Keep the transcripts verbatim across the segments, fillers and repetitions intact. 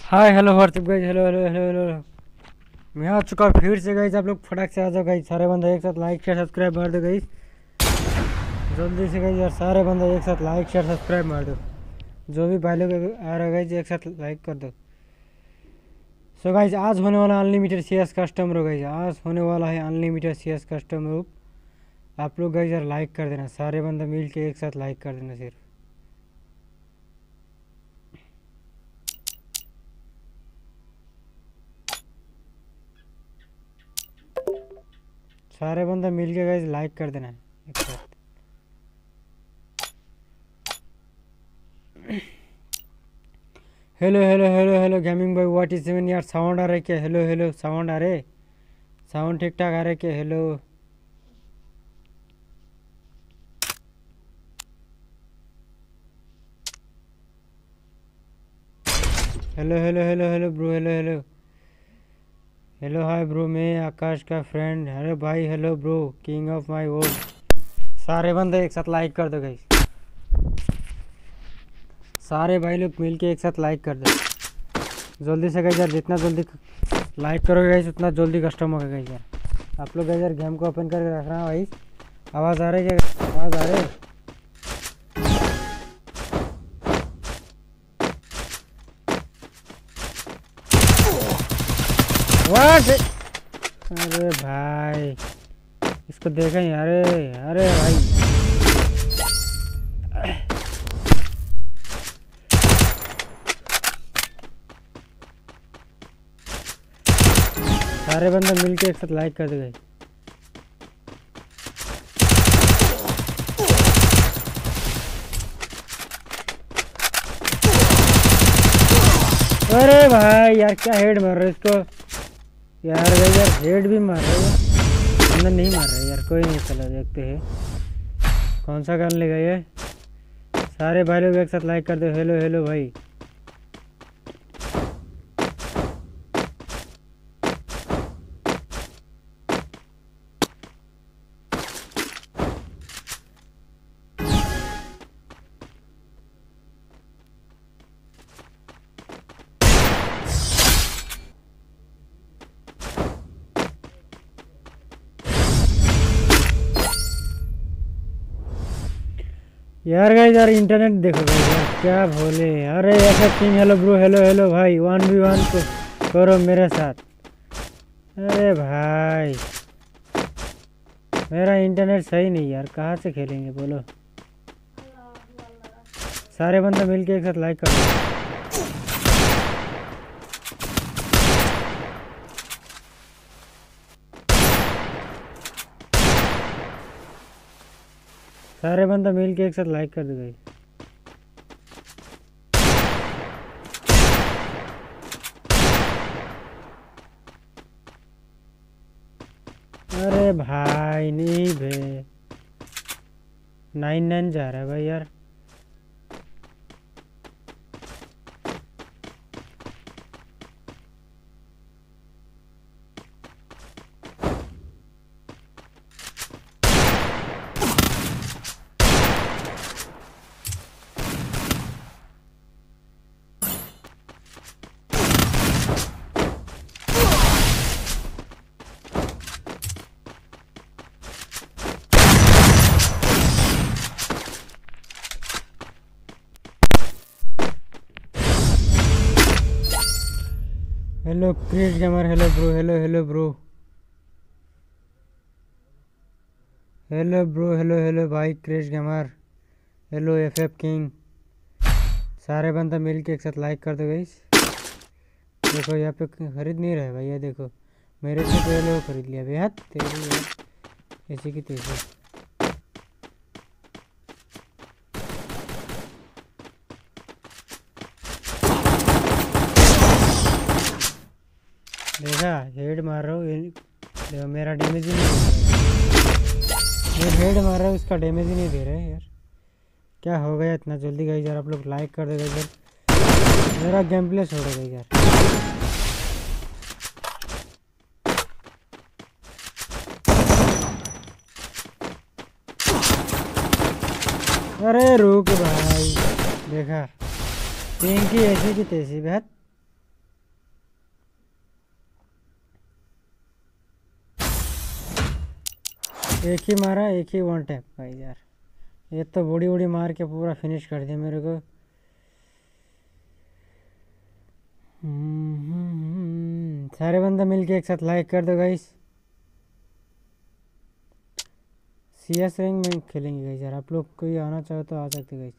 हाय hello what's up guys. Hello hello hello hello मैं आ चुका हूँ फिर से गाइस। आप लोग फटाक से आ जाओ गाइस। सारे बंदे एक साथ लाइक शेयर सब्सक्राइब मार दो गाइस, जल्दी से गाइस यार। सारे बंदे एक साथ लाइक शेयर सब्सक्राइब मार दो। जो भी भाई लोग आ रहा है गाइस एक साथ लाइक कर दो। सो गाइस आज होने वाला unlimited C S custom room guys. आज होने वाला है अनलिमिटेड सी एस कस्टम रूप। आप लोग गाइस यार लाइक कर देना। सारे बंदे मिल के एक साथ लाइक कर देना। सिर्फ सारे बंदे मिल के गाइस लाइक कर देना एक साथ। Hello hello hello hello gaming भाई व्हाट इज सेवन यार। साउंड आ रहा है क्या? हेलो हेलो साउंड आ रहे? साउंड ठीक ठाक आ रहा है क्या? Hello hello hello hello hello bro. Hello hello hello hi bro. मैं आकाश का फ्रेंड। हेलो भाई। Hello bro king of my world. सारे बंदे एक साथ लाइक कर दो गाइस। सारे भाई लोग मिल के एक साथ लाइक कर दो जल्दी से गाइस यार। जितना जल्दी लाइक करोगे गाइस उतना जल्दी कस्टम होगा गाइस यार। आप लोग गाइस यार गेम को ओपन करके रखना भाई। आवाज़ आ रही है क्या? आवाज़ आ रही है? व्हाट? अरे भाई इसको देखा ही। अरे अरे भाई सारे बंदे मिलके एक साथ लाइक कर दे गए। अरे भाई यार क्या हेड मार रहे इसको यार। भाई यार हेड भी मार रहे हैं, अंदर नहीं मार रहे यार। कोई नहीं, चलो देखते हैं कौन सा गन लेगा ये। सारे भाई लोग एक साथ लाइक कर दो। हेलो हेलो भाई। यार गाइस यार इंटरनेट देखो गाइस यार क्या बोले। अरे ऐसा king. Hello bro. Hello hello भाई। वन वी वन को करो मेरे साथ। अरे भाई मेरा इंटरनेट सही नहीं यार, कहाँ से खेलेंगे बोलो। सारे बंदे मिलके एक साथ लाइक कर दो। सारे बंदे मिलके एक साथ लाइक कर दो भाई। अरे भाई नहीं भे नाइन नाइन जा रहा है भाई यार। Hello Krish gamer. Hello bro. Hello hello bro. Hello bro. Hello hello भाई Krish gamer. Hello F F king. सारे बंदे मिल के एक साथ लाइक कर दो गाइस। देखो यहाँ पे खरीद नहीं रहे भाई। ये देखो मेरे से पहले वो खरीद लिया बेहद तेरी यार ऐसी की तैसी। देखा हेड मार रहा हूँ देखो मेरा डैमेज ही नहीं दे रहा। मैं हेड मार रहा हूँ इसका डैमेज ही नहीं दे रहा है यार। क्या हो गया इतना जल्दी गाइस यार। आप लोग लाइक कर देगा यार। मेरा गेम प्ले छोड़ेगा यार। अरे रुक भाई। देखा पिंकी ऐसी की तैसी बात। एक ही मारा, एक ही वन टैप भाई यार। ये तो बड़ी बड़ी मार के पूरा फिनिश कर दिया मेरे को। सारे बंदा मिलके एक साथ लाइक कर दो गाइस। सी एस रैंक में खेलेंगे गाइस यार, आप लोग कोई आना चाहो तो आ सकते गाइस।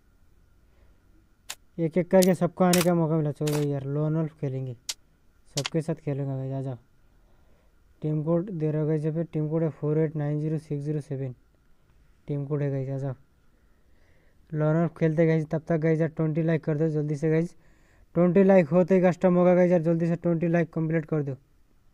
एक एक करके सबको आने का मौका मिला। चलो यार लोन वोल्फ खेलेंगे, सबके साथ खेलूँगा गाइस। आ जाओ। टीम कोड दे रहा गाइस, पे टीम कोड है four eight nine zero six zero seven. Team code है गाइस, आ जाओ लोन वोल्फ खेलते गाइस। तब तक गाइस यार ट्वेंटी लाइक कर दो जल्दी से गाइस। ट्वेंटी लाइक होते ही कस्टम होगा गाइस यार, जल्दी से ट्वेंटी लाइक कंप्लीट कर दो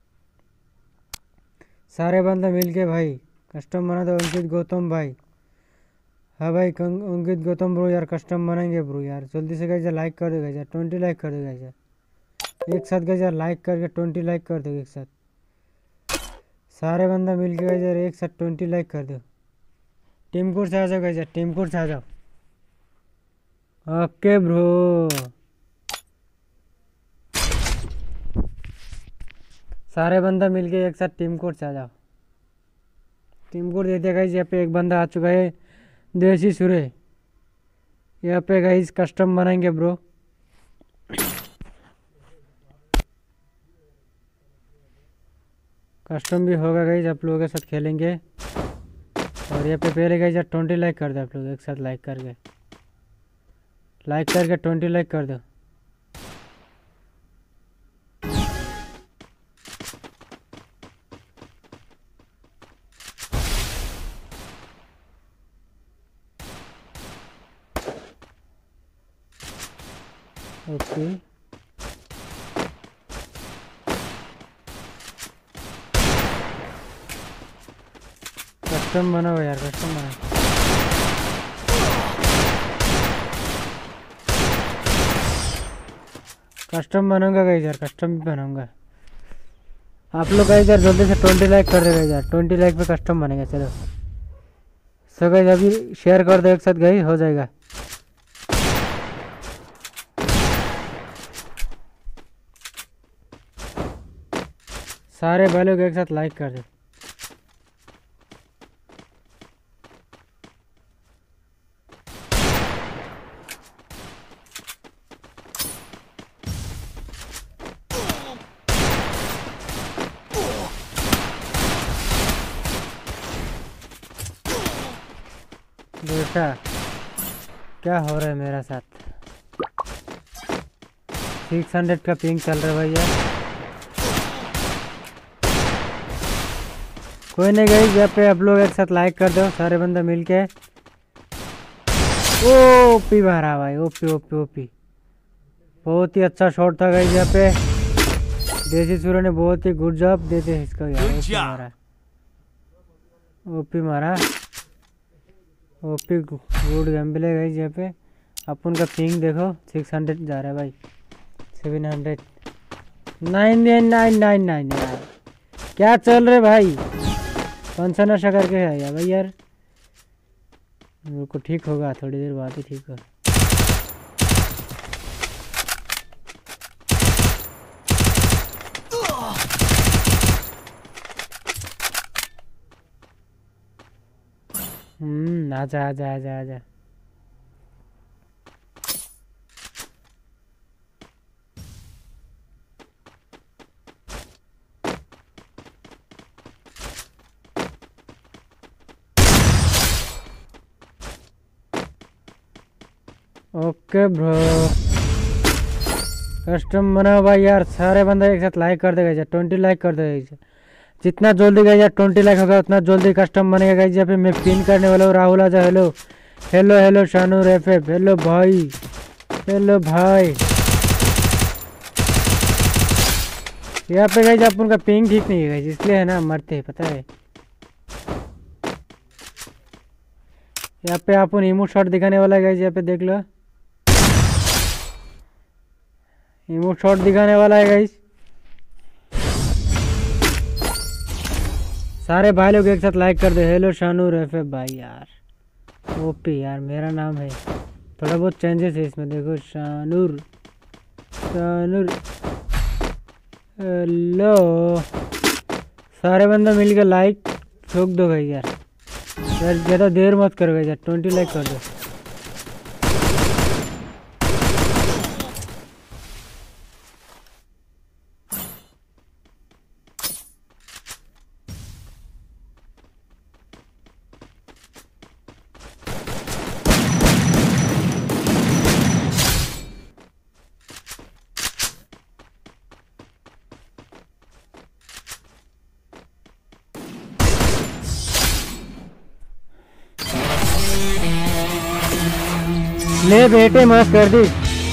सारे बंदे मिल के भाई। कस्टम बना दो अंकित गौतम भाई। हाँ भाई अंकित गौतम ब्रो यार कस्टम बनाएंगे ब्रो यार, जल्दी से गाइस यार लाइक कर दो गाइस यार, ट्वेंटी लाइक कर दो गाइस यार। एक साथ गाइस यार लाइक करके ट्वेंटी लाइक कर दो एक साथ। सारे बंदा मिल के गाइस यार एक साथ ट्वेंटी लाइक कर दो। टीम कोड से आ जाओ गाइस यार, टीम कोड से आ जाओ। ओके ब्रो, सारे बंदा मिलके एक साथ टीम कोड से आ जाओ। टीम कोड दे दिया गाइस। यहाँ पे एक बंदा आ चुका है देसी सुरे। यहाँ पे गाइस कस्टम बनाएंगे ब्रो। कस्टम भी होगा गाइस, आप लोगों के साथ खेलेंगे। और यहाँ पे पहले गाइस यार ट्वेंटी लाइक कर दो आप लोग एक साथ, लाइक करके लाइक करके ट्वेंटी लाइक कर दो। ओके कस्टम बनाओ यार, कस्टम बनाओ। कस्टम बनाऊंगा गाइस यार, कस्टम भी बनाऊंगा। आप लोग गाइस यार जल्दी से ट्वेंटी लाइक कर रहे यार, ट्वेंटी लाइक पे कस्टम बनेगा। चलो सो गाइस अभी शेयर कर दो एक साथ गाइस, हो जाएगा। सारे भाई लोग एक साथ लाइक कर दो। बेटा क्या हो रहा है मेरा साथ? सिक्स हंड्रेड का पिंग चल रहा है भैया। कोई नहीं गई, यहाँ पे आप लोग एक साथ लाइक कर दो सारे बंदे मिलके। ओपी मारा भाई, ओपी ओपी ओपी, बहुत ही अच्छा शॉट था गाइस। यहाँ पे देसी सूर्य ने बहुत ही गुड जॉब देते हैं इसका यार। ओपी मारा, ओपी मारा, OP good game play guys. यहाँ पे अपन का पिंग देखो सिक्स हंड्रेड जा रहा है भाई, seven hundred, nine nine nine nine nine यार क्या चल रहे भाई? कौन सा नशा करके है यार भाई यार? मेरे को ठीक होगा थोड़ी देर बाद ही ठीक होगा। हम्म आजा आजा आजा आजा। ओके ब्रो कस्टम बनाओ भाई यार। सारे बंदे एक साथ लाइक कर देगा यार, ट्वेंटी लाइक कर देगा। जितना जल्दी गई यार ट्वेंटी लाइक होगा उतना जल्दी कस्टम बनेगा गाइस। यहाँ पे मैं पिन करने वाला हूँ। राहुल आजा, hello hello hello Shanoor F F, hello भाई, हेलो भाई। यहाँ पे गाइस अपन का पिंग ठीक नहीं है गाइस, इसलिए है ना मरते हैं पता है। यहाँ पे अपन इमोट शॉट दिखाने वाला है गाइस, यहाँ पे देख लो इमोट शॉट दिखाने वाला है गाइस। सारे भाई लोग एक साथ लाइक कर दे। हेलो शानूर एफ एफ भाई यार, ओपी यार मेरा नाम है। थोड़ा बहुत चेंजेस है इसमें देखो, शानूर शानूर। हेलो सारे बंदे मिलकर लाइक ठोक दो भाई यार, यार ज़्यादा देर मत करो भाई यार, ट्वेंटी लाइक कर दो। ले बेटे माफ कर दी।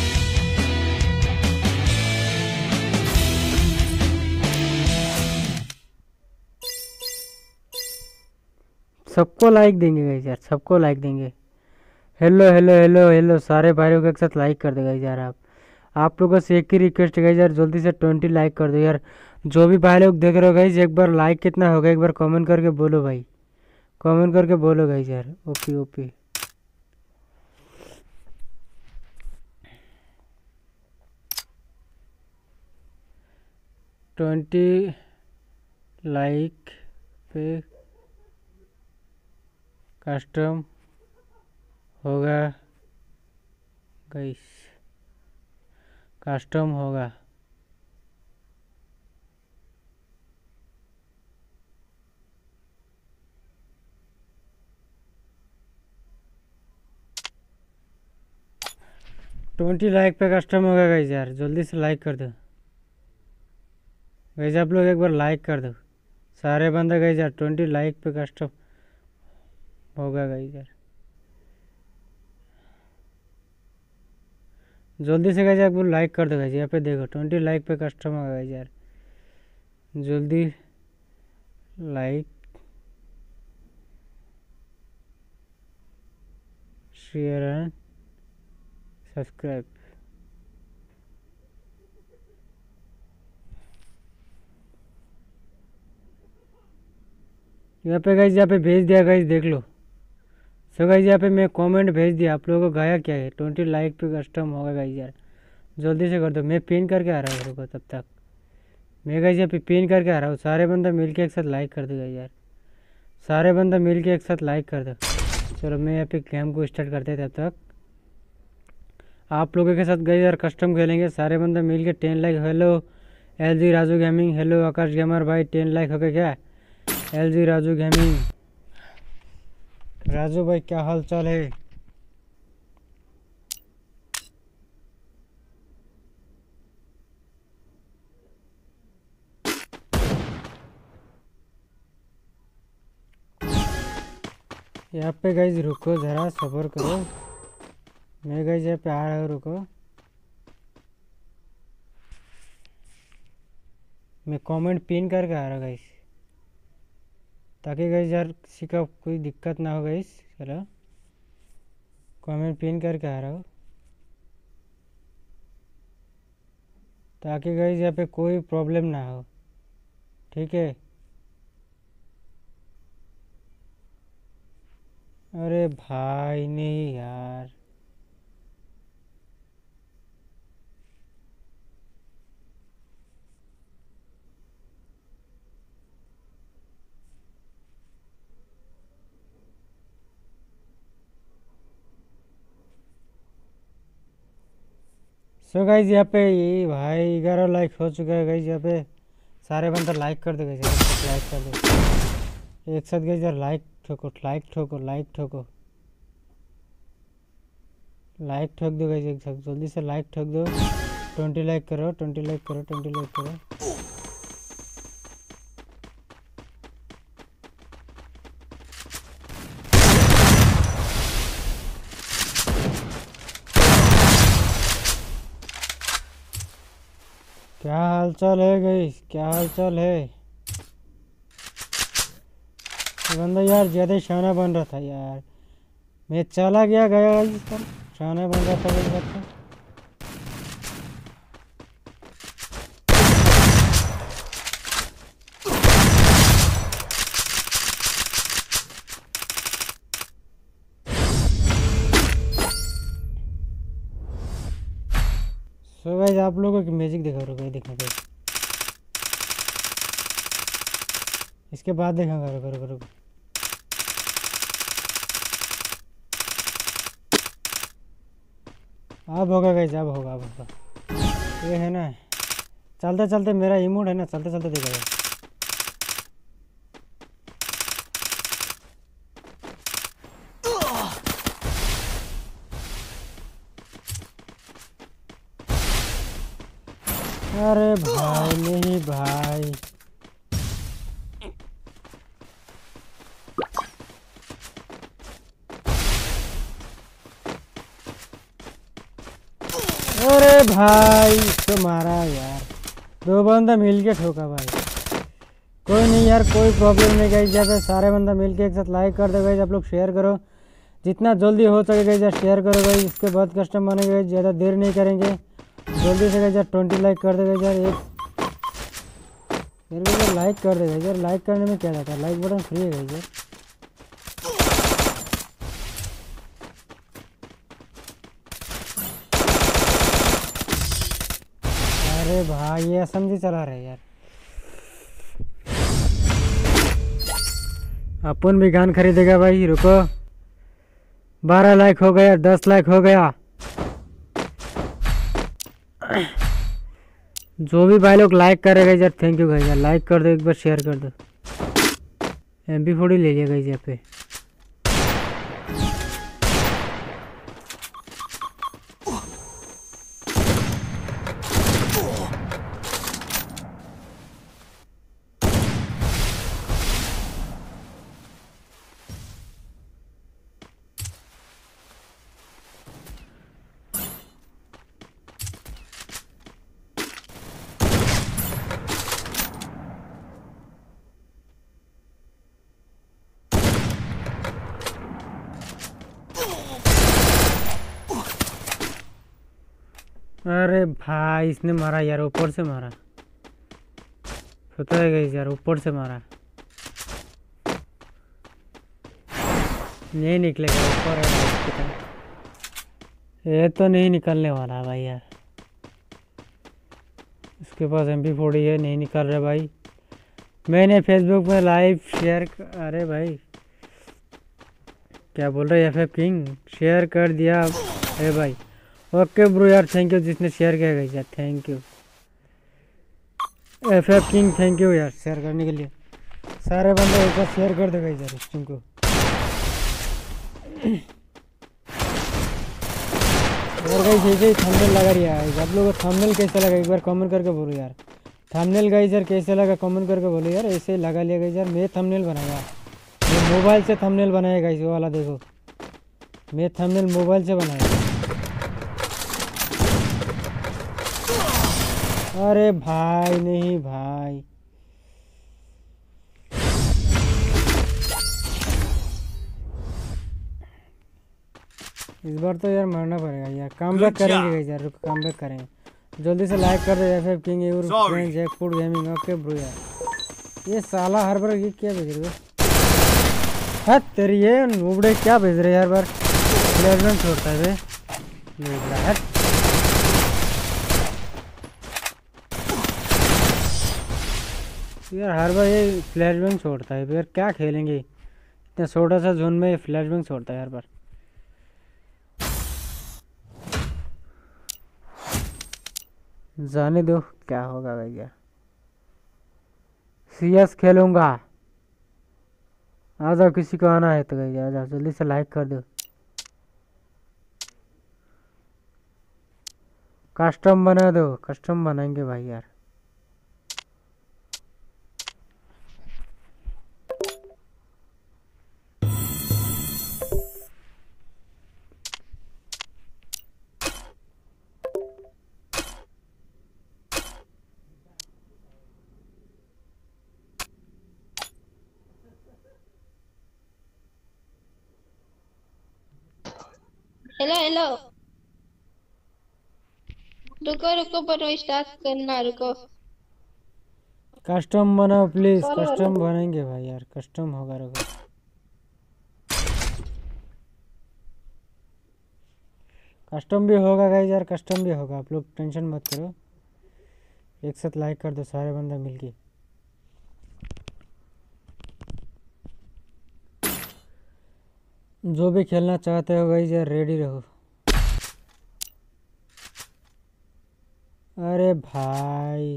सबको लाइक देंगे गाइस यार, सबको लाइक देंगे। हेलो हेलो हेलो हेलो सारे भाइयों को एक साथ लाइक कर दो गाइस यार। आप आप लोगों से एक ही रिक्वेस्ट है गाइस यार, जल्दी से ट्वेंटी लाइक कर दो यार। जो भी भाई लोग देख रहे हो गाइस, एक बार लाइक कितना होगा एक बार कमेंट करके बोलो भाई, कमेंट करके बोलो गाइस यार। ओपी ओपी ट्वेंटी लाइक पे कस्टम होगा गाइस, कस्टम होगा। ट्वेंटी लाइक पे कस्टम होगा गाइस यार, जल्दी से लाइक कर दो गाइस। आप लोग एक बार लाइक कर दो सारे बंदे गाइस यार, ट्वेंटी लाइक पे कस्टम होगा गाइस यार। जल्दी से गाइस एक बार लाइक कर दो गाइस, यहाँ पे देखो ट्वेंटी लाइक पे कस्टम होगा गाइस यार। जल्दी लाइक शेयर एंड सब्सक्राइब। यहाँ पे गाइस, यहाँ पे भेज दिया गाइस, देख लो। सो गाइस यहाँ पे मैं कमेंट भेज दिया, आप लोगों को गाया क्या है, ट्वेंटी लाइक पे कस्टम होगा गाइस यार। जल्दी से कर दो, मैं पिन करके आ रहा हूँ, रुको तब तक मैं गाइस यहाँ पे पिन करके आ रहा हूँ। सारे बंदा मिल के एक साथ लाइक कर दो गाइस यार, सारे बंदा मिल के एक साथ लाइक कर दो। चलो मैं यहाँ पे गेम को स्टार्ट करते हैं, तब तक आप लोगों के साथ गाइस यार कस्टम खेलेंगे। सारे बंदा मिल के ten like. Hello L G Raju gaming, hello Akash gamer भाई, टेन लाइक हो गया क्या? L G Raju gaming, Raju भाई क्या हाल चाल है? यहाँ पे गाइस रुको ज़रा सब्र करो, मैं गाइस यहाँ पे आ रहा हूँ, रुको। मैं कमेंट पिन करके आ रहा हूँ गाइस, ताकि गाइस यार किसी का कोई दिक्कत ना हो गाइस। चलो कमेंट पिन करके आ रहा हूँ, ताकि गाइस यहाँ पे कोई प्रॉब्लम ना हो, ठीक है? अरे भाई नहीं यार, सो गाइज यहाँ पे ये भाई ग्यारह लाइक हो चुका है गाइज। यहाँ पे सारे बंदा लाइक कर दो गाइज, लाइक कर दो एक साथ गाइज यार। लाइक ठोको, लाइक ठोको, लाइक ठोको, लाइक ठोक दो गाइज एक साथ, जल्दी से लाइक ठोक दो। ट्वेंटी लाइक करो, ट्वेंटी लाइक करो, ट्वेंटी लाइक करो। क्या हालचाल है गाइस, क्या हालचाल है? बंदा यार ज़्यादा शाना बन रहा था यार, मैं चला गया गया गाइस, पर शाना बन रहा था गाइस। सो गाइस आप लोगों की मैजिक दिखा रहा हूँ, देखो गाइस इसके बाद देखेंगे। रुको रुको रुको, अब होगा गाइस, अब होगा अब होगा। ये है ना, चलते चलते मेरा इमोट है ना, चलते चलते देखा। अरे भाई नहीं भाई, अरे भाई इसको मारा यार, दो बंदा मिलके ठोका भाई। कोई नहीं यार, कोई प्रॉब्लम नहीं गाइस। जब सारे बंदा मिलके एक साथ लाइक कर दो गाइस, आप लोग शेयर करो जितना जल्दी हो सके गाइस, यार शेयर करो गाइस। इसके बाद कस्टम बनेगा गाइस, ज़्यादा देर नहीं करेंगे, जल्दी से गाइस यार ट्वेंटी लाइक कर दो गाइस यार। एक यार लाइक कर दे गाइस यार, लाइक करने में क्या जाता है, लाइक बटन फ्री है गाइस यार। अरे भाई ये समझी चला रहे यार, अपन भी गन खरीदेगा भाई। रुको, बारह लाइक हो गया, दस लाइक हो गया। जो भी भाई लोग लाइक करेगा यार, थैंक यू गाइस यार, लाइक कर दो, एक बार शेयर कर दो। एम पी फोर्टी ले लिया गाइस यहाँ पे। अरे भाई इसने मारा यार, ऊपर से मारा, पता है गाइस यार, ऊपर से मारा, नहीं निकलेगा, ऊपर है। ये तो नहीं निकलने वाला भाई यार, इसके पास एम पी फोर्टी है, नहीं निकल रहा भाई। मैंने फेसबुक में लाइव शेयर, अरे भाई क्या बोल रहे एफ एफ किंग, शेयर कर दिया है भाई। ओके ब्रो यार, थैंक यू जिसने शेयर किया गया यार, thank you F F king, thank you यार शेयर करने के लिए। सारे बंदे एक बार शेयर कर देगा यार स्ट्रीम को। यार गाइस ऐसे ही थंबनेल लगा रहा है, आप लोगों को थंबनेल कैसा लगा एक बार कमेंट करके बोलो यार। थंबनेल गाइस यार कैसा लगा कमेंट करके बोलो यार। ऐसे ही लगा लिया गाइस यार, मैं थंबनेल बनाया, मैं मोबाइल से थंबनेल बनाया गाइस, वो वाला देखो, मैं थंबनेल मोबाइल से बनाया। अरे भाई नहीं भाई, इस बार तो यार मरना पड़ेगा यार, कम बैक करेंगे गाइस यार, रुक कम बैक करेंगे। जल्दी से लाइक कर दो F F king your friend jackfruit gaming. Okay bro यार, ये साला हर बार ये क्या भेज रहे हो, हट तेरी ये नूबड़े क्या भेज रहे यार, बार फ्लैशबैंक छोड़ता है बे, हट यार, हर बार ये फ्लैशबैंक छोड़ता है यार, क्या खेलेंगे इतना छोटा सा जोन में, फ्लैशबैंक छोड़ता है हर बार। जाने दो क्या होगा भैया, सी एस खेलूंगा। आ जाओ, किसी को आना है तो भैया आ जाओ, जल्दी से लाइक कर दो। कस्टम बना दो, कस्टम बनाएंगे भाई यार। हेलो हेलो, रुको रुको बनो, स्टार्ट करना, रुको। कस्टम बनाओ प्लीज, कौन बोल कस्टम रहा है? बनेंगे भाई यार, कस्टम होगा। रुको कस्टम भी होगा गाइस यार, कस्टम भी होगा, आप लोग टेंशन मत करो। एक साथ लाइक कर दो सारे बंदा मिलके। जो भी खेलना चाहते हो गाइस यार रेडी रहो। अरे भाई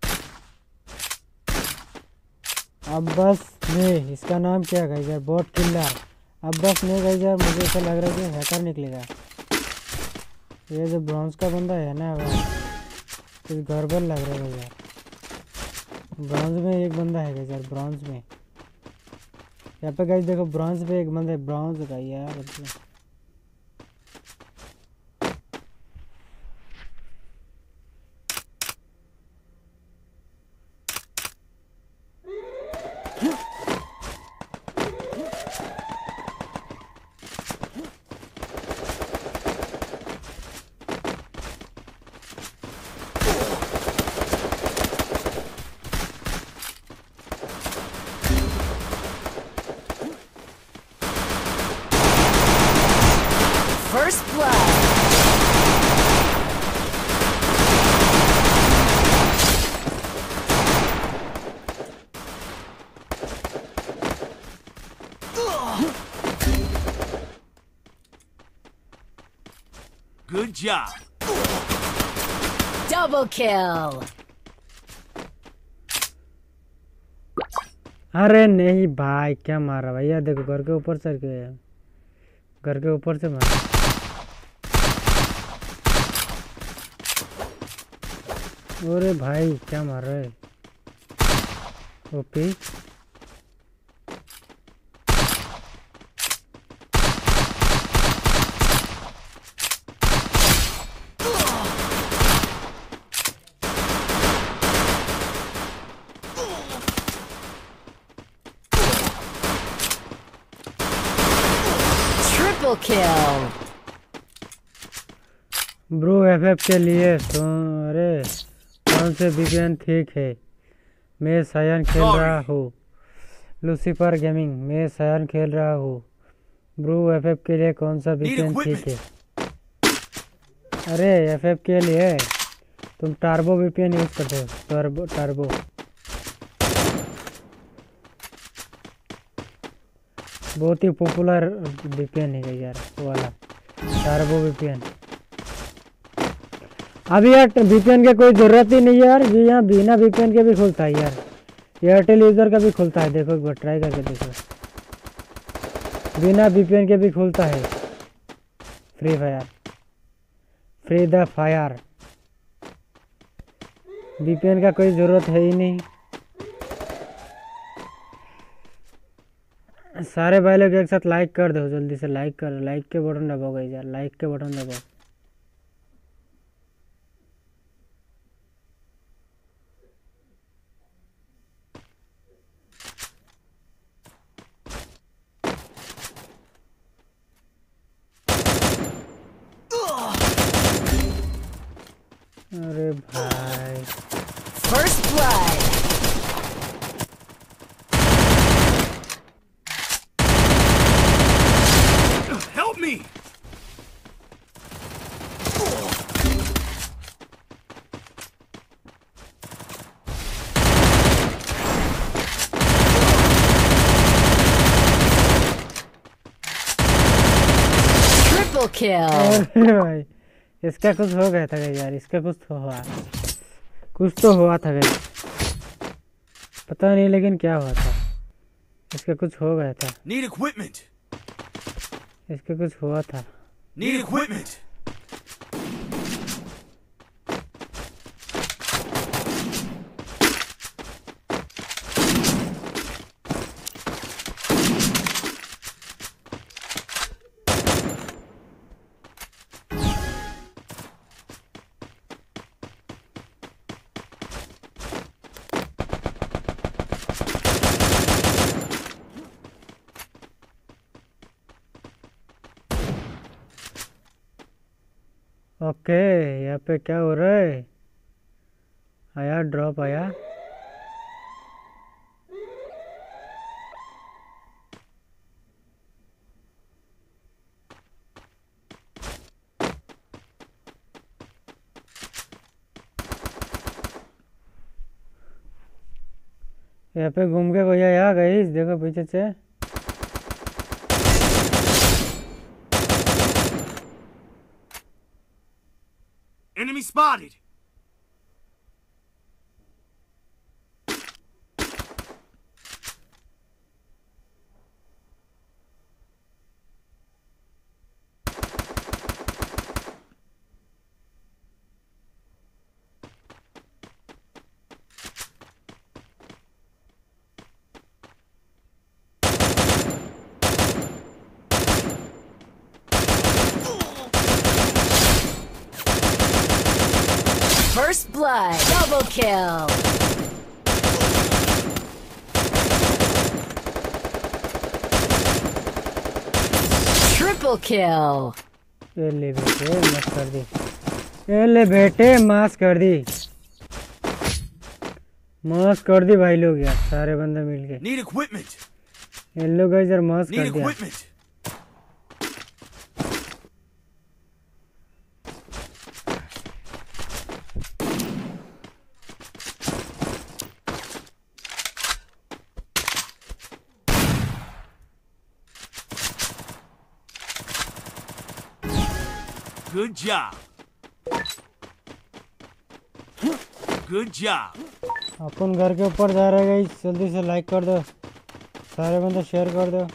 अब्बास ने, इसका नाम क्या है गाइस यार, बॉट किलर अब्बास ने गाइस यार। मुझे ऐसा लग रहा है कि हैकर निकलेगा। ये जो ब्रॉन्ज का बंदा है ना भाई, कुछ गड़बड़ लग रहा है यार। ब्रॉन्ज में एक बंदा है गाइस यार, ब्रॉन्ज में। यहाँ पे गाइस देखो ब्रॉन्ज पे एक बंदा है, ब्रॉन्ज का यार। First blood. Good job. Double kill. अरे नहीं भाई, क्या मारा भैया, देखो घर के ऊपर चढ़ के, घर के ऊपर से मारा। अरे भाई क्या मार रहा है OP. Triple kill. Bro FF के लिए तो अरे कौन से वीकेंड ठीक है। मैं सायन खेल रहा हूँ। लूसीफर गेमिंग, मैं सायन खेल रहा हूँ। ब्रो एफएफ के लिए कौन सा वीकेंड ठीक है। अरे एफएफ के लिए तुम टार्बो वीपीएन यूज करते हो। टार्बो टार्बो बहुत ही पॉपुलर वीपीएन है यार वो वाला, टार्बो वीपीएन। अभी यार वीपीएन की कोई ज़रूरत ही नहीं है यार, ये यहाँ बिना वीपीएन के भी खुलता है यार। एयरटेल यूज़र का भी खुलता है, देखो एक बार ट्राई करके देखो, बिना वीपीएन के भी खुलता है। Free fire, free the fire, VPN का कोई ज़रूरत है ही नहीं। सारे भाई लोग एक साथ लाइक कर दो, जल्दी से लाइक करो, लाइक के बटन दबाओ गाइस यार, लाइक के बटन दबाओ। अरे भाई First blood. Help me. Triple kill. अरे भाई इसका कुछ हो गया था यार, इसका कुछ तो हुआ, कुछ तो हुआ था भाई, पता नहीं लेकिन क्या हुआ था। इसका कुछ हो गया था, Need equipment. इसका कुछ हुआ था। Need equipment. ओके यहाँ पे क्या हो रहा है, आया ड्रॉप आया। यहाँ पे घूम के कोई आया गई, देखो पीछे से। Enemy spotted. First blood. Double kill. Triple kill. ये ले बेटे मस्त कर दी, ये ले बेटे मास कर दी, मास कर दी भाई लोग यार, सारे बंदे मिलके। Need equipment. ये लोग गाइस यार मास Need कर दिया। equipment. Good job. Good job. अपन घर के ऊपर जा रहे हैं गाइस, जल्दी से लाइक कर दो, सारे बंदे शेयर कर दो।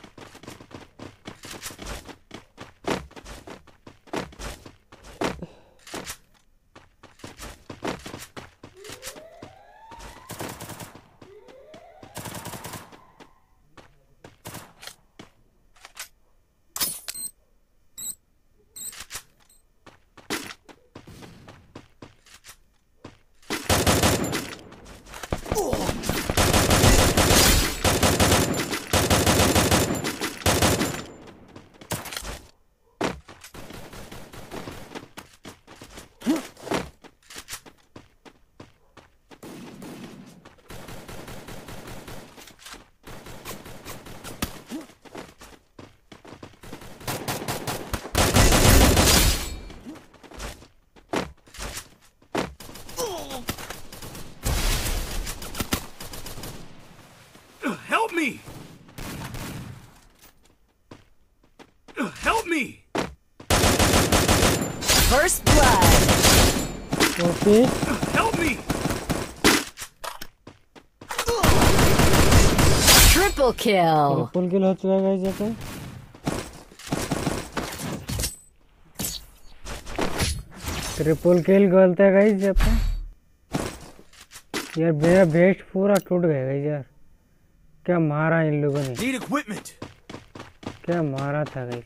Help me! Help me! First blood. Okay Help me! Triple kill. Full kill हो चुका है गाइस यहाँ पे। ट्रिपल किल बोलते हैं गाइस यहाँ पे। यार मेरा बेस्ट पूरा टूट गया गाइस यार, क्या मारा इन लोगों ने, Need equipment. क्या मारा था गाइस।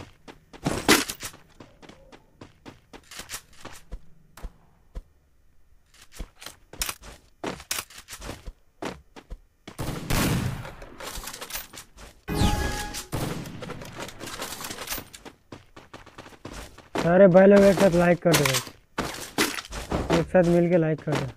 सारे भाई लोग एक साथ लाइक कर दो गाइस, एक साथ मिलके लाइक कर दो।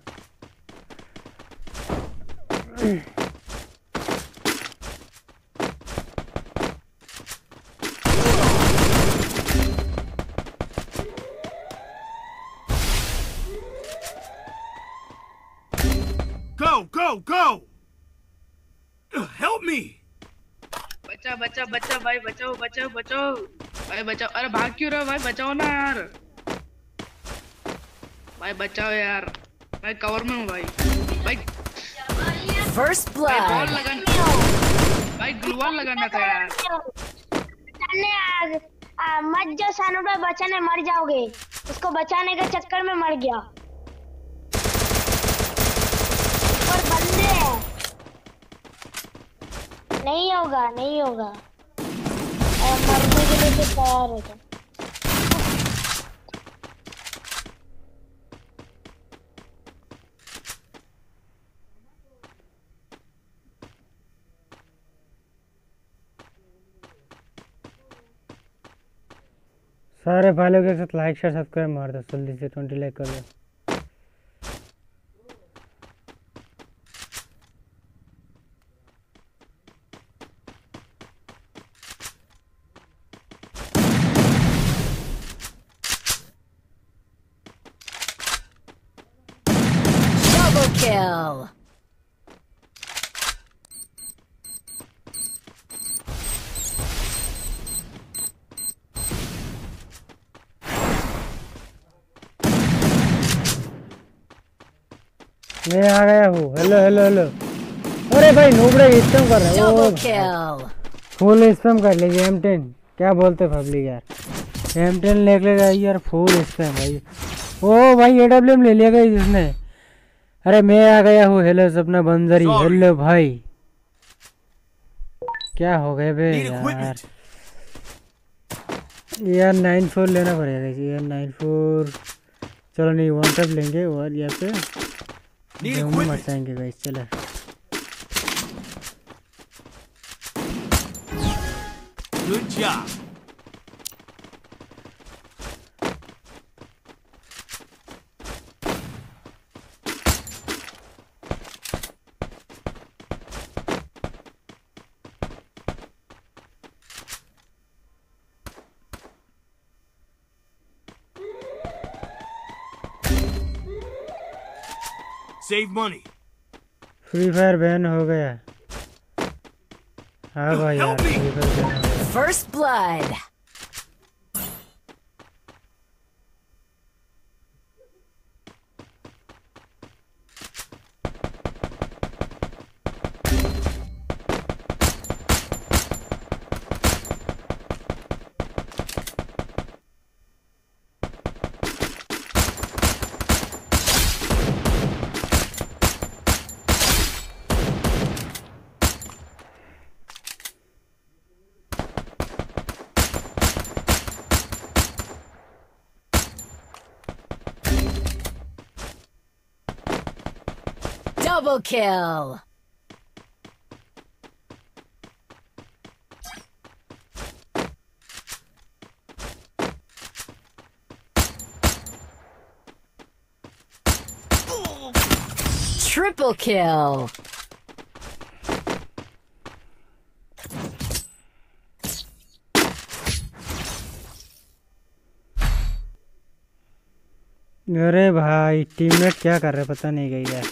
Go, go, go! Help me! बचा बचा बचा भाई, बचाओ बचाओ बचाओ भाई, बचाओ। अरे भाग क्यों रहे हो भाई, बचाओ ना यार भाई, बचाओ यार भाई, कवर में हूँ भाई। भाई First भाई बॉल blood. लगाना, भाई ग्लूवाल लगाना था यार। बचाने आ, आ, मत जाओ सानू भाई, बचाने मर जाओगे, उसको बचाने के चक्कर में मर गया। और बंदे हैं, नहीं होगा नहीं होगा, आ, मरने के लिए तो तैयार हो जाओ। सारे भाई लोग एक साथ लाइक शेयर सब्सक्राइब मार दो, जल्दी से ट्वेंटी लाइक कर दो। Double kill. मैं आ गया हूँ। Hello hello hello. अरे भाई नूबड़े स्पैम कर रहे हैं। Double ओ kill. फुल स्पैम कर लीजिए एम टेन। क्या बोलते पब्लिक यार। एम टेन ले लेगा यार फुल स्पैम भाई। ओ भाई ए डब्ल्यू एम ले लिया गई जिसने। अरे मैं आ गया हूँ। हेलो सपना बंदरी। Sorry. हेलो भाई क्या हो गए बे Need यार। equipment. यार नाइन फोर लेना पड़ेगा यार नाइन फोर। चलो नहीं वन टैप लेंगे और यहाँ पे Need गेम equipment. मचाएंगे गाइस। चलो Good job. Save money. Free fire ban हो गया। हाँ भाई यार Help me. Free fire ban हो गया। First blood. Double kill. Triple kill. अरे भाई टीममेट क्या कर रहे पता नहीं गई यार।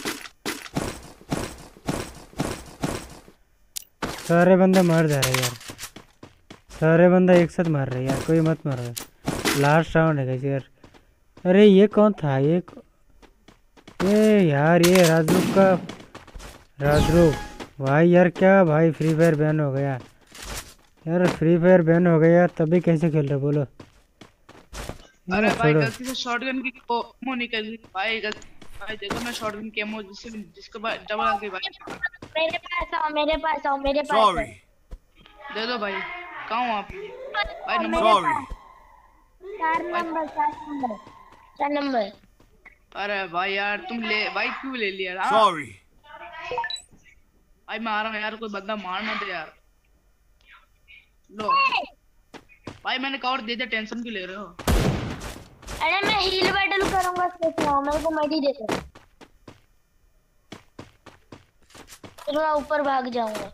सारे बंदे मर जा रहे यार। सारे बंदे एक साथ मर रहे यार। कोई मत मर रहा। लास्ट राउंड है गाइस यार। अरे ये कौन था ये क- ये यार ये राजरूप का राजरूप भाई यार। क्या भाई फ्री फायर बैन हो गया यार। फ्री फायर बैन हो गया तभी कैसे खेल रहे बोलो। अरे भाई छोड़ो। गलती से शॉटगन की केमो निकल गई भाई। गलती भाई देखो मैं शॉटगन केमो जिससे जिसके बाद डबल आ गई भाई। मेरे पास आओ मेरे पास आओ मेरे पास आओ। Sorry. दे दो भाई। कहाँ हो आप भाई? Number Sorry. चार नंबर चार नंबर चार नंबर। अरे भाई यार तुम ले भाई क्यों ले लिया हाँ? Sorry. भाई मैं आ रहा हूँ यार। कोई बंदा मार मत दे यार। लो भाई मैंने कवर दे दिया। टेंशन क्यों ले रहे हो? अरे मैं हील बैटल करूंगा सोच रहा हूँ। मेरे को मडी दे दो फिर मैं ऊपर भाग जाऊंगा।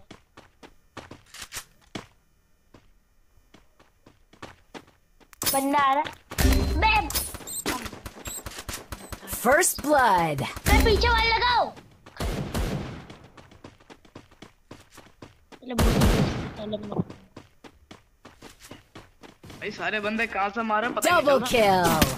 बंदा आ रहा बे। First blood. मैं पीछे वाले लगाओ। चलो, चलो, भाई सारे बंदे कहाँ से मारे पता नहीं Double चल रहा। kill.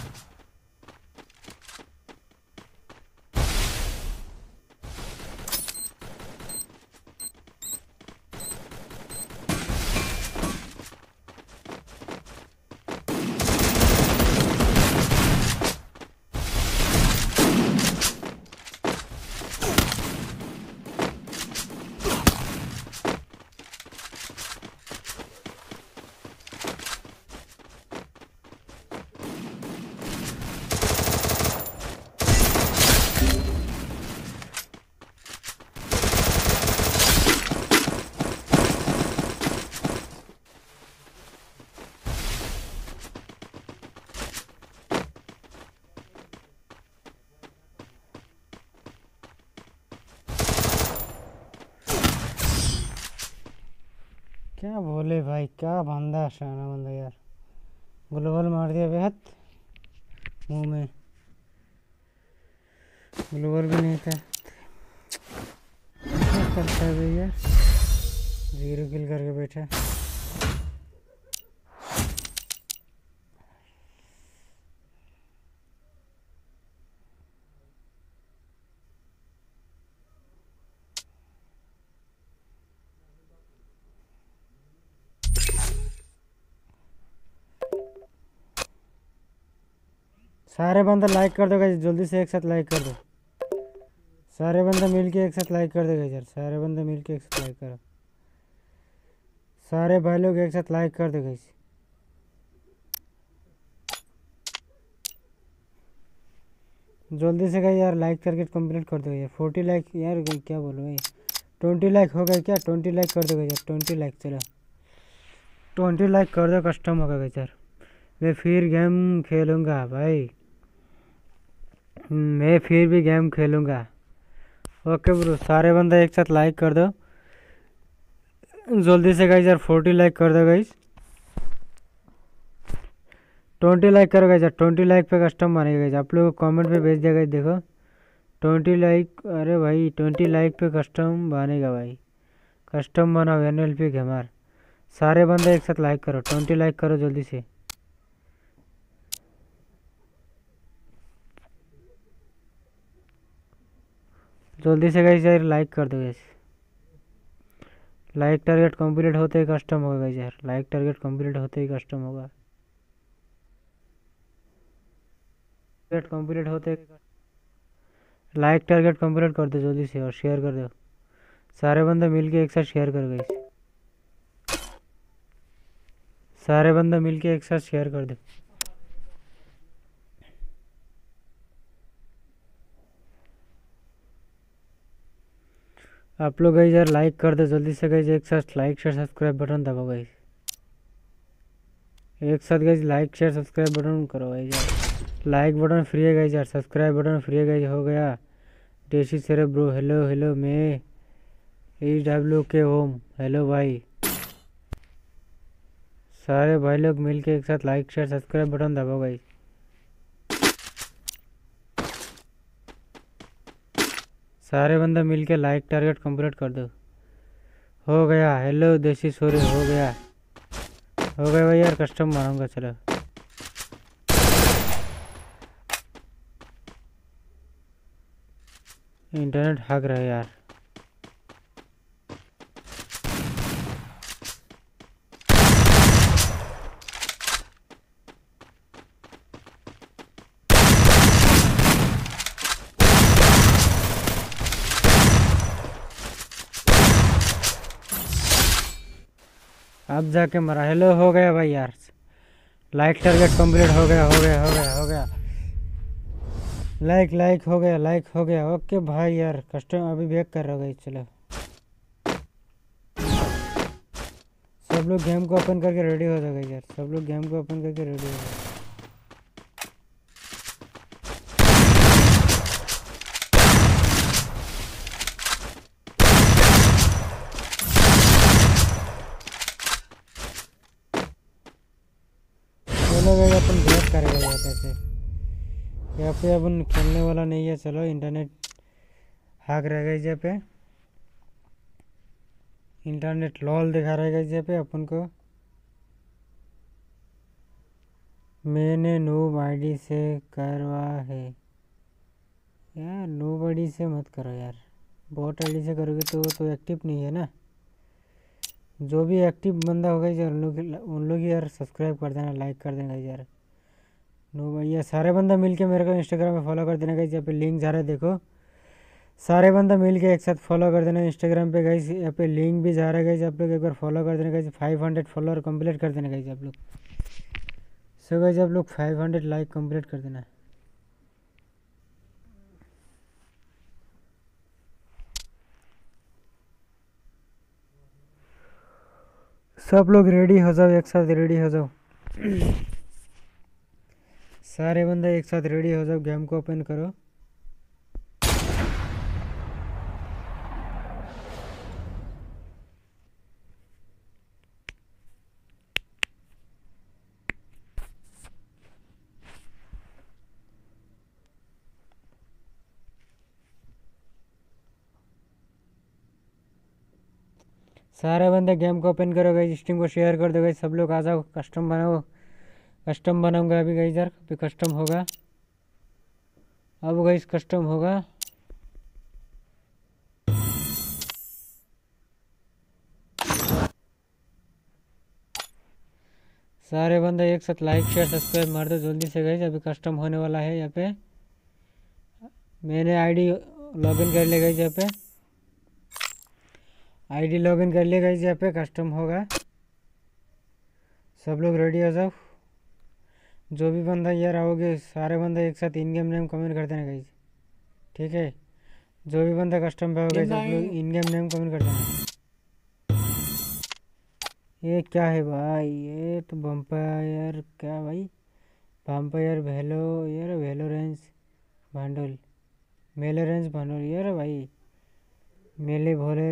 क्या बोले भाई। क्या बंदा शाना बंदा यार। ग्लोबल मार दिया बेहद मुंह में। ग्लोबल भी नहीं था। क्या करता है भैया। जीरो किल करके बैठा। सारे बंदे लाइक कर दो गाइस, जल्दी से एक साथ लाइक कर दो। सारे बंदे मिलके एक साथ लाइक कर दो गाइस यार, सारे बंदे मिलके एक साथ लाइक करो। सारे भाई लोग एक साथ लाइक कर दो गाइस। जल्दी से गाइस यार लाइक टारगेट कंप्लीट कर दो यार। फोर्टी लाइक यार, क्या बोलो भाई, ट्वेंटी लाइक हो गए क्या? ट्वेंटी लाइक कर दो यार, ट्वेंटी लाइक। चलो ट्वेंटी लाइक कर दो, कस्टम होगा गाइस यार। मैं फिर गेम खेलूँगा भाई, मैं फिर भी गेम खेलूँगा। ओके ब्रो, सारे बंदे एक साथ लाइक कर दो जल्दी से गाइस यार। फोर्टी लाइक कर दो गाइस, ट्वेंटी लाइक करो गाइस यार। ट्वेंटी लाइक पे कस्टम बनेगा गाइस, आप लोग कमेंट पे भेज दिया गाइस। देखो ट्वेंटी लाइक, अरे भाई ट्वेंटी लाइक पे कस्टम बनेगा भाई। कस्टम बनाओ एन एल पी गेमर। सारे बंदे एक साथ लाइक करो, ट्वेंटी लाइक करो जल्दी से। जल्दी से गाइस यार लाइक कर दो गाइस। लाइक टारगेट कंप्लीट होते ही कस्टम होगा गाइस यार, लाइक टारगेट कंप्लीट होते ही कस्टम होगा। टारगेट कंप्लीट होते लाइक टारगेट कंप्लीट कर दो जल्दी से और शेयर कर दो। सारे बंदे मिलके एक साथ शेयर करो गाइस, सारे बंदे मिलके एक साथ शेयर कर दो। आप लोग गाइस यार लाइक कर दो जल्दी से गाइस, एक साथ लाइक शेयर सब्सक्राइब बटन दबाओ गाइस। एक साथ guys like share subscribe button करो गाइस यार। लाइक बटन फ्री है गाइस यार, सब्सक्राइब बटन फ्री है गाइस। हो गया देसी सेरे ब्रो, हेलो हेलो, मैं E W K home, hello भाई। सारे भाई लोग मिलके एक साथ लाइक शेयर सब्सक्राइब बटन दबाओ गाइस। सारे बंदे मिलके लाइक टारगेट कंप्लीट कर दो। हो गया, हेलो देसी सोरे, हो गया हो गया भाई यार, कस्टम बनाऊंगा। चलो इंटरनेट हैक रहा है यार। अब जाके मरा, हेलो हो गया भाई यार। लाइक टारगेट कंप्लीट हो गया हो गया हो गया हो गया लाइक लाइक हो गया, लाइक हो गया। ओके भाई यार, कस्टम अभी बैक कर रहा है। चलो सब लोग गेम को ओपन करके रेडी हो जाएगा यार, सब लोग गेम को ओपन करके रेडी हो जाएगा। चलो भाई अपन बैक करेगा यार, कैसे यहाँ पे अपन खेलने वाला नहीं है। चलो इंटरनेट हैक रहेगा इस पे, इंटरनेट लॉल दिखा रहेगा इस पे अपन को। मैंने नूब आईडी से करवा है यार, नूब आईडी से मत करो यार, बॉट आईडी से करोगे तो वो तो एक्टिव नहीं है ना। जो भी एक्टिव बंदा होगा यार उन लोग उन लोग यार सब्सक्राइब कर देना, लाइक कर देना यार। नो भैया सारे बंदा मिलके मेरे को इंस्टाग्राम पे फॉलो कर देना गाइस, यहाँ पे लिंक जा रहा है देखो। सारे बंदा मिलके एक साथ फॉलो कर देना इंस्टाग्राम पे गाइस, यहाँ पे लिंक भी जा रहा है गाइस। आप लोग एक बार फॉलो कर देना guys, five hundred follower complete कर देना गाइस आप लोग। सो गाइस आप लोग फाइव हंड्रेड लाइक कंप्लीट कर देना। सब लोग रेडी हो जाओ, एक साथ रेडी हो जाओ। सारे बंदे एक साथ रेडी हो जाओ, गेम को ओपन करो। सारे बंदे गेम को ओपन करो गाइस, स्ट्रीम को शेयर कर दो गाइस। सब लोग आ जाओ, कस्टम बनाओ। कस्टम बनाऊंगा अभी गाइस यार, अभी कस्टम होगा। अब गाइस कस्टम होगा। सारे बंदे एक साथ लाइक शेयर सब्सक्राइब मार दो जल्दी से गाइस, अभी कस्टम होने वाला है। यहाँ पे मैंने आईडी लॉगिन कर लिया गाइस, यहाँ पे आईडी लॉगिन कर लिया गाइस, यहाँ पे कस्टम होगा। सब लोग रेडी हो जाओ। जो भी बंदा यार आओगे सारे बंदे एक साथ इन गेम नेम कमेंट कर देना गाइस, ठीक है। जो भी बंदा कस्टम पे हो गए सब लोग इन गेम नेम कमेंट कर देना। ये क्या है भाई, ये तो वैम्पायर क्या भाई, वैम्पायर भेलो यार, भेलो रेंज भांडोल, मेले रेंज भांडोल यार भाई, मेले भोले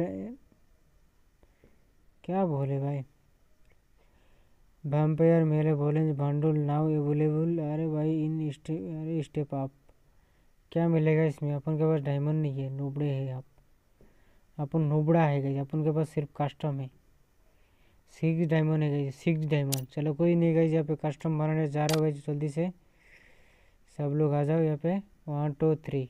क्या भोले भाई, वैम्पायर मेले भोले भांडोल नाउ अवेलेबल। अरे भाई इन स्टे अरे स्टेप अप क्या मिलेगा इसमें? अपन के पास डायमंड नहीं है, नोबड़े है आप, अपन नोबड़ा है गई, अपन के पास सिर्फ कस्टम है। सिक्स डायमंड है गई, सिक्स डायमंड। चलो कोई नहीं गई, यहाँ पे कस्टम बनाने जा रहा हो जल्दी से सब लोग आ जाओ यहाँ पे। वन टू थ्री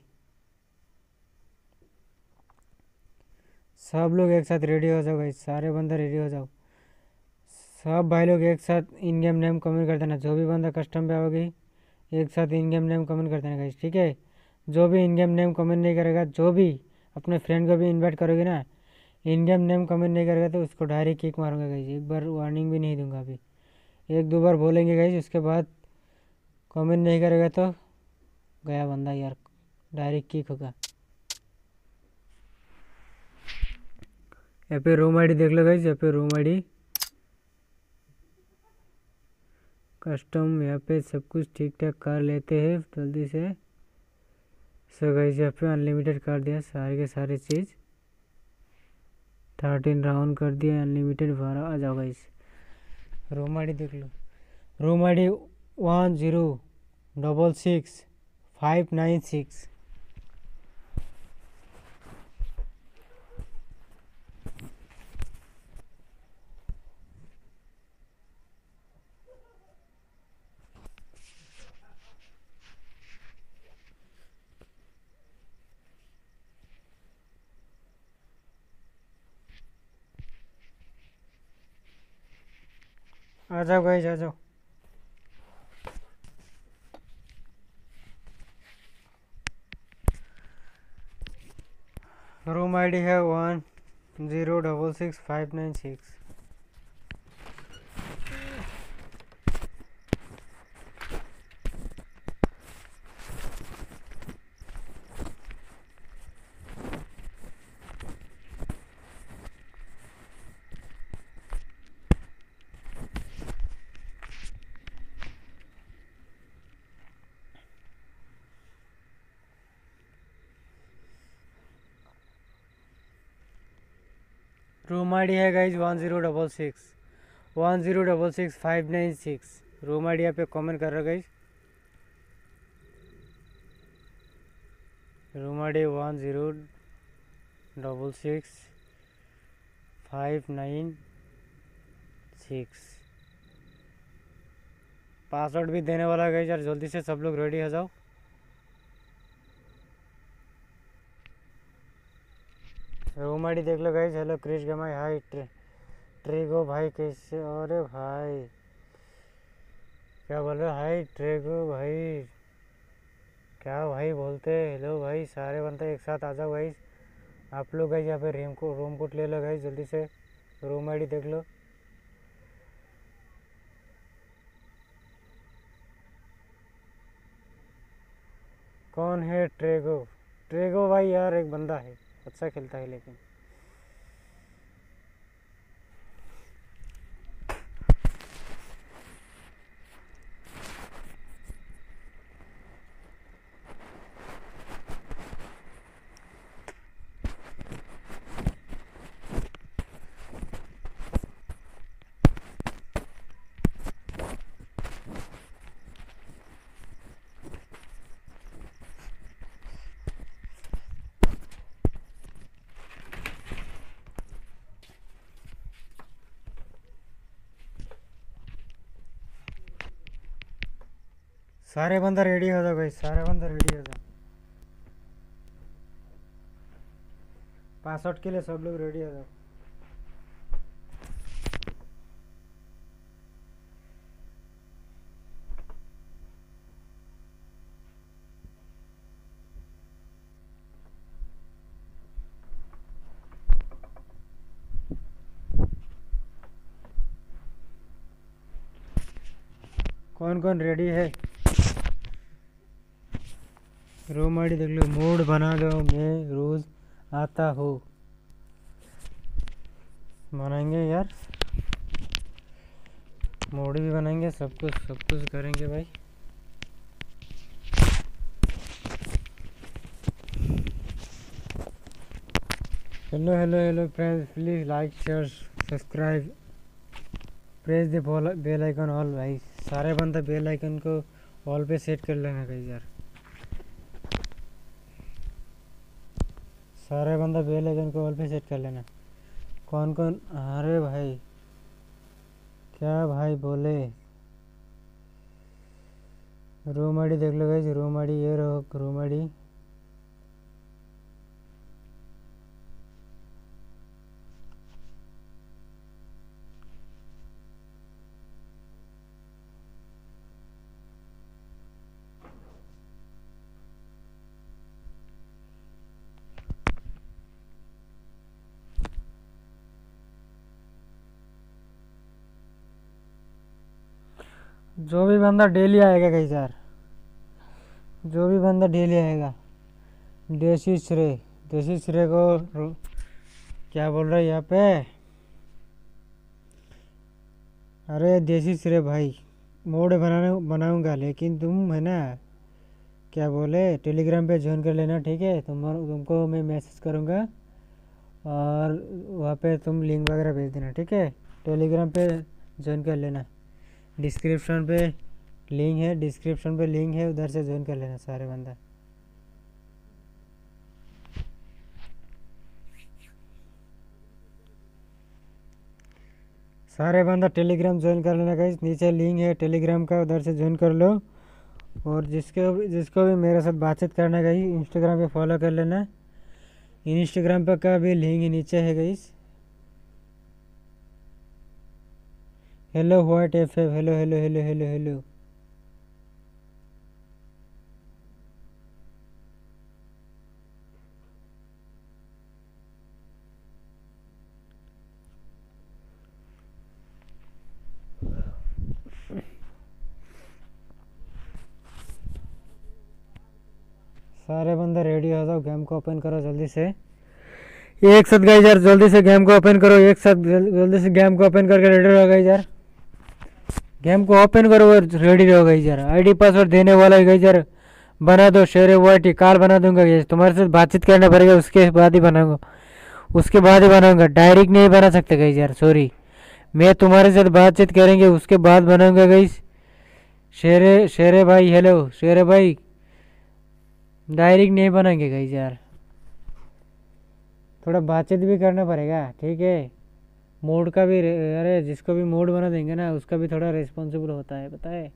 सब लोग एक साथ रेडी हो जाओ गई, सारे बंदे रेडी हो जाओ। सब भाई लोग एक साथ इन गेम नेम कमेंट कर देना। जो भी बंदा कस्टम पे आओगी एक साथ इन गेम नेम कमेंट कर देना गाइस, ठीक है। जो भी इन गेम नेम कमेंट नहीं करेगा, जो भी अपने फ्रेंड को भी इनवाइट करोगे ना, इन गेम नेम कमेंट नहीं करेगा तो उसको डायरेक्ट किक मारूंगा गाइस। एक बार वार्निंग भी नहीं दूंगा, अभी एक दो बार बोलेंगे गाइस, उसके बाद कमेंट नहीं करेगा तो गया बंदा यार, डायरेक्ट किक होगा। यहाँ पे रूम आई डी देख लो गाइस, यहाँ पे रूम आई डी कस्टम, यहाँ पे सब कुछ ठीक ठाक कर लेते हैं जल्दी से। सो गाइस यहाँ पे अनलिमिटेड कर दिया सारे के सारे चीज़, थर्टीन राउंड कर दिया अनलिमिटेड, बारह आ जाओ गाइस। रूम आई डी देख लो, room I D one zero double six five nine six. आ जाओ गाइस आ जाओ। रूम आई डी है one zero double six five nine six. Room I D है guys one zero double six one zero double six five nine six. Room I D यहाँ पे comment कर रहा guys. Room I D one zero double six five nine six. Password भी देने वाला guys यार, जल्दी से सब लोग रेडी हो जाओ। रूम आई डी देख लो गाइज। हेलो क्रिश गमाई, हाई ट्रे, ट्रेगो भाई कैसे? अरे भाई क्या बोल रहे हो? हाई ट्रेगो भाई, क्या भाई बोलते? हेलो भाई, सारे बंदे एक साथ आ जाओ गाइज। आप लोग गाइज यहाँ पे रूम को रूम कोड ले लो गाइज, जल्दी से रूम आई डी देख लो। कौन है ट्रेगो? ट्रेगो भाई यार एक बंदा है, अच्छा खेलता है लेकिन। सारे बंदा रेडी हो जाओ गाइस, सारे बंदा रेडी हो जाओ। पासवर्ड के लिए सब लोग रेडी हो जाओ। कौन कौन रेडी है? रूम आईडी देख लो, मूड बना दो, मैं रोज आता हूँ। बनाएंगे यार, मूड भी बनाएंगे, सब कुछ सब कुछ करेंगे भाई। Hello hello hello friends, please like share subscribe, press the bell icon all. भाई सारे बंदा बेल आइकन को ऑल पे सेट कर लेना कहीं यार, सारे बंदा बेल आइकन को ऑल पे सेट कर लेना। कौन कौन? अरे भाई क्या भाई बोले? रूम आईडी देख लो गाइस, रूम आईडी ये रहो, रूम आईडी। जो भी बंदा डेली आएगा कहीं यार, जो भी बंदा डेली आएगा, देसी श्रे, देसी श्रे को रो- क्या बोल रहा है यहाँ पे? अरे देसी श्रे भाई, मोड बनाने बनाऊंगा, लेकिन तुम है ना क्या बोले, टेलीग्राम पे ज्वाइन कर लेना, ठीक है? तुम तुमको मैं मैसेज करूँगा और वहाँ पे तुम लिंक वगैरह भेज देना, ठीक है? टेलीग्राम पे ज्वाइन कर लेना, डिस्क्रिप्शन पे लिंक है, डिस्क्रिप्शन पे लिंक है, उधर से ज्वाइन कर लेना सारे बंदा। सारे बंदा टेलीग्राम ज्वाइन कर लेना गाइस, नीचे लिंक है टेलीग्राम का, उधर से ज्वाइन कर लो। और जिसको भी जिसको भी मेरे साथ बातचीत करना है गाइस, इंस्टाग्राम पे फॉलो कर लेना, इंस्टाग्राम पे का भी लिंक नीचे है guys. Hello what F F, hello hello hello hello hello. सारे बंदे रेडी हो जाओ, गेम को ओपन करो जल्दी से, एक साथ गाइस यार, जल्दी से गेम को ओपन करो, एक साथ जल- जल्दी से गेम को ओपन करके रेडी रहो गाइस यार, गेम को ओपन करो और रेडी रहो गाइस यार। आईडी पासवर्ड देने वाला है गाइस यार, बना दो, शेयर वाइटी कार बना दूंगा गाइस, तुम्हारे साथ बातचीत करना पड़ेगा, उसके बाद ही बनाऊंगा, उसके बाद ही बनाऊंगा, डायरेक्ट नहीं बना सकते गाइस यार, सॉरी। मैं तुम्हारे साथ बातचीत करेंगे उसके बाद बनाऊंगा गाइस। शेरे शेरे भाई, हेलो शेरे भाई, डायरेक्ट नहीं बनाएंगे गाइस यार, थोड़ा बातचीत भी करना पड़ेगा, ठीक है? मूड का भी, अरे जिसको भी मूड बना देंगे ना, उसका भी थोड़ा रिस्पॉन्सिबल होता है, पता है?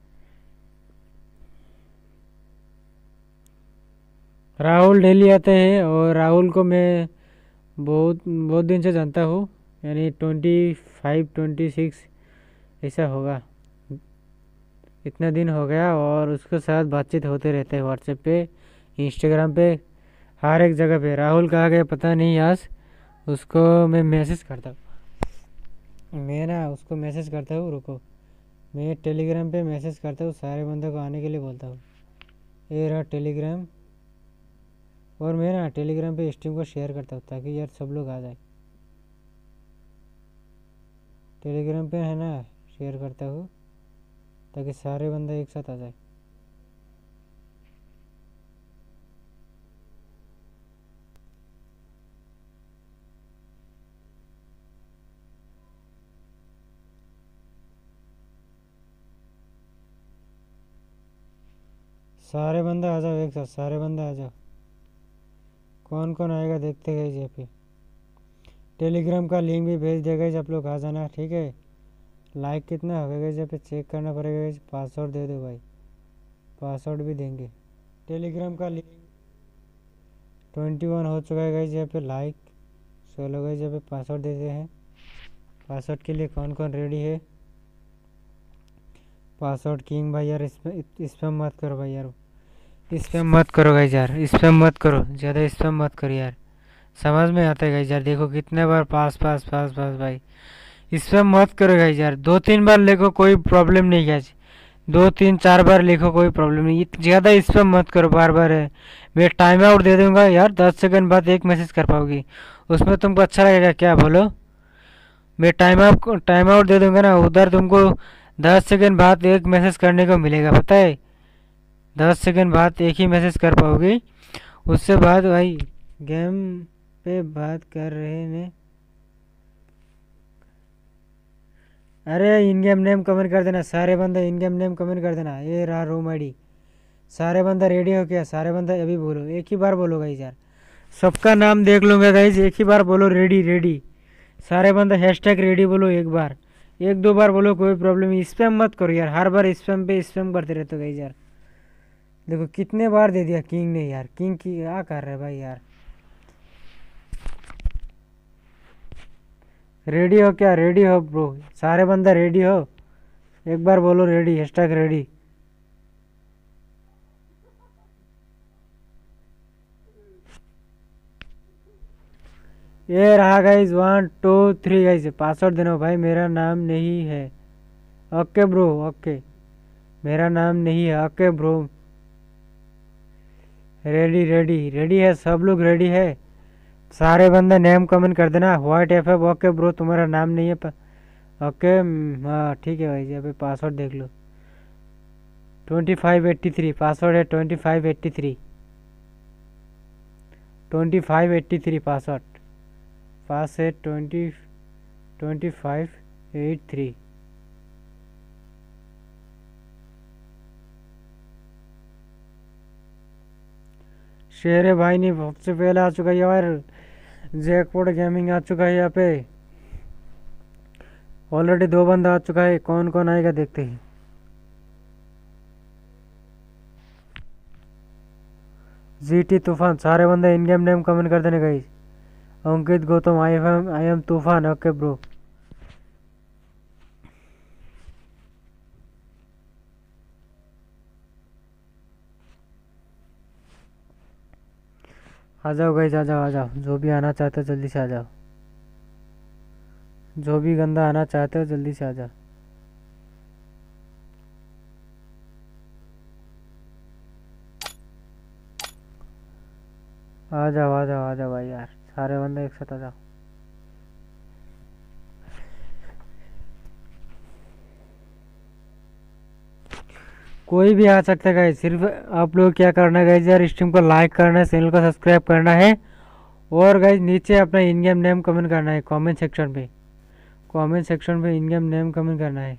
राहुल डेली आते हैं, और राहुल को मैं बहुत बहुत दिन से जानता हूँ, यानी ट्वेंटी फाइव ट्वेंटी सिक्स ऐसा होगा, इतना दिन हो गया, और उसके साथ बातचीत होते रहते हैं व्हाट्सएप पे, इंस्टाग्राम पे, हर एक जगह पे। राहुल कहाँ गया पता नहीं, आज उसको मैं मैसेज करता हूँ, मैं ना उसको मैसेज करता हूँ, रुको, मैं टेलीग्राम पे मैसेज करता हूँ, सारे बंदों को आने के लिए बोलता हूँ, ये रहा टेलीग्राम, और मैं ना टेलीग्राम पे स्ट्रीम को शेयर करता हूँ ताकि यार सब लोग आ जाए, टेलीग्राम पे है ना शेयर करता हूँ ताकि सारे बंदे एक साथ आ जाए। सारे बंदे आ जाओ एक साथ, सारे बंदे आ जाओ, कौन कौन आएगा देखते गए यहाँ पे। टेलीग्राम का लिंक भी भेज देगा, आप लोग आ जाना, ठीक है? लाइक कितना हो गया यहाँ पे चेक करना पड़ेगा, पासवर्ड दे दो भाई, पासवर्ड भी देंगे। टेलीग्राम का लिंक ट्वेंटी वन हो चुका है गाइस, यहाँ पे लाइक सोलह गाइस, यहाँ पे पासवर्ड देते हैं। पासवर्ड के लिए कौन कौन रेडी है? पासवर्ड किंग भाई यार, इसमें स्पैम मत करो भाई यार, स्पैम मत करो गाइस यार, स्पैम मत करो, ज़्यादा स्पैम मत करो यार, समझ में आता है गाइस यार। देखो कितने बार पास पास पास पास भाई, स्पैम मत करो गाइस यार, दो तीन बार लिखो कोई प्रॉब्लम नहीं गाइस, दो तीन चार बार लिखो, कोई प्रॉब्लम नहीं। ज़्यादा स्पैम मत करो बार बार है। मैं टाइम आउट दे दूंगा यार, दस सेकंड बाद एक मैसेज कर पाओगी, उसमें तुमको अच्छा लगेगा क्या बोलो? मैं टाइम आउट टाइम आउट दे दूंगा ना, उधर तुमको दस सेकंड बाद एक मैसेज करने को मिलेगा, पता है? दस सेकंड बाद एक ही मैसेज कर पाओगी, उससे बाद भाई गेम पे बात कर रहे ने। अरे इन गेम नेम कमेंट कर देना सारे बंदे, इन गेम नेम कमेंट कर देना। ये रहा रूम आईडी। सारे बंदा रेडी हो क्या? सारे बंदा अभी बोलो, एक ही बार बोलो गाइस यार, सबका नाम देख लूँगा गाइस, एक ही बार बोलो रेडी रेडी। सारे बंदा हैशटैग रेडी बोलो एक बार, एक दो बार बोलो कोई प्रॉब्लम नहीं। स्पैम मत करो यार, हर बार स्पैम पे स्पैम करते रहते हो गाइस यार। देखो कितने बार दे दिया किंग ने यार, किंग की क्या कर रहे भाई यार। रेडी हो क्या? रेडी हो ब्रो, सारे बंदा रेडी हो, एक बार बोलो रेडी, हैशटैग रेडी। ये रहा guys, one two three guys. Password देना भाई, मेरा नाम नहीं है। ओके ब्रो, ओके मेरा नाम नहीं है, okay bro. Ready ready ready है, सब लोग रेडी है। सारे बंदे नेम कमेंट कर देना, white F F. Okay bro, तुम्हारा नाम नहीं है प... ओके हाँ ठीक है भाई। अभी पासवर्ड देख लो, twenty five eighty three password है, twenty five eighty three twenty five eighty three password पास है, twenty twenty five eight three. शेर भाई ने सबसे पहले आ चुका है यार, जैकपॉट गेमिंग आ चुका है यहाँ पे। ऑलरेडी दो बंदा आ चुका है, कौन कौन आएगा देखते हैं। जीटी तूफान, सारे बंदे इन गेम नेम कमेंट कर देने guys. Ankit Gautam, I am I am Toofan. Okay bro, आ जाओ गाइस, आ जाओ आ जाओ। जो भी आना चाहते हो जल्दी से आ जाओ, जो भी गंदा आना चाहते हो जल्दी से आ जाओ। आ जाओ आ जाओ आ जाओ भाई यार, सारे बंदे एक साथ आ जाओ। कोई भी आ सकता है गाइस, सिर्फ आप लोग क्या करना है गाइस यार, स्ट्रीम को लाइक करना है, चैनल को सब्सक्राइब करना है, और गाइस नीचे अपना इन गेम नेम कमेंट करना है कमेंट सेक्शन पे। कमेंट सेक्शन पे इन गेम नेम कमेंट करना है।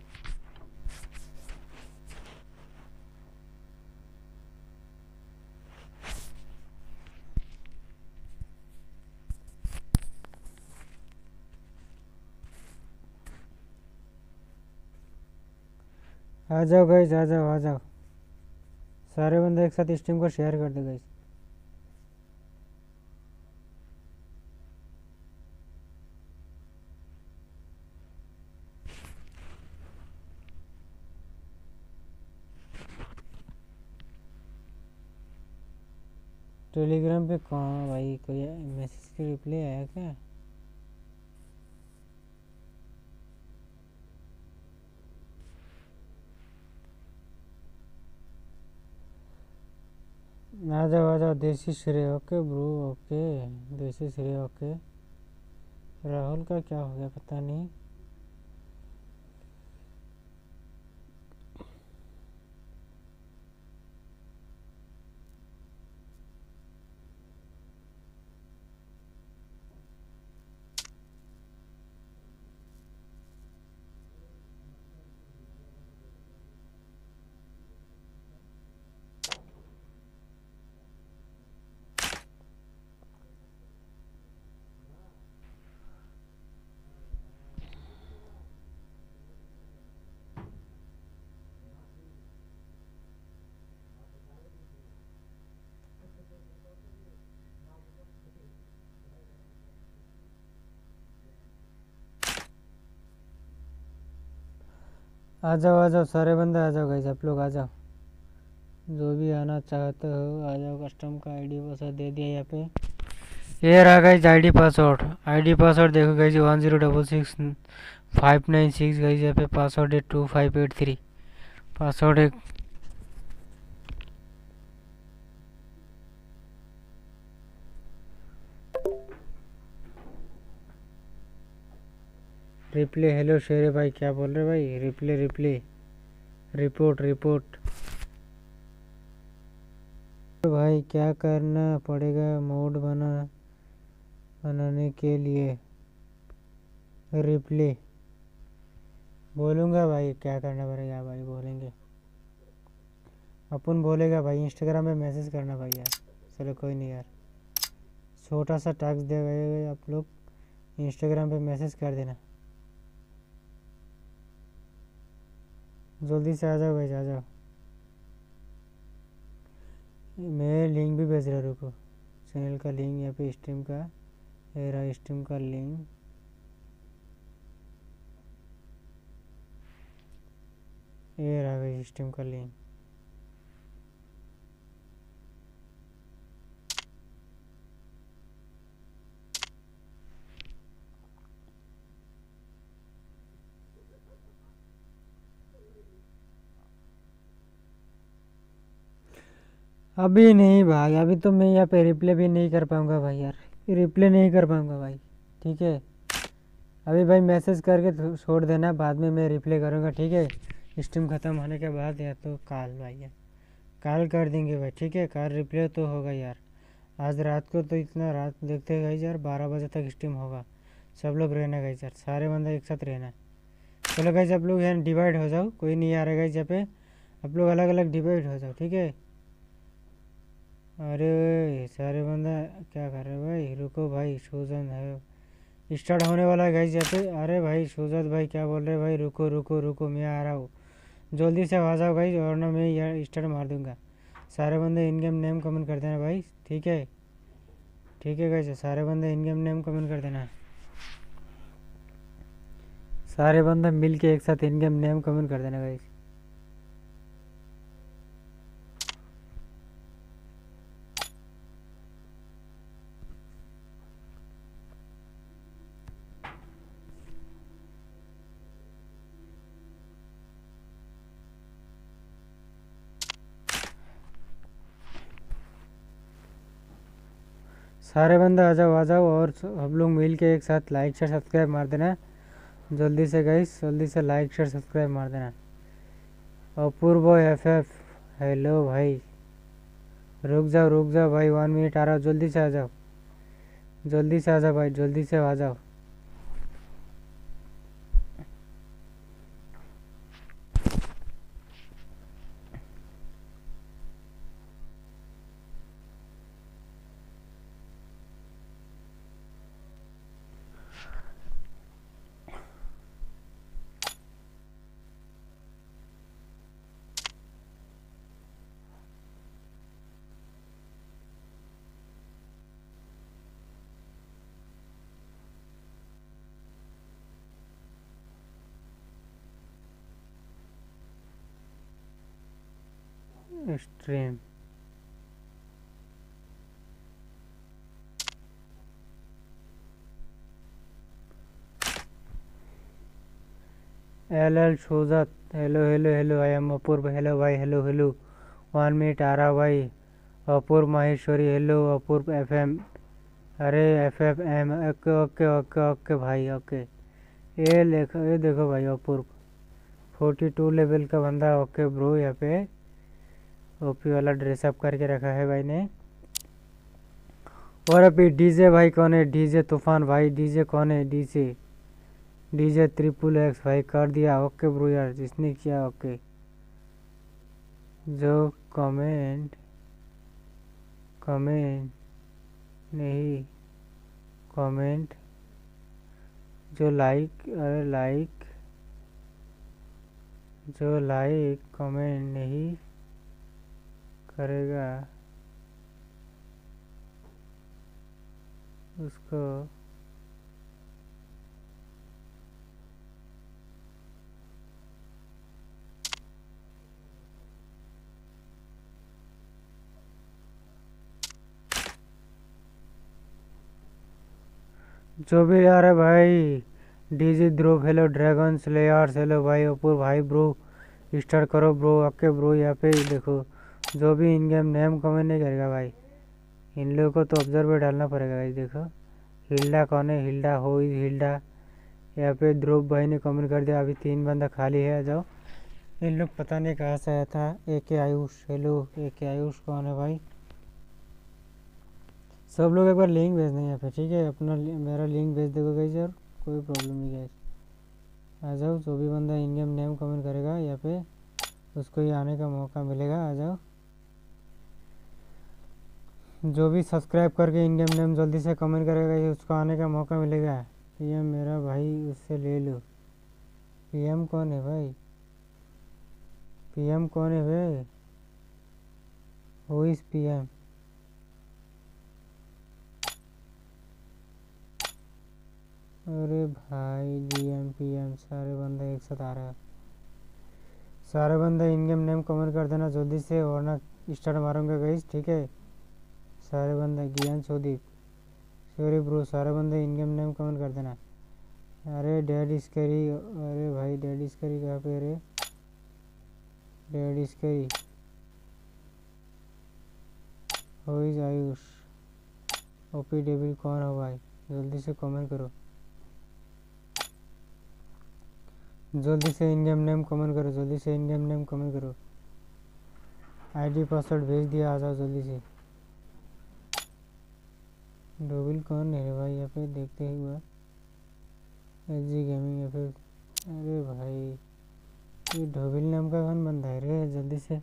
आ जाओ गाइस, आ जाओ आ जाओ। सारे बंदे एक साथ स्ट्रीम को शेयर कर दो गाइस। टेलीग्राम पे कहाँ भाई, कोई मैसेज की रिप्लाई आया क्या? आ जाओ आ जाओ। देसी श्रेय, ओके ब्रो, ओके देसी श्रेय, ओके। राहुल का क्या हो गया पता नहीं। आ जाओ आ जाओ, सारे बंदे आ जाओ गाइस, आप लोग आ जाओ। जो भी आना चाहते हो आ जाओ। कस्टम का आईडी पासवर्ड दे दिया यहाँ पे। ये रहा guys ID password. ID password देखो guys, one zero double six five nine six guys. यहाँ पे पासवर्ड है two five eight three. Password एक रिप्ले। हेलो शेरे भाई, क्या बोल रहे भाई? Replay replay report report. भाई क्या करना पड़ेगा मोड बना बनाने के लिए? रिप्ले बोलूँगा भाई, क्या करना पड़ेगा भाई बोलेंगे अपन, बोलेगा भाई इंस्टाग्राम पे मैसेज करना भाई यार। चलो कोई नहीं यार, छोटा सा टास्क दे गए आप लोग, इंस्टाग्राम पे मैसेज कर देना। जल्दी से आ जाओ भाई, आ जाओ। मैं लिंक भी भेज रहा, रुको। चैनल का लिंक यहाँ पे, स्ट्रीम का ये रहा, स्ट्रीम का लिंक। ये रहा भाई स्ट्रीम का लिंक। अभी नहीं भाई, अभी तो मैं यहाँ पे रिप्ले भी नहीं कर पाऊँगा भाई यार, रिप्ले नहीं कर पाऊँगा भाई, ठीक है। अभी भाई मैसेज करके थो- छोड़ देना, बाद में मैं रिप्ले करूँगा, ठीक है। स्ट्रीम ख़त्म होने के बाद या तो कल भाई यार, कल कर देंगे भाई, ठीक है। कल रिप्ले तो होगा यार। आज रात को तो इतना रात देखते गए यार, बारह बजे तक स्ट्रीम होगा। सब लोग रहना गए यार, सारे बंदे एक साथ रहना। चलो गाइस आप लोग यहाँ डिवाइड हो जाओ, कोई नहीं आ रहा गाइस यहाँ पे, आप लोग अलग अलग डिवाइड हो जाओ, ठीक है। अरे सारे बंदा क्या कर रहे भाई? रुको भाई, सूजन है स्टार्ट होने वाला है गाइस यहाँ पे। अरे भाई सुजात भाई क्या बोल रहे भाई? रुको रुको रुको, मैं आ रहा हूँ, जल्दी से आ जाओ गाइस, और ना मैं यार स्टार्ट मार दूंगा। सारे बंदे इन गेम नेम कमेंट कर देना भाई, ठीक है। ठीक है गाइस, सारे बंदे इन गेम नेम कमेंट कर देना, सारे बंदे मिल के एक साथ इन गेम नेम कमेंट कर देना गाइस। सारे बंदे आ जाओ आ जाओ, और हम लोग मिल के एक साथ लाइक शेयर सब्सक्राइब मार देना जल्दी से गाइस, जल्दी से लाइक शेयर सब्सक्राइब मार देना। अपूर्व एफ एफ हेलो भाई, रुक जाओ रुक जाओ भाई, वन मिनट आ रहा हूँ, जल्दी से आ जाओ, जल्दी से आ जाओ भाई, जल्दी से आ जाओ। स्ट्रीम एल एल शोजत hello hello hello, I am Apurv hello भाई, हेलो हेलो, वन मिनट आ रहा भाई। Apurv Maheshwari hello, Apurv F M, अरे F F M, okay okay okay okay भाई ओके। ये देखो ये देखो भाई, अपूर्व फोर्टी टू लेवल का बंदा, ओके ब्रो। यहाँ पे ओपी वाला ड्रेसअप करके रखा है भाई ने। और अभी डीजे भाई कौन है? डीजे तूफान भाई, डीजे कौन है? डीजे डीजे ट्रिपल एक्स भाई कर दिया, ओके ब्रो यार, जिसने किया ओके। जो कमेंट कमेंट नहीं कमेंट, जो लाइक अरे लाइक जो लाइक कमेंट नहीं करेगा उसको जो भी आ रहा है भाई। DG Dhruv hello, dragon slayers hello भाई, अपूर भाई ब्रो, स्टार्ट करो ब्रो। आपके ब्रो यहाँ पे देखो, जो भी इन गेम नेम कमेंट नहीं करेगा भाई, इन लोगों को तो ऑब्जर्वर डालना पड़ेगा भाई। देखो हिल्डा कौन है, हिल्डा हो इज हिल्डा। यहाँ पे ध्रुव भाई ने कमेंट कर दिया, अभी तीन बंदा खाली है, आ जाओ। इन लोग पता नहीं कहाँ से आया था। ए के आयुष, हेलो ए के आयुष कौन है भाई? सब लोग एक बार लिंक भेजना है यहाँ पे, ठीक है? अपना मेरा लिंक भेज देगा गाइस यार, कोई प्रॉब्लम नहीं गाइस। आ जाओ, जो भी बंदा इन गेम नेम कमेंट करेगा यहाँ पे उसको ही आने का मौका मिलेगा। आ जाओ, जो भी सब्सक्राइब करके इन गेम नेम जल्दी से कमेंट करेगा उसको आने का मौका मिलेगा। पीएम मेरा भाई, उससे ले लो। पीएम कौन है भाई? पीएम कौन है भाई? Who is PM? अरे भाई डीएम पीएम सारे बंदे एक साथ आ रहे हैं। सारे बंदे इन गेम नेम कमेंट कर देना जल्दी से, वरना स्टार्ट मारूंगा गाइस, ठीक है? सारे बंदे, ज्ञान चौधरी, सॉरी ब्रो, सारे बंदे इन गेम नेम कमेंट कर देना। अरे डैड स्कैरी, अरे भाई डैड स्कैरी कहाँ पे? अरे dad scary, who is Ayush? OP devil कौन हो भाई? जल्दी से कमेंट करो, जल्दी से इन गेम नेम कमेंट करो, जल्दी से इन गेम नेम कमेंट करो। आईडी पासवर्ड भेज दिया, आ जाओ जल्दी से। डोबिल कौन है रे भाई? यहाँ पे देखते ही हुआ एच जी गेमिंग या फिर, अरे भाई ये डोबिल नाम का कौन बंदा है रे? जल्दी से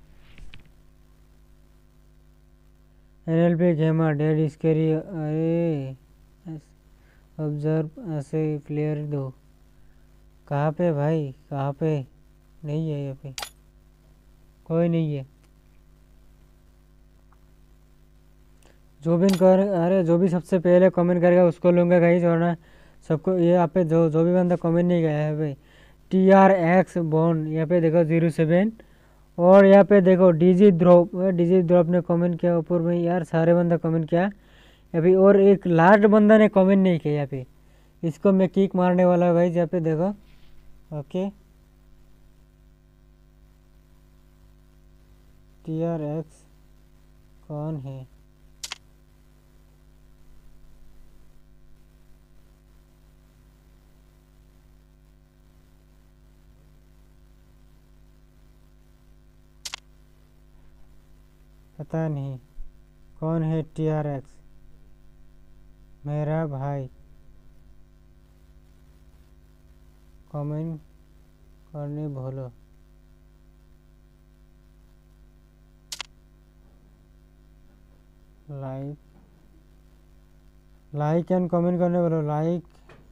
एनएलपी गेमर डेड स्कैरी, अरे ऑब्जर्व ऐसे प्लेयर दो। कहाँ पे भाई, कहाँ पे? नहीं है यहाँ पे, कोई नहीं है। जो भी कर, अरे जो भी सबसे पहले कमेंट करेगा उसको लूँगा गाइस, वरना सबको ये यहाँ पे जो जो भी बंदा कमेंट नहीं गया है भाई। टी आर एक्स बॉन्ड, यहाँ पे देखो जीरो सेवन, और यहाँ पे देखो डीजी ड्रॉप, डीजी ड्रॉप ने कमेंट किया ऊपर में यार, सारे बंदा कमेंट किया अभी। और एक लास्ट बंदा ने कमेंट नहीं किया यहाँ पे, इसको मैं किक मारने वाला हूँ गाइस। यहाँ पे देखो, ओके टी आर एक्स कौन है? पता नहीं कौन है टी आर एक्स, मेरा भाई। कमेंट करने भूलो। लाइक लाइक एंड कमेंट करने बोलो, लाइक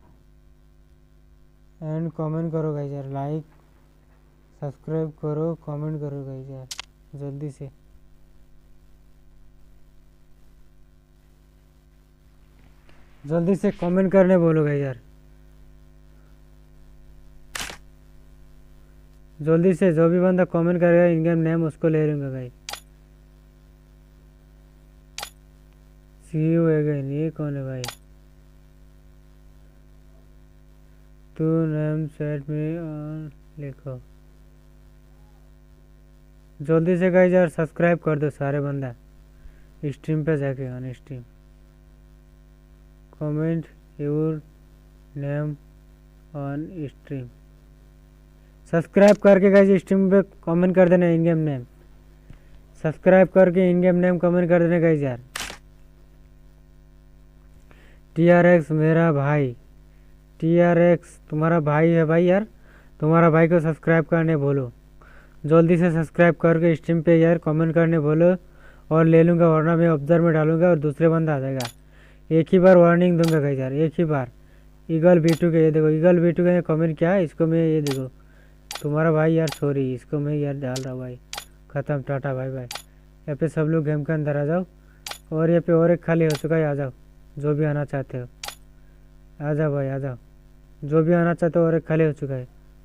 एंड कमेंट करो गाइस यार, लाइक सब्सक्राइब करो, कमेंट करो गाइस यार जल्दी से। जल्दी से कमेंट करने बोलो गाइस यार, जल्दी से। जो भी बंदा कमेंट करेगा इन गेम नेम उसको ले लूँगा गाइस। सी यू अगेन, ये कौन है भाई? तू नेम सेट में ऑन लिखो, जल्दी से गाइस यार सब्सक्राइब कर दो सारे बंदा स्ट्रीम पे जाके, on stream. Comment your name on stream, subscribe करके गाइस स्ट्रीम पे कमेंट कर देना इन गेम नेम, सब्सक्राइब करके इन गेम नेम कमेंट कर देना गाइस यार। टी आर एक्स मेरा भाई, टी आर एक्स तुम्हारा भाई है भाई यार, तुम्हारा भाई को सब्सक्राइब करने बोलो, जल्दी से सब्सक्राइब करके स्ट्रीम पे यार कमेंट करने बोलो, और ले लूँगा, वरना मैं ऑब्जर्व में डालूंगा और दूसरे बंदा आ जाएगा। एक ही बार वार्निंग दूंगा गाइस यार, एक ही बार। ईगल बीटू के, ये देखो ईगल बीटू के कमेंट किया है, इसको मैं ये देखो तुम्हारा भाई यार, सॉरी इसको मैं यार डाल रहा हूँ भाई। ख़त्म, टाटा बाय बाय। यहाँ पे सब लोग गेम के अंदर आ जाओ, और यहाँ पे और एक खाली हो चुका है, आ जाओ जो भी आना चाहते हो, आ जाओ भाई आ जाओ, जो भी आना चाहते हो, और एक खाली हो चुका है।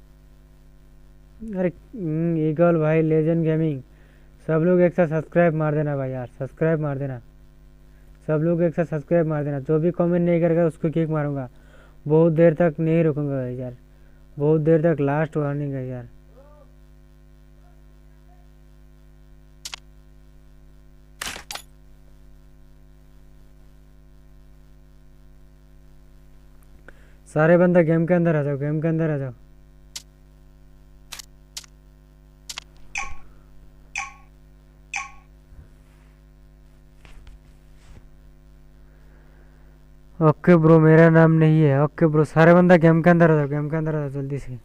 अरे ईगल भाई, लेजेंड गेमिंग, सब लोग एक साथ सब्सक्राइब मार देना भाई यार, सब्सक्राइब मार देना, सब लोग एक साथ सब्सक्राइब मार देना। जो भी कमेंट नहीं करेगा उसको किक मारूंगा, बहुत देर तक नहीं रुकूंगा यार, बहुत देर तक, लास्ट वार्निंग है यार। सारे बंदे गेम के अंदर आ जाओ, गेम के अंदर आ जाओ। ओके ब्रो, मेरा नाम नहीं है। ओके ब्रो, सारे बंदा गेम के अंदर आ जाओ, गेम के अंदर आ जाओ जल्दी से।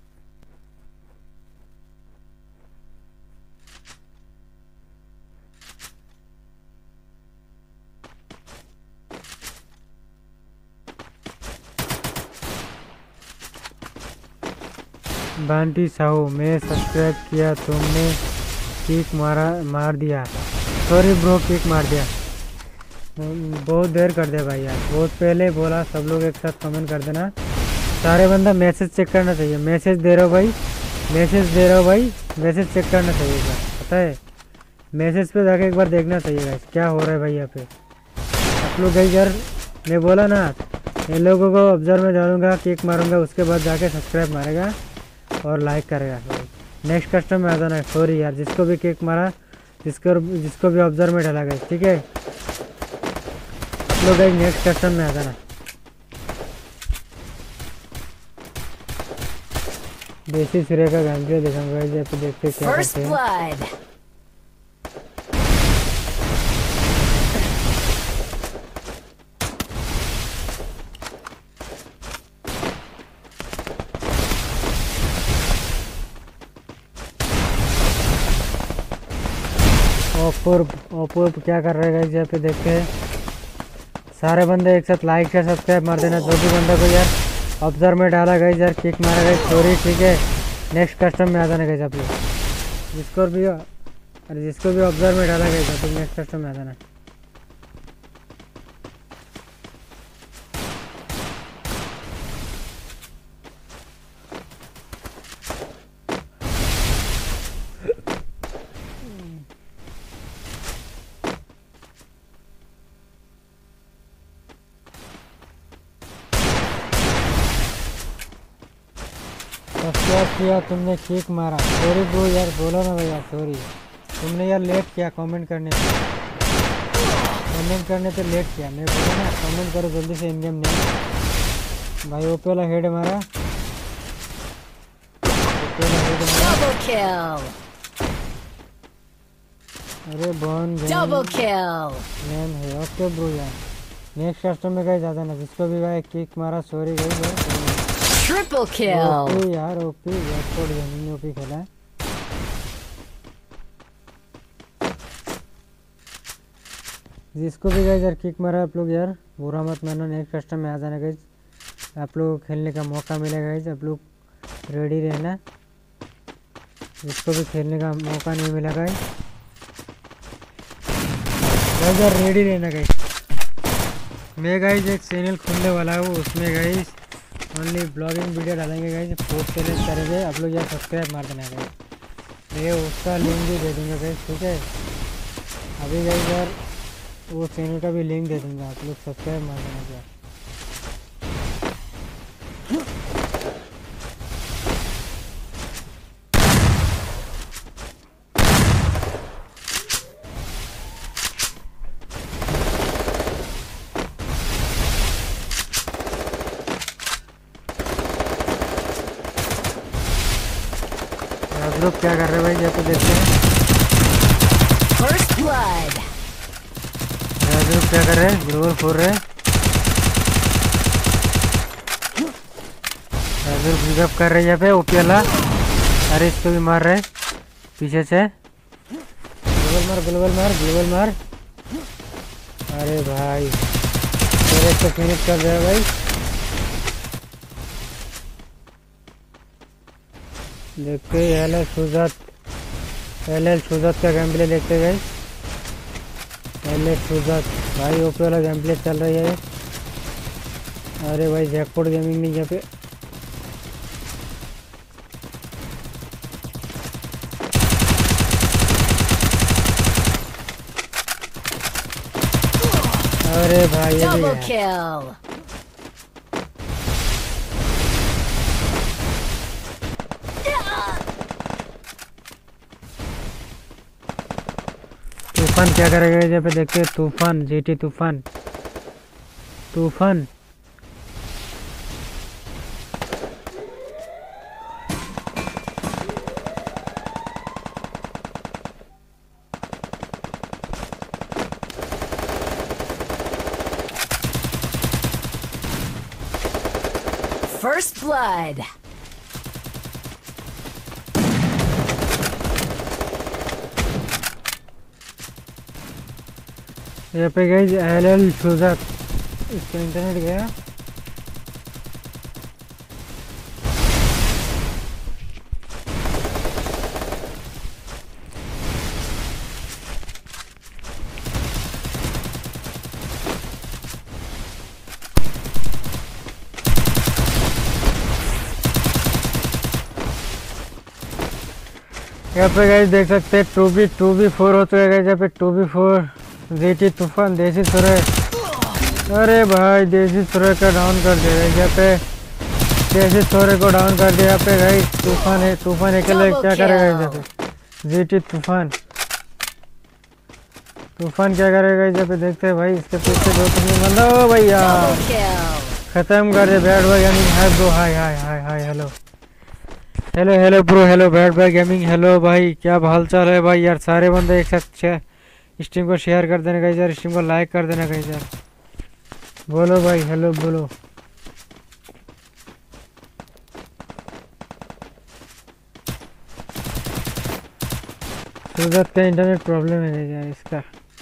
बांटी साहू, मैं सब्सक्राइब किया, तुमने किक मारा मार दिया। सॉरी ब्रो, किक मार दिया, बहुत देर कर दिया भाई यार, बहुत पहले बोला। सब लोग एक साथ कमेंट कर देना। सारे बंदा मैसेज चेक करना चाहिए। मैसेज दे रहे हो भाई, मैसेज दे रहे हो भाई, मैसेज चेक करना चाहिए एक बार, पता है। मैसेज पे जाके एक बार देखना चाहिए गाइस क्या हो रहा है भाई यहाँ पे। आप लोग गई यार, मैं बोला ना इन लोगों को ऑब्जर्व में डालूंगा, किक मारूंगा, उसके बाद जाके सब्सक्राइब मारेगा और लाइक करेगा भाई। नेक्स्ट कस्टम में आ जाना है। सॉरी यार, जिसको भी किक मारा, जिसको जिसको भी ऑब्जर्व में डाला गया, ठीक है। आप लोग एक नेक्स्ट कस्टम में आ जाना। देसी सिरे का गेम प्ले दिखाऊंगा, जब पे देखते क्या First करते हैं। blood. अपूर्व अपूर्व क्या कर रहे हैं यहाँ पे देखते हैं। सारे बंदे एक साथ लाइक शेयर सब्सक्राइब मार देना। जो भी बंदा को यार ऑब्जर्व में डाला गई यार, किक मारा गई, सॉरी, ठीक है। नेक्स्ट कस्टम में आ जाना गई आप लोग, जिसको भी अरे जिसको भी ऑब्जर्व में डाला गया तो नेक्स्ट कस्टम में आ जाना। सब्सक्राइब किया, तुमने किक मारा, सॉरी ब्रो यार, बोलो ना भैया सॉरी। तुमने यार लेट किया कमेंट करने पे, कमेंट करने पे लेट किया। मैं बोला ना कमेंट करो जल्दी से, इन गेम नहीं भाई। ओपी वाला हेड मारा, ओपी वाला हेड मारा। Double kill. अरे बॉन Double kill. गेम है। ओके ब्रो यार, नेक्स्ट कस्टम में गए ज़्यादा ना, जिसको भी भाई किक मारा सॉरी गई। Triple kill. ओपी यार, ओपी जैकपॉट गेमिंग ओपी खेला है। जिसको भी गए यार किक मारा, आप लोग यार बुरा मत मानो। नेक्स्ट कस्टम में आ जाना गई, आप लोग को खेलने का मौका मिलेगा गाइस। आप लोग रेडी रहना, जिसको भी खेलने का मौका नहीं मिला गाइस यार रेडी रहना गाइस। मैं गाइस एक चैनल खोलने वाला हूँ, उसमें गाइस ओनली ब्लॉगिंग वीडियो डालेंगे गाइस, पोस्ट चैलेंज करेंगे। आप लोग यार सब्सक्राइब मार देना गाइस, मैं उसका लिंक भी दे दूँगा गाइस, ठीक है। अभी गाइस यार वो चैनल का भी लिंक दे दूँगा, आप लोग सब्सक्राइब मार देना यार। आप लोग क्या कर रहे हैं भाई, जब तो देखते हैं। First blood. आप लोग क्या कर रहे हैं, ग्लोबल फोड़ रहे हैं। आप लोग पिकअप कर रहे हैं यहाँ पे ओपी वाला। अरे इसको भी मार रहे हैं पीछे से। ग्लोबल मार, ग्लोबल मार, ग्लोबल मार। अरे भाई तेरे को फिनिश कर दिया भाई। देखते L L Sujat, L L Sujat का गेम प्ले देखते गए। एल एल सुजात भाई ओपी वाला गेम प्ले चल रही है। अरे भाई जैकपॉट गेमिंग नहीं यहाँ पे। अरे भाई ये भी Double है। kill. तूफान क्या करेगा जहाँ पे देखते हैं। तूफान जीटी तूफान, तूफान First blood. यहाँ पे गाइस एल एल शुजत, इसका इंटरनेट गया। यहाँ पे गाइस देख सकते हैं two B two B four हो चुका है गाइस। यहाँ पे टू बी फोर देसी तूफान देसी सुरय, अरे भाई देसी सुरय का डाउन कर दिया गाइस। यहाँ पे देसी सुरय को डाउन कर दिया। यहाँ पे गाइस तूफान है, तूफान अकेले क्या करेगा यहाँ पे? जीटी तूफान तूफान क्या करेगा यहाँ पे? देखते हैं भाई, इसके पीछे दो तीन बंदा। ओ भैया Double kill. खत्म कर दे bat boy gaming. Hi bro, hi hi hi hi hello hello hello bro, hello bat boy gaming, hello भाई क्या हाल चाल है भाई? यार सारे बंदे एक साथ स्ट्रीम को शेयर कर देना गाइस यार, स्ट्रीम को लाइक कर देना गाइस यार। बोलो भाई हेलो बोलो। सूरत का इंटरनेट प्रॉब्लम है गाइस यार इसका।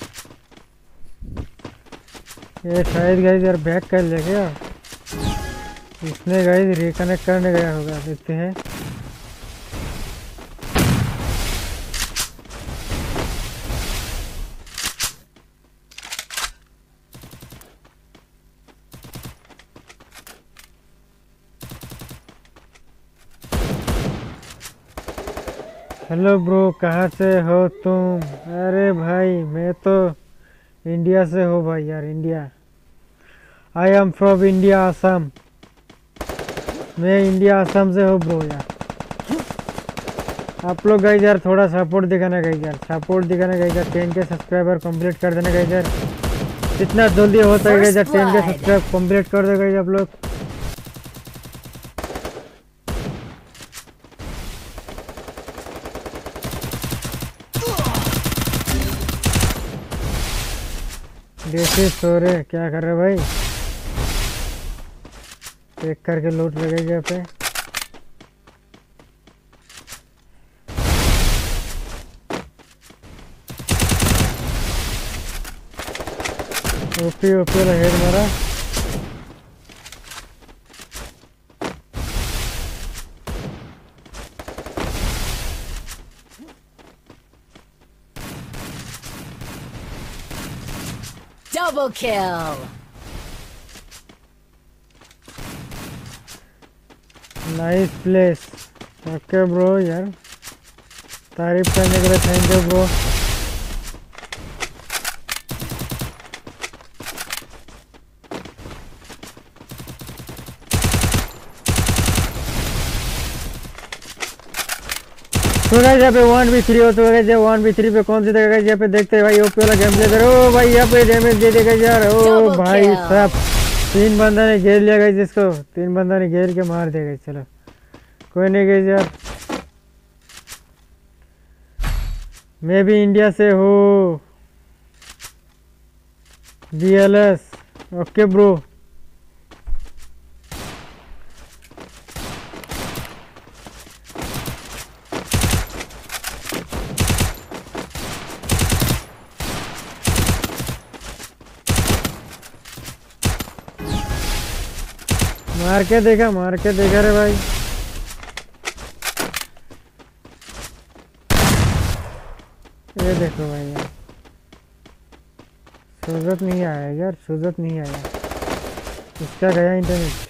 ये शायद गाइस यार बैक कर ले गया इसने गाइस, रिकनेक्ट करने गया होगा, देखते हैं। हेलो ब्रो, कहाँ से हो तुम? अरे भाई मैं तो इंडिया से हूँ भाई यार, India. I am from India Assam. मैं इंडिया असम से हूँ ब्रो यार। आप लोग गाइस यार थोड़ा सपोर्ट दिखाना गाइस यार, सपोर्ट दिखाना गाइस यार। टेन के सब्सक्राइबर कंप्लीट कर देना गाइस यार, जितना जल्दी होता है गाइस यार। टेन के सब्सक्राइब कंप्लीट कर दो गाइस आप लोग। देसी सोरे क्या कर रहे भाई? चेक करके लूट लगे यहाँ पे। ओपी ओपी वाला हेड मारा। Double kill. Nice place. Okay bro यार, तारीफ करने के लिए थैंक यू ब्रो। तो गाइस यहाँ पे वन बी थ्री हो तो गाइस वन बी थ्री पे कौन सी देगा यहाँ पे? देखते हैं भाई ओपी वाला गेम प्ले करो। ओ भाई यहाँ पे डैमेज दे देगा यार। ओ Double भाई kill. साहब तीन बंदा ने घेर लिया गाइस इसको, तीन बंदा ने घेर के मार दिया गाइस। चलो कोई नहीं गाइस यार, मैं भी इंडिया से हूँ। B L S okay bro. मार के देखा, मार के देखा रे भाई। ये देखो भाई यार, सूरत नहीं आया यार, सूरत नहीं आया। इसका गया इंटरनेट।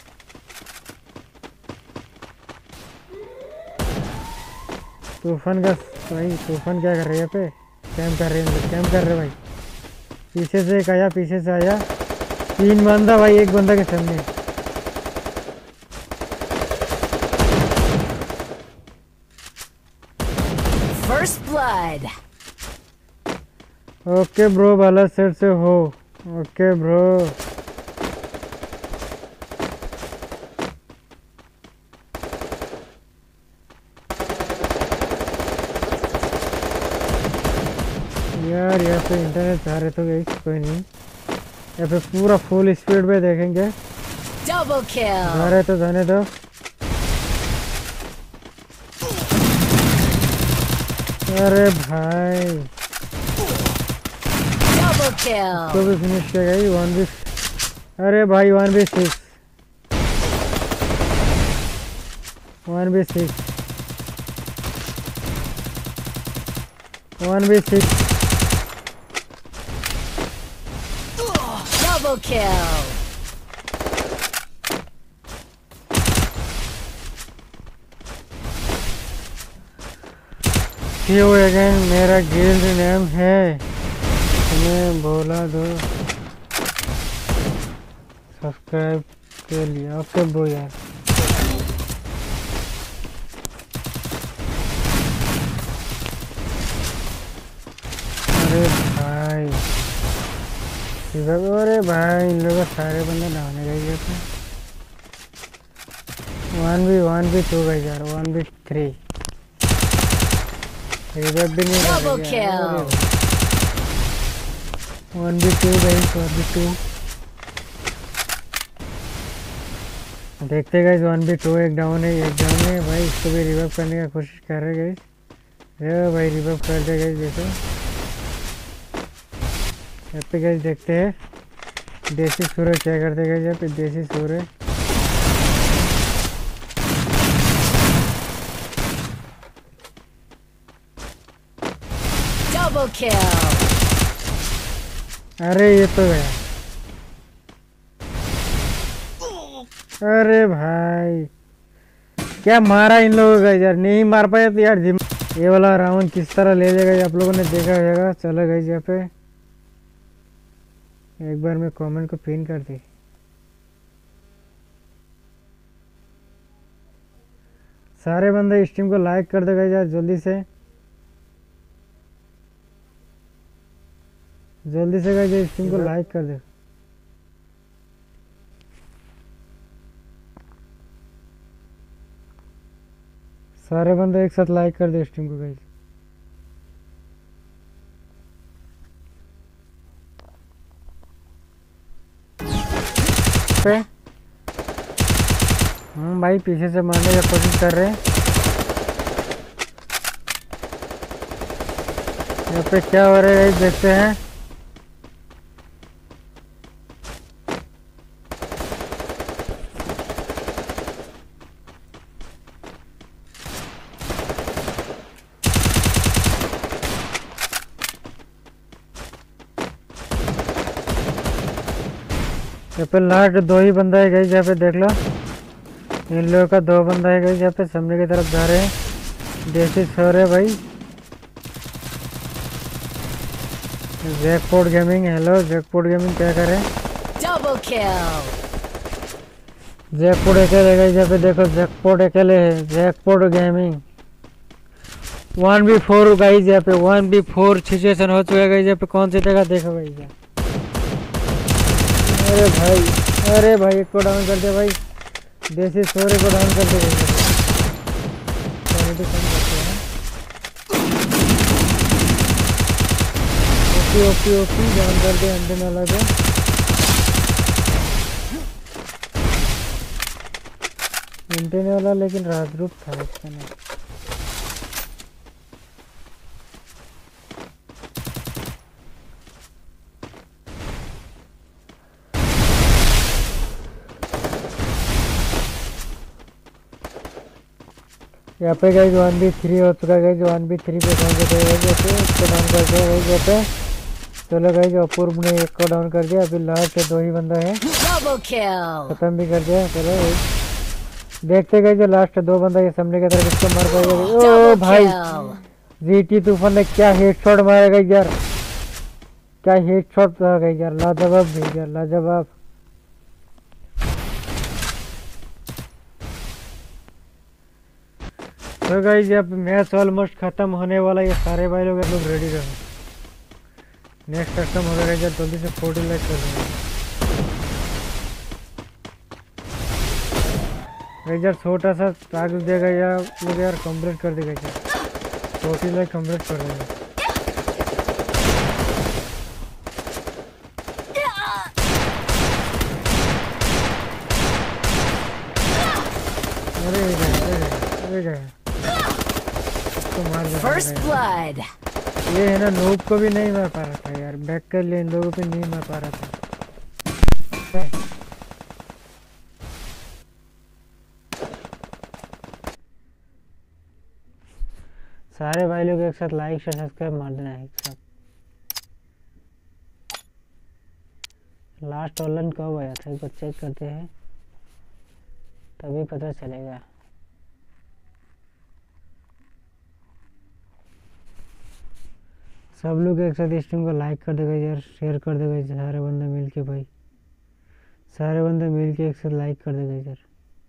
तूफान का भाई, तूफान क्या कर रहे हैं पे? कैम कर रहे हैं, कैम कर रहे भाई। पीछे से एक आया, पीछे से आया। तीन बंदा भाई, एक बंदा के सामने। First blood. ओके ब्रो, बाला सेट से हो। Okay bro. यार यहाँ पे इंटरनेट चाह रहे तो गई, कोई नहीं। यहाँ पे पूरा फुल स्पीड पे देखेंगे। Double kill. जा रहे तो जाने दो। अरे भाई Double kill. तो भी फिनिश किया गई वन बी। अरे भाई one B six one B six one B six Double kill. क्यों अगेन मेरा गिल्ड नेम है तुम्हें बोला दो सब्सक्राइब के लिए। ओके ब्रो यार अरे भाई अरे भाई इन लोगों सारे बंदे नहाने गए थे। One B one B two गई यार वन बी थ्री रिवाइव भी नहीं Double कर kill. वन बी टू गई वन बी टू देखते गए वन बी टू एक डाउन है एक डाउन है भाई। इसको भी रिवाइव करने का कोशिश कर रहे गए। ये भाई रिवाइव कर दे गए देखो यहाँ पे गए। देखते हैं देसी सूरज क्या करते गए यहाँ पे देसी सूरज। Double kill. अरे ये तो गया। अरे भाई क्या मारा इन लोगों का यार। नहीं मार पाया तो यार जिम ये वाला राउंड किस तरह ले लेगा आप लोगों ने देखा होगा। चलो गई यहाँ पे एक बार मैं कमेंट को पिन कर दी। सारे बंदे स्ट्रीम को लाइक कर देगा यार जल्दी से जल्दी से गाइस स्ट्रीम को लाइक कर दे। सारे बंदे एक साथ लाइक कर दे स्ट्रीम को गाइस। पे हम भाई पीछे से मारने की कोशिश कर रहे हैं। यहाँ पे क्या हो रहा है देखते हैं। यहाँ पे लास्ट दो ही बंदा है गई। यहाँ पे देख लो इन लोगों का दो बंदा है गई। यहाँ पे सामने की तरफ जा रहे हैं देसी छोर है भाई। Jackpot gaming hello jackpot gaming क्या करे। Double kill. जैकपॉट अकेले गई। यहाँ पे देखो जैकपॉट अकेले है। Jackpot gaming one B four guys. यहाँ पे वन बी फोर सिचुएशन हो चुका है। यहाँ पे कौन जीतेगा देखो भाई। यहाँ अरे भाई अरे भाई एक को डाउन कर दे भाई। देसी सोरे को डाउन कर दे भाई। ओपी ओपी ओपी डाउन कर दे अंडे में लगे। एंटेने वाला लेकिन राजरूप था इसका नाम। यहाँ पे गई वन बी थ्री हो चुका है। वन बी थ्री पे कौन से जैसे इसको डाउन कर दिया गई यहाँ पे। चलो गई अपूर्व ने एक को डाउन कर दिया। अभी लास्ट दो ही बंदा है Double kill. खत्म भी कर दिया। चलो देखते गए जो लास्ट दो बंदा ये सामने की तरफ इसको मार पाएगा। ओ Double भाई kill. जीटी तूफान ने क्या हेडशॉट मारा गई यार। क्या हेडशॉट था गई यार। लाजवाब भी यार लाजवाब। तो गाइस जब मैच ऑलमोस्ट खत्म होने वाला ये सारे भाई लोग लोग रेडी रहो। नेक्स्ट कस्टम हो गया जब जल्दी से फोर्टी लाइक कर देंगे यार। छोटा सा टास्क देगा यार लोग यार कंप्लीट कर देगा यार। फोर्टी लाइक कंप्लीट कर देगा। अरे ये गया, अरे गया, अरे गया। इसको मार दे First blood. ये है ना, नूब को भी नहीं मार पा रहा था यार, बैक कर लिए इन लोगों पे नहीं मार पा रहा था। सारे भाई लोग एक साथ लाइक शेयर सब्सक्राइब मार देना एक साथ। लास्ट ऑनलाइन कब आया था एक बार चेक करते हैं, तभी पता चलेगा। सब लोग एक साथ स्ट्रीम को लाइक कर देगा यार, शेयर कर देगा सारे बंदे मिल के भाई, सारे बंदे मिल के एक साथ लाइक कर देगा यार।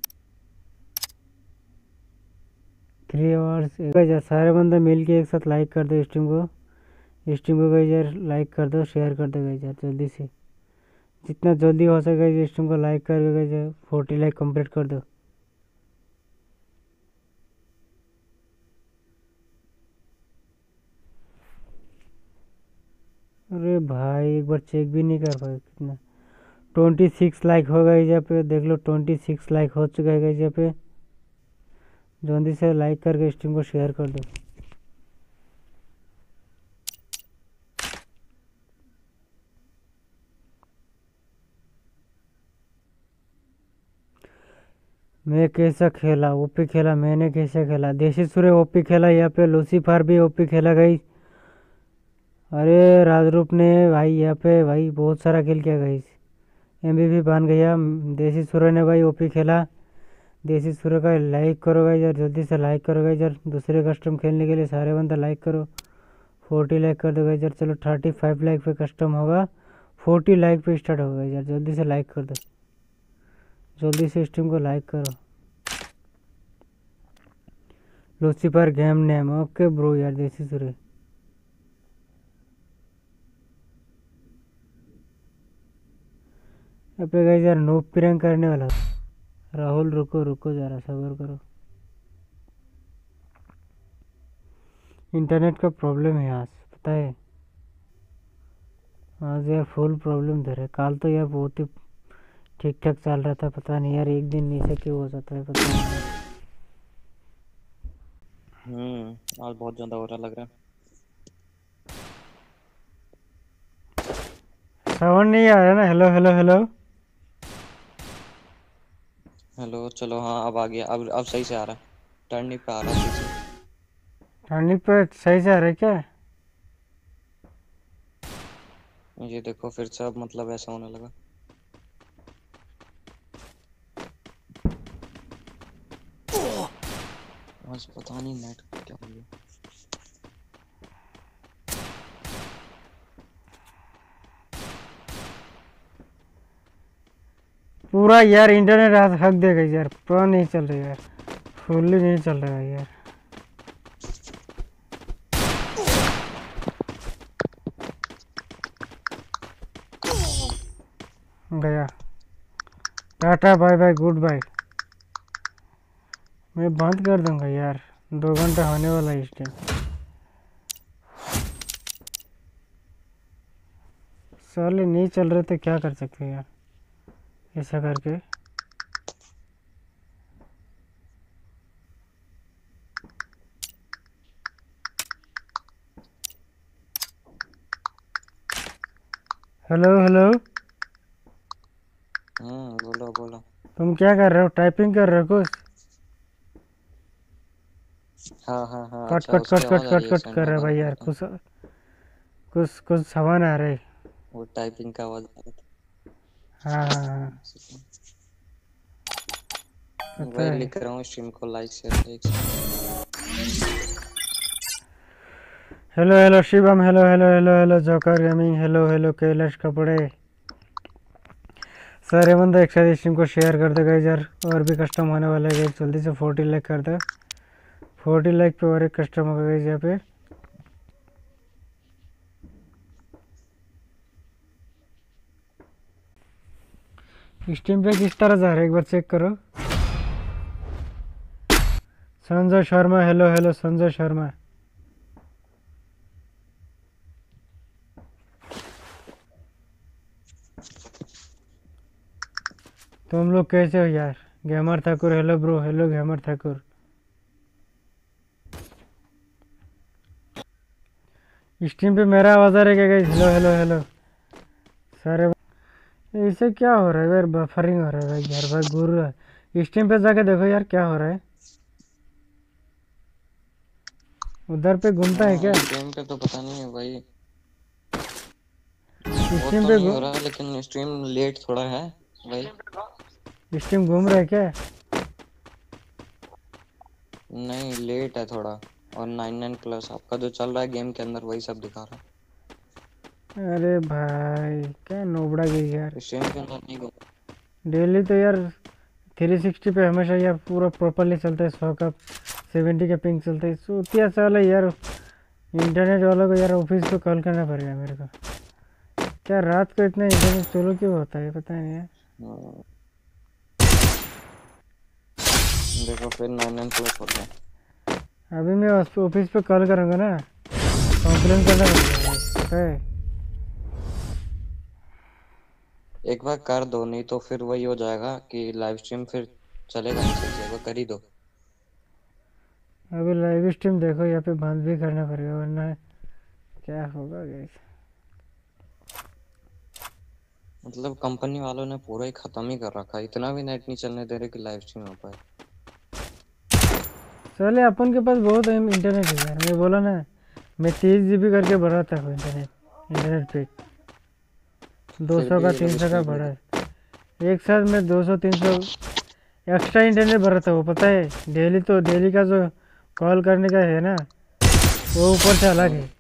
थ्री आवर्स यार, सारे बंदे मिल के एक साथ लाइक कर दो स्ट्रीम को, स्ट्रीम को गई यार लाइक कर दो, शेयर कर दो गई यार जल्दी से, जितना जल्दी हो सके स्ट्रीम को लाइक कर गई यार, फोर्टी लाइक कंप्लीट कर दो। अरे भाई एक बार चेक भी नहीं कर पाए कितना, ट्वेंटी सिक्स लाइक हो गई जहाँ पे देख लो, ट्वेंटी सिक्स लाइक हो चुका है जहाँ पे, जल्दी से लाइक करके स्ट्रीम को शेयर कर दो। मैं कैसा खेला, ओपी खेला, मैंने कैसा खेला, देसी सूर्य ओपी खेला, यहाँ पे लूसीफर भी ओपी खेला गई। अरे राजरूप ने भाई यहाँ पे भाई बहुत सारा खेल किया गई, एमवीपी बन गया। देसी सूर्य ने भाई ओपी खेला, देसी सूर्य का लाइक करो गाइस यार, जल्दी से लाइक करो गाइस यार, दूसरे कस्टम खेलने के लिए सारे बंदा लाइक करो, फोर्टी लाइक कर दो गाइस यार। चलो थर्टी फाइव लाइक पे कस्टम होगा, फोर्टी लाइक पे स्टार्ट होगा यार, जल्दी से लाइक कर दो, जल्दी से स्ट्रीम को लाइक करो। Lucifer game name, okay bro यार देसी सूर्य। अब गाइस यार नोब पिरंग करने वाला, राहुल रुको रुको जरा सब्र करो, इंटरनेट का प्रॉब्लम है आज पता है, आज यार फुल प्रॉब्लम दे रहा है। कल तो यार बहुत ही ठीक ठाक चल रहा था, पता नहीं यार एक दिन नीचे क्यों हो जाता है पता नहीं। हम्म आज बहुत ज्यादा हो रहा लग रहा है। साउंड नहीं आ रहा ना, हेलो हेलो हेलो हेलो चलो हाँ अब आ गया, अब अब सही से आ रहा है, टर्निंग पे आ रहा है सही से। टर्निंग पे सही से आ रहा है क्या? ये देखो फिर से अब मतलब ऐसा होने लगा। आज पता नहीं नेट क्या हो गया। पूरा यार इंटरनेट आज हक देगा यार, पूरा नहीं चल रहा यार, फुल्ली नहीं चल रहा है यार। गया, टाटा बाय बाय गुड बाय। मैं बंद कर दूंगा यार, दो घंटा होने वाला है इस टाइम। साले नहीं चल रहे तो क्या कर सकते हैं यार, ऐसा करके। हेलो हेलो हम्म बोलो बोलो। तुम क्या कर रहे हो, टाइपिंग कर रहे हो कुछ? हाँ हाँ हाँ कट अच्छा कट उसकी कट कट आवाज आ कट रही है, कट सेंड कर रहे में हो भाई बंद यार, करता हूँ। कुछ कुछ कुछ सामान आ रहे। वो टाइपिंग का आवाज आ रहा हाँ हाँ हाँ था। पता वही है। लिख रहा हूँ, स्ट्रीम को लाइक शेयर एक hello hello Shivam, hello hello hello hello joker gaming, hello hello Kailash कपड़े, सारे बंदे एक साथ स्ट्रीम को शेयर कर दे गाइस यार, और भी कस्टम होने वाला है गाइस, जल्दी से फोर्टी लाइक कर दे, फोर्टी लाइक पे और एक कस्टम होगा गाइस यहाँ पे। स्ट्रीम पे किस तरह जा रहा है एक बार चेक करो। संजय शर्मा, हेलो हेलो संजय शर्मा, तुम लोग कैसे हो यार? Gamer Thakur hello bro, hello gamer Thakur. Stream पे मेरा आवाज आ रहा है क्या गाइस? हेलो हेलो हेलो सारे। इससे क्या हो रहा है यार? बफरिंग हो रहा है भाई यार, भाई गुरु स्ट्रीम पे जाके देखो यार क्या हो रहा है। उधर पे घूमता है क्या? स्ट्रीम पे तो पता नहीं है भाई, वो स्ट्रीम तो पे नहीं हो रहा, लेकिन स्ट्रीम लेट थोड़ा है भाई। स्ट्रीम घूम रहा है क्या? नहीं लेट है थोड़ा, और नाइन नाइन प्लस आपका जो चल रहा है गेम के अंदर वही सब दिखा रहा है। अरे भाई क्या नोबड़ा गई यार। स्ट्रीम के अंदर नहीं घूम। डेली तो यार थ्री सिक्सटी पे हमेशा यार पूरा प्रॉपरली चलता है, सौ का सेवेंटी का पिंग चलता है। सोतिया साल है यार, इंटरनेट वालों को यार ऑफिस पे कॉल करना पड़ेगा मेरे को। क्या रात को इतना इंटरनेट स्लो क्यों होता है पता नहीं यार। हाँ। देखो फिर नाइन नाइन प्लस हो गया। अभी मैं ऑफिस पे कॉल करूँगा ना, कंप्लेन करना पड़ेगा पता है। एक बार कर दो, नहीं तो फिर वही हो जाएगा कि लाइव स्ट्रीम फिर चलेगा नहीं सही से, वो कर ही दो। अभी लाइव स्ट्रीम देखो यहाँ पे बंद भी करना पड़ेगा वरना क्या होगा गाइस। मतलब कंपनी वालों ने पूरा ही खत्म ही कर रखा है, इतना भी नेट नहीं चलने दे रहे कि लाइव स्ट्रीम हो पाए। चले अपन के पास बहुत है इंटरनेट है यार, मैं बोला ना मैं तीस जी बी करके बढ़ाता हूँ इंटरनेट इंटरनेट पे दो सौ का तीन सौ का बढ़ा है। एक साथ में दो सौ तीन सौ एक्स्ट्रा इंटरनेट भरता हूँ पता है। डेली तो डेली का जो कॉल करने का है ना वो ऊपर से अलग है।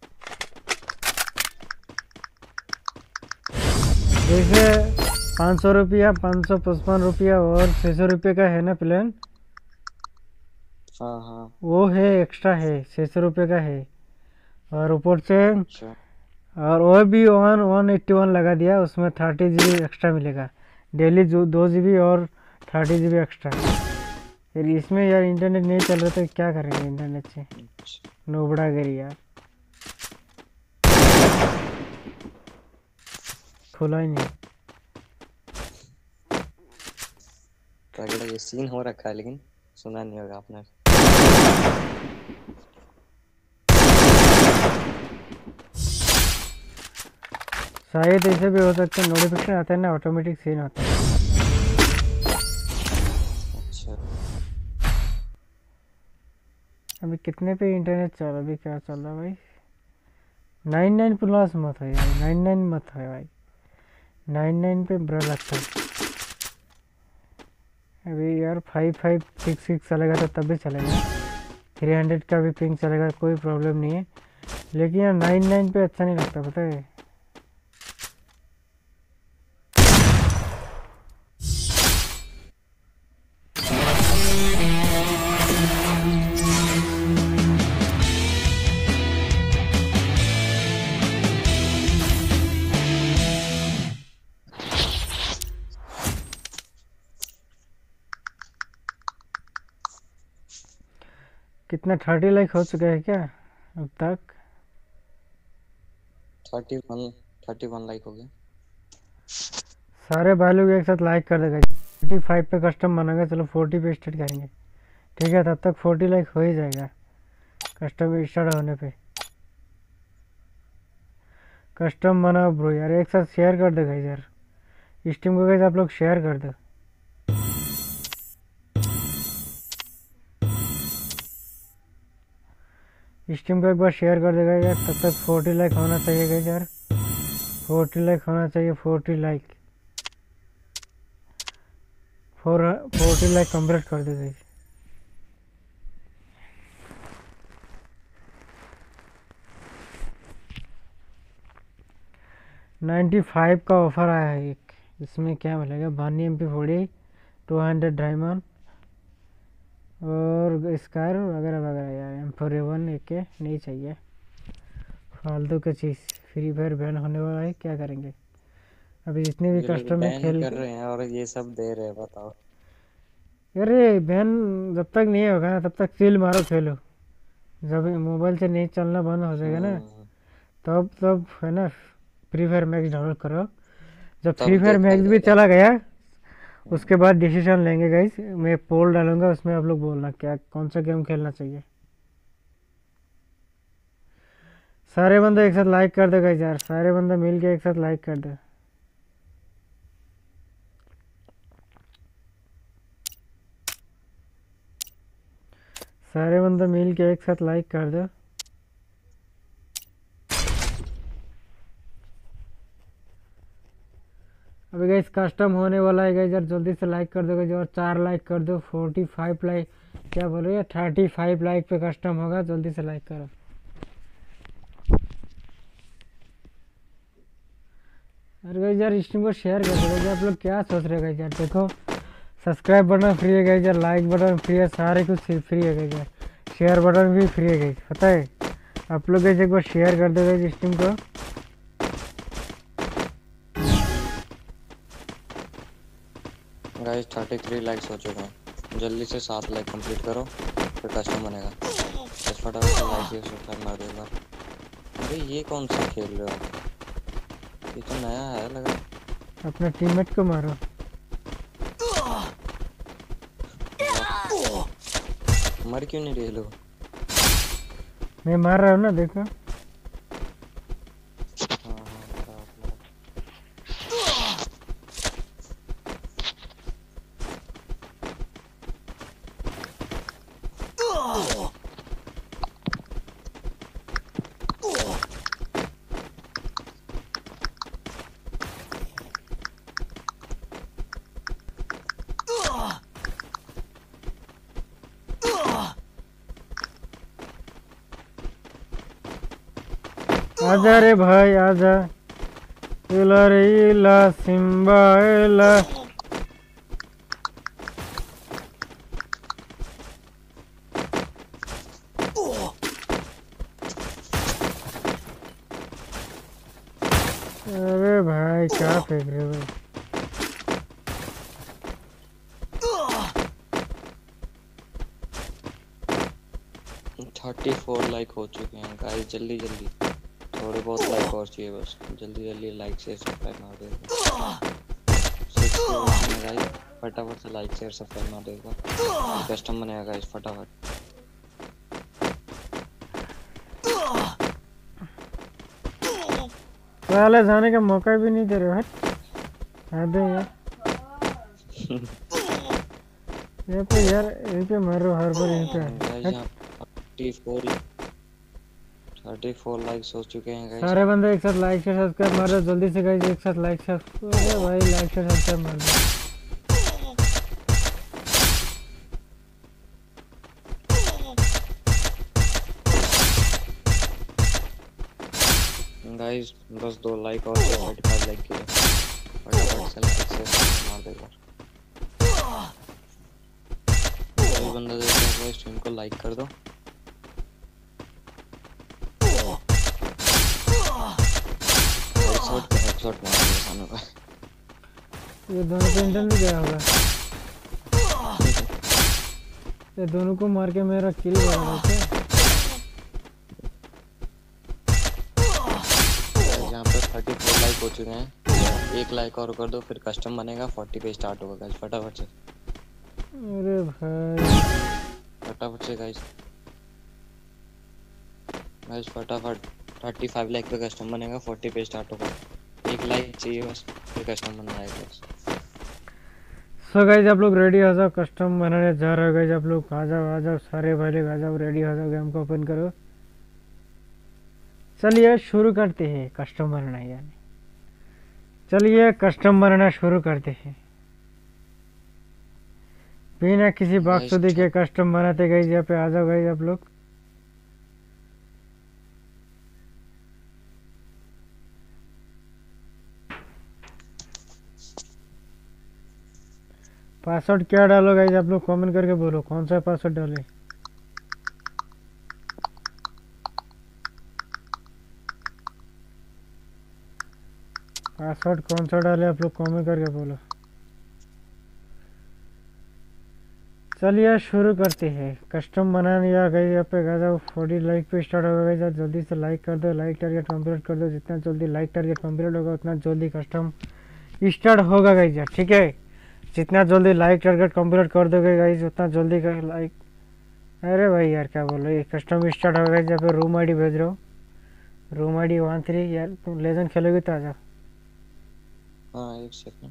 जैसे पाँच सौ रुपया पाँच सौ पचपन रुपया और छः सौ रुपये का है ना प्लान, हाँ हाँ वो है एक्स्ट्रा है छः सौ रुपये का है। और ऊपर से अच्छा। और वो भी वन वन एट्टी वन लगा दिया, उसमें थर्टी जी बी एक्स्ट्रा मिलेगा डेली, जो दो जी बी और थर्टी जी बी एक्स्ट्रा। फिर इसमें यार इंटरनेट नहीं चल रहा तो क्या करेंगे इंटरनेट से, नोबड़ा गरी यार, खुला ही नहीं। तगड़ा ये सीन हो रखा है, लेकिन सुना नहीं होगा आपने। शायद ऐसे भी हो सकता है, नोटिफिकेशन आता है ना ऑटोमेटिक सीन होता है। अच्छा अभी कितने पे इंटरनेट चल रहा, अभी क्या चल रहा है भाई? नाइन नाइन प्लस मत है यार, नाइन नाइन मत है भाई, नाइन नाइन पे बुरा लगता है। अभी यार फाइव फाइव सिक्स सिक्स चलेगा तो तब भी चलेगा, थ्री हंड्रेड का भी पिंग चलेगा, कोई प्रॉब्लम नहीं है। लेकिन यार नाइन नाइन पे अच्छा नहीं लगता पता है। कितना थर्टी लाइक हो चुका है क्या अब तक? Thirty one thirty one like हो गया। सारे भाई लोग एक साथ लाइक कर देगा। थर्टी फाइव पे कस्टम बनाएगा, चलो फोर्टी पे स्टार्ट करेंगे ठीक है, तब तक फोर्टी लाइक हो ही जाएगा कस्टम स्टार्ट होने पे। कस्टम बनाओ ब्रो यार, एक साथ शेयर कर देगा यार स्ट्रीम को, कैसे आप लोग शेयर कर दो। स्ट्रीम को एक बार शेयर कर देगा यार, तब तक फोर्टी लाइक होना चाहिए गाइस यार, फोर्टी लाइक होना चाहिए, forty like four forty like complete कर दे गाइस। नाइन्टी फाइव का ऑफर आया है एक, इसमें क्या मिलेगा? Bunny M P forty, two hundred diamond और स्कार वगैरह वगैरह यार। एम फोर एवन एक के नहीं चाहिए, फालतू की चीज़। फ्री फायर बैन होने वाला है, क्या करेंगे अभी जितने भी ये लोग कस्टमर बैन खेल कर रहे हैं और ये सब दे रहे हैं, बताओ। अरे बैन जब तक नहीं होगा ना तब तक सील मारो खेलो, जब मोबाइल से नहीं चलना बंद हो जाएगा ना हम्म, तब तब है ना फ्री फायर मैक्स डाउनलोड करो। जब तब फ्री फायर देखा मैक्स भी जाएगा। चला गया उसके बाद डिसीजन लेंगे गाइस। मैं पोल डालूंगा, उसमें आप लोग बोलना क्या कौन सा गेम खेलना चाहिए। सारे बंदे एक साथ लाइक कर दो गाइस यार, सारे बंदे मिल के एक साथ लाइक कर दो। सारे बंदे मिल के एक साथ लाइक कर दो। अभी गाइस कस्टम होने वाला है गाइस यार, जल्दी से लाइक कर दो गाइस और चार लाइक कर दो। फोर्टी फाइव लाइक क्या बोल रहे हैं, थर्टी फाइव लाइक पे कस्टम होगा, जल्दी से लाइक करो। अरे गाइस यार स्ट्रीम को शेयर कर दो गाइस। आप लोग क्या सोच रहे हो गाइस यार, देखो सब्सक्राइब बटन फ्री है गाइस यार, लाइक बटन फ्री है, सारे कुछ फ्री है गाइस यार, शेयर बटन भी फ्री है गाइस, पता है। आप लोग गाइस एक बार शेयर कर दो गाइस स्ट्रीम को। गाइस थर्टी थ्री लाइक्स हो चुके हैं, जल्दी से सात लाइक कंप्लीट करो फिर कस्टम बनेगा। बस फटाफट से लाइक ये सब्सक्राइब मार देगा। अरे ये कौन सा खेल रहे हो, ये तो नया है लगा। अपने टीममेट को मारो। मर क्यों नहीं रहे लोग? मैं मार रहा हूँ ना, देखो। हाँ हाँ बराबर। आजा रे भाई आजा, इला रे इला सिम्बा इला। अरे भाई क्या फेंक रहे हो भाई। थर्टी फोर लाइक हो चुके हैं गाइस, जल्दी जल्दी थोड़े बहुत लाइक और चाहिए बस, जल्दी जल्दी लाइक शेयर सब्सक्राइब मार देगा। सिक्सटी गाइस फटाफट से लाइक शेयर सब्सक्राइब मार देगा, कस्टम बनेगा गाइस फटाफट। पहले जाने का मौका भी नहीं दे रहे हो, हट आधे यार। ये पे यार यहीं पे मारो हर बार यहीं पे। गाइस यहाँ thirty four thirty four likes हो चुके हैं गाइस। सारे बंदे एक साथ लाइक शेयर सब्सक्राइब मार दो जल्दी से गाइस, एक साथ लाइक शेयर। अरे भाई लाइक शेयर सब्सक्राइब मार दो। गाइस बस दो लाइक और थर्टी फाइव लाइक के लिए फटाफट से लाइक शेयर मार देगा। कोई बंदा देख रहा है स्ट्रीम को लाइक कर दो। हेडशॉट पे हेडशॉट मार दिया सानू का। ये दोनों पे इंटरनेट गया होगा, ये दोनों को मार के मेरा किल बना देते। यहाँ पर थर्टी फोर लाइक हो चुके हैं, एक लाइक और कर दो फिर कस्टम बनेगा, फोर्टी पे स्टार्ट होगा गाइस फटाफट से। अरे भाई फटाफट से गाइस गाइस फटाफट थर्टी फाइव लाइक पे कस्टम बनेगा, फोर्टी पे स्टार्ट होगा, एक लाइक चाहिए बस फिर कस्टम बन जाएगा। सो गाइस आप लोग रेडी हो जाओ, कस्टम बनाने जा रहे हो गाइस। आप लोग आ जाओ आ जाओ, सारे भाई लोग आ जाओ, रेडी हो जाओ, गेम को ओपन करो। चलिए शुरू करते हैं कस्टम बनाना, यानी चलिए कस्टम बनाना शुरू करते हैं बिना किसी बाकसुदी के कस्टम बनाते गए। यहाँ पे आ जाओ गाइस आप लोग। पासवर्ड क्या डालो गाइस, आप लोग कमेंट करके बोलो कौन सा पासवर्ड डाले। पासवर्ड कौन सा डाले आप लोग कमेंट करके बोलो। चलिए शुरू करते हैं कस्टम बनाने। या गई यहाँ पे आ जाओ, फोर्टी लाइक पे स्टार्ट होगा गाइस। जल्दी से लाइक कर दो, लाइक टारगेट कंप्लीट कर दो। जितना जल्दी लाइक टारगेट कंप्लीट होगा उतना जल्दी कस्टम स्टार्ट होगा गाइस, ठीक है। जितना जल्दी लाइक टारगेट कंप्लीट कर दोगे गाइस उतना जल्दी का लाइक। अरे भाई यार क्या बोल रहे हो, कस्टम स्टार्ट हो गया। जब पे रूम आईडी भेज रहे हो, रूम आईडी वन थ्री। यार तुम लेजेंड खेलोगे तो आ जाओ। हाँ एक सेकंड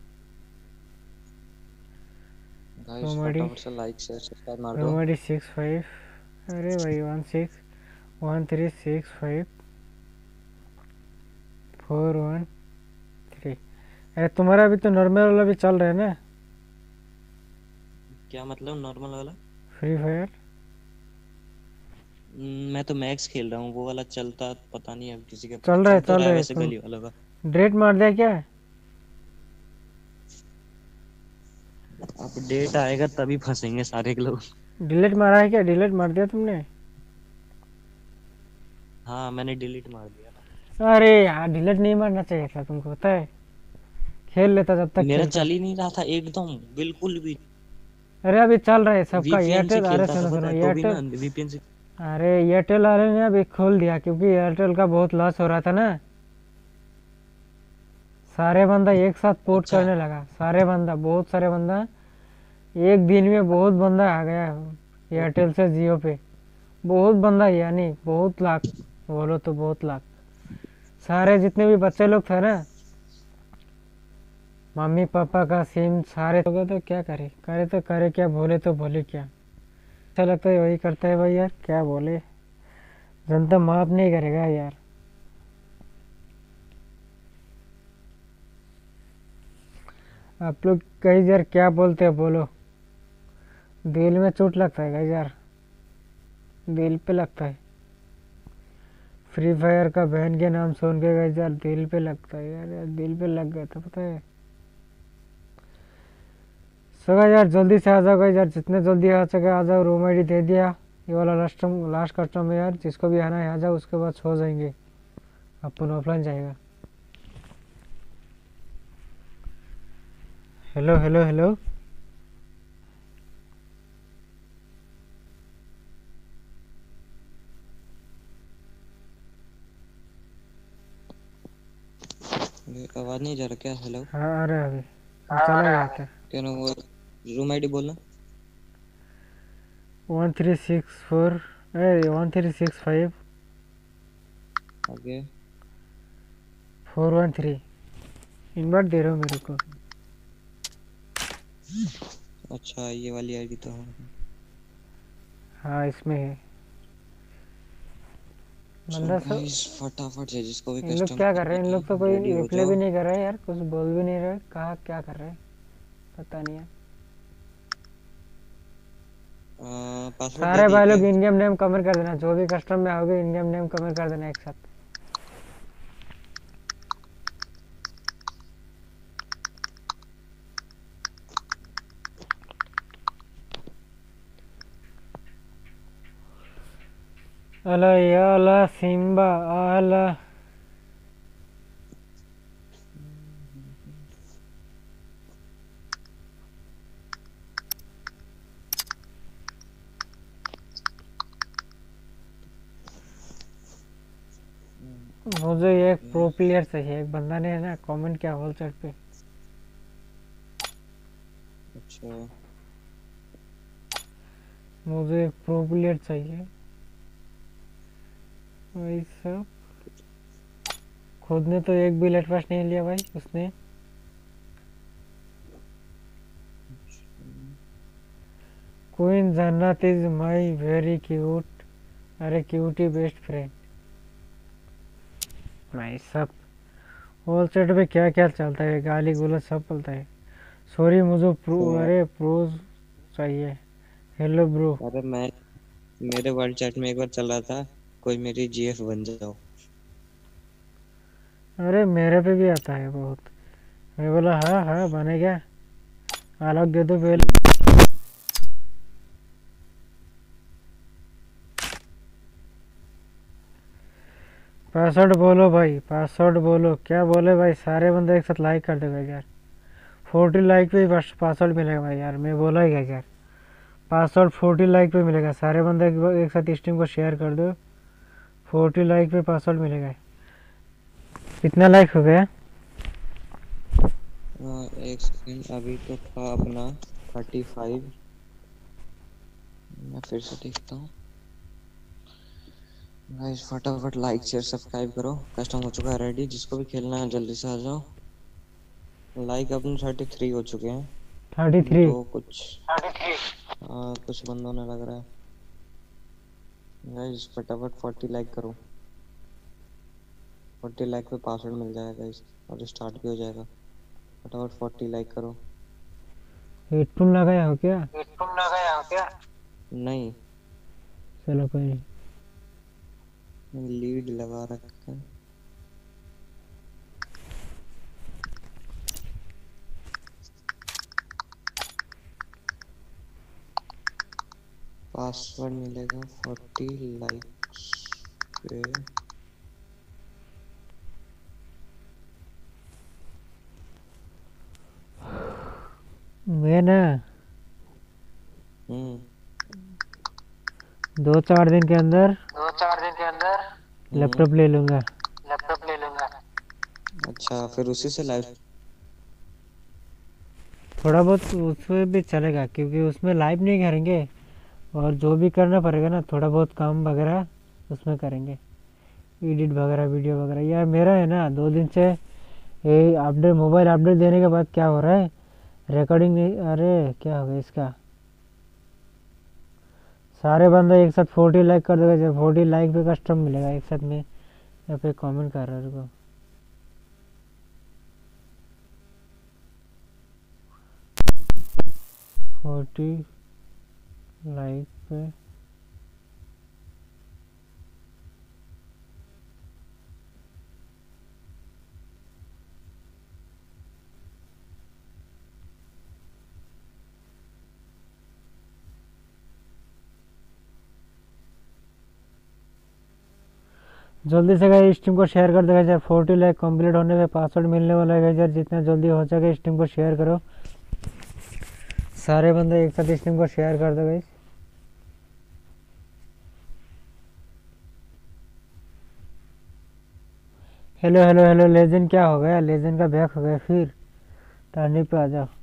गाइस, रूम आईडी फटाफट से लाइक शेयर सब्सक्राइब मार दो। Room ID six five. अरे भाई one six one three six five four one three. अरे तुम्हारा भी तो नॉर्मल वाला भी चल रहा है ना, क्या मतलब नॉर्मल वाला? Free fire. हम्म, मैं तो मैक्स खेल रहा हूँ, वो वाला चलता पता नहीं अब किसी के चल रहा है तो चल रहा है। वैसे गली वाला का। डेट मार दिया क्या? अब डेट आएगा तभी फंसेंगे सारे के लोग। डिलीट मारा है क्या? डिलीट मार दिया तुमने? हाँ मैंने डिलीट मार दिया ना। अरे यार डिलीट नहीं मारना चाहिए था तुमको, पता है खेल लेता जब तक मेरा खेलता। चल ही नहीं रहा था एकदम बिल्कुल भी। अरे अभी चल रहा है सबका वीपीएन से एयरटेल। अरे खेलता था सुनो सुनो पता है, तो भी ना एयरटेल। वीपीएन से। अरे एयरटेल वाले ने अभी खोल दिया क्योंकि एयरटेल का बहुत लॉस हो रहा था ना। सारे बंदा एक साथ पोर्ट अच्छा। करने लगा, सारे बंदा बहुत सारे बंदा एक दिन में बहुत बंदा आ गया एयरटेल से जियो पे। बहुत बंदा यानी बहुत लाख, बोलो तो बहुत लाख। सारे जितने भी बच्चे लोग थे ना, मम्मी पापा का सिम सारे लोग। तो क्या करे करे तो करे क्या, बोले तो बोले क्या। अच्छा लगता है वही करता है भाई यार, क्या बोले। जनता माफ नहीं करेगा यार। आप लोग कई यार क्या बोलते हैं बोलो। दिल में चोट लगता है कई यार, दिल पे लगता है। फ्री फायर का बहन के नाम सुन के गए यार दिल पे लगता है यार, यार दिल पे लग गया था पता है। सगा यार जल्दी से आ जाओ गाइस यार, जितने जल्दी आ सके आ जाओ। रूम आईडी दे दिया, ये वाला लास्ट लास्ट कस्टम है यार, जिसको भी आना है आ जाओ। उसके बाद सो जाएंगे, अपन ऑफलाइन जाएगा। Hello hello hello. आवाज नहीं जा रहा क्या? हेलो हाँ अरे अभी चला गया था। क्या ना वो रूम आईडी बोलना। One three six four A one three six five आगे फोर वन थ्री। इनवाइट दे रहा हूँ मेरे को। अच्छा ये वाली आईडी तो है। हाँ इसमें है बंदा सब। गाइस फटाफट से जिसको भी इन लोग कस्टम क्या कर रहे हैं? इन लोग तो कोई रेडी हो रिप्लाई जाओ। भी नहीं कर रहे यार, कुछ बोल भी नहीं रहे। कहा क्या कर रहे हैं पता नहीं यार। पासवर्ड सारे भाई लोग इन गेम नेम कमेंट कर देना, जो भी कस्टम में आओगे इन गेम नेम कमेंट कर देना एक साथ। अला या अला सिम्बा अला। मुझे एक प्रो प्लेयर चाहिए। एक बंदा ने है ना कमेंट किया होल चैट पे। अच्छा मुझे एक प्रो प्लेयर चाहिए भाई साहब। खुद ने तो एक भी लेट पास नहीं लिया भाई उसने। Queen Jannat is my very cute. अरे क्यूटी बेस्ट फ्रेंड भाई साहब। होल सेट पे क्या क्या चलता है, गाली गुला सब चलता है। सॉरी मुझे प्रो अरे प्रोज चाहिए। Hello bro. अरे मैं मेरे वर्ल्ड चैट में एक बार चल रहा था कोई मेरी जीएफ बन जाओ। अरे मेरे पे भी आता है बहुत। मैं बोला हाँ हाँ बने क्या, अलग दे दो पहले। पासवर्ड बोलो भाई, पासवर्ड बोलो। क्या बोले भाई? सारे बंदे एक साथ लाइक कर देगा यार। फोर्टी लाइक पे ही पासवर्ड मिलेगा भाई यार। मैं बोला ही यार पासवर्ड फोर्टी लाइक पे मिलेगा। सारे बंदे एक साथ स्ट्रीम को शेयर कर दो, फोर्टी लाइक पे पासवर्ड मिलेगा। कितना लाइक हो गया? हाँ, एक सेकंड, अभी तो था अपना थर्टी फाइव। मैं फिर से देखता हूँ। गाइस फटाफट लाइक शेयर सब्सक्राइब करो। कस्टम हो चुका है रेडी, जिसको भी खेलना है जल्दी से आ जाओ। लाइक अपने थर्टी थ्री हो चुके हैं। थर्टी थ्री तो कुछ हाँ कुछ बंद होने लग रहा है। गाइस फटाफट फोर्टी लाइक करो। फोर्टी लाइक पे पासवर्ड मिल जाएगा गाइस, और स्टार्ट भी हो जाएगा। फटाफट फोर्टी लाइक करो। हेडफोन लगाया हो क्या? नहीं, चलो कोई नहीं। लीड लगा रखा है। पासवर्ड मिलेगा फोर्टी लाइक्स पे। मैं ना हम्म दो चार दिन के अंदर हम्म, लैपटॉप ले लूंगा। अच्छा फिर उसी से लाइव। थोड़ा बहुत उसमें भी चलेगा, क्योंकि उसमें लाइव नहीं करेंगे, और जो भी करना पड़ेगा ना थोड़ा बहुत काम वगैरह उसमें करेंगे, एडिट वगैरह वीडियो वगैरह। यार मेरा है ना दो दिन से ये अपडेट, मोबाइल अपडेट देने के बाद क्या हो रहा है, रिकॉर्डिंग नहीं। अरे क्या हो गया इसका? सारे बंदे एक साथ फोर्टी लाइक कर देगा। जब फोर्टी लाइक पे कस्टम मिलेगा एक साथ में। यहाँ पे कमेंट कर रहा है रुको। फोर्टी लाइक पे जल्दी से गाइस स्ट्रीम को शेयर कर देगा यार। फोर्टी लाइक कंप्लीट होने पे पासवर्ड मिलने वाला है यार। जितना जल्दी हो सके स्ट्रीम को शेयर करो। सारे बंदे एक साथ स्ट्रीम को शेयर कर दो guys. Hello hello hello legend, क्या हो गया? लेजेंड का बैक हो गया फिर? टर्नी पे आ जाओ।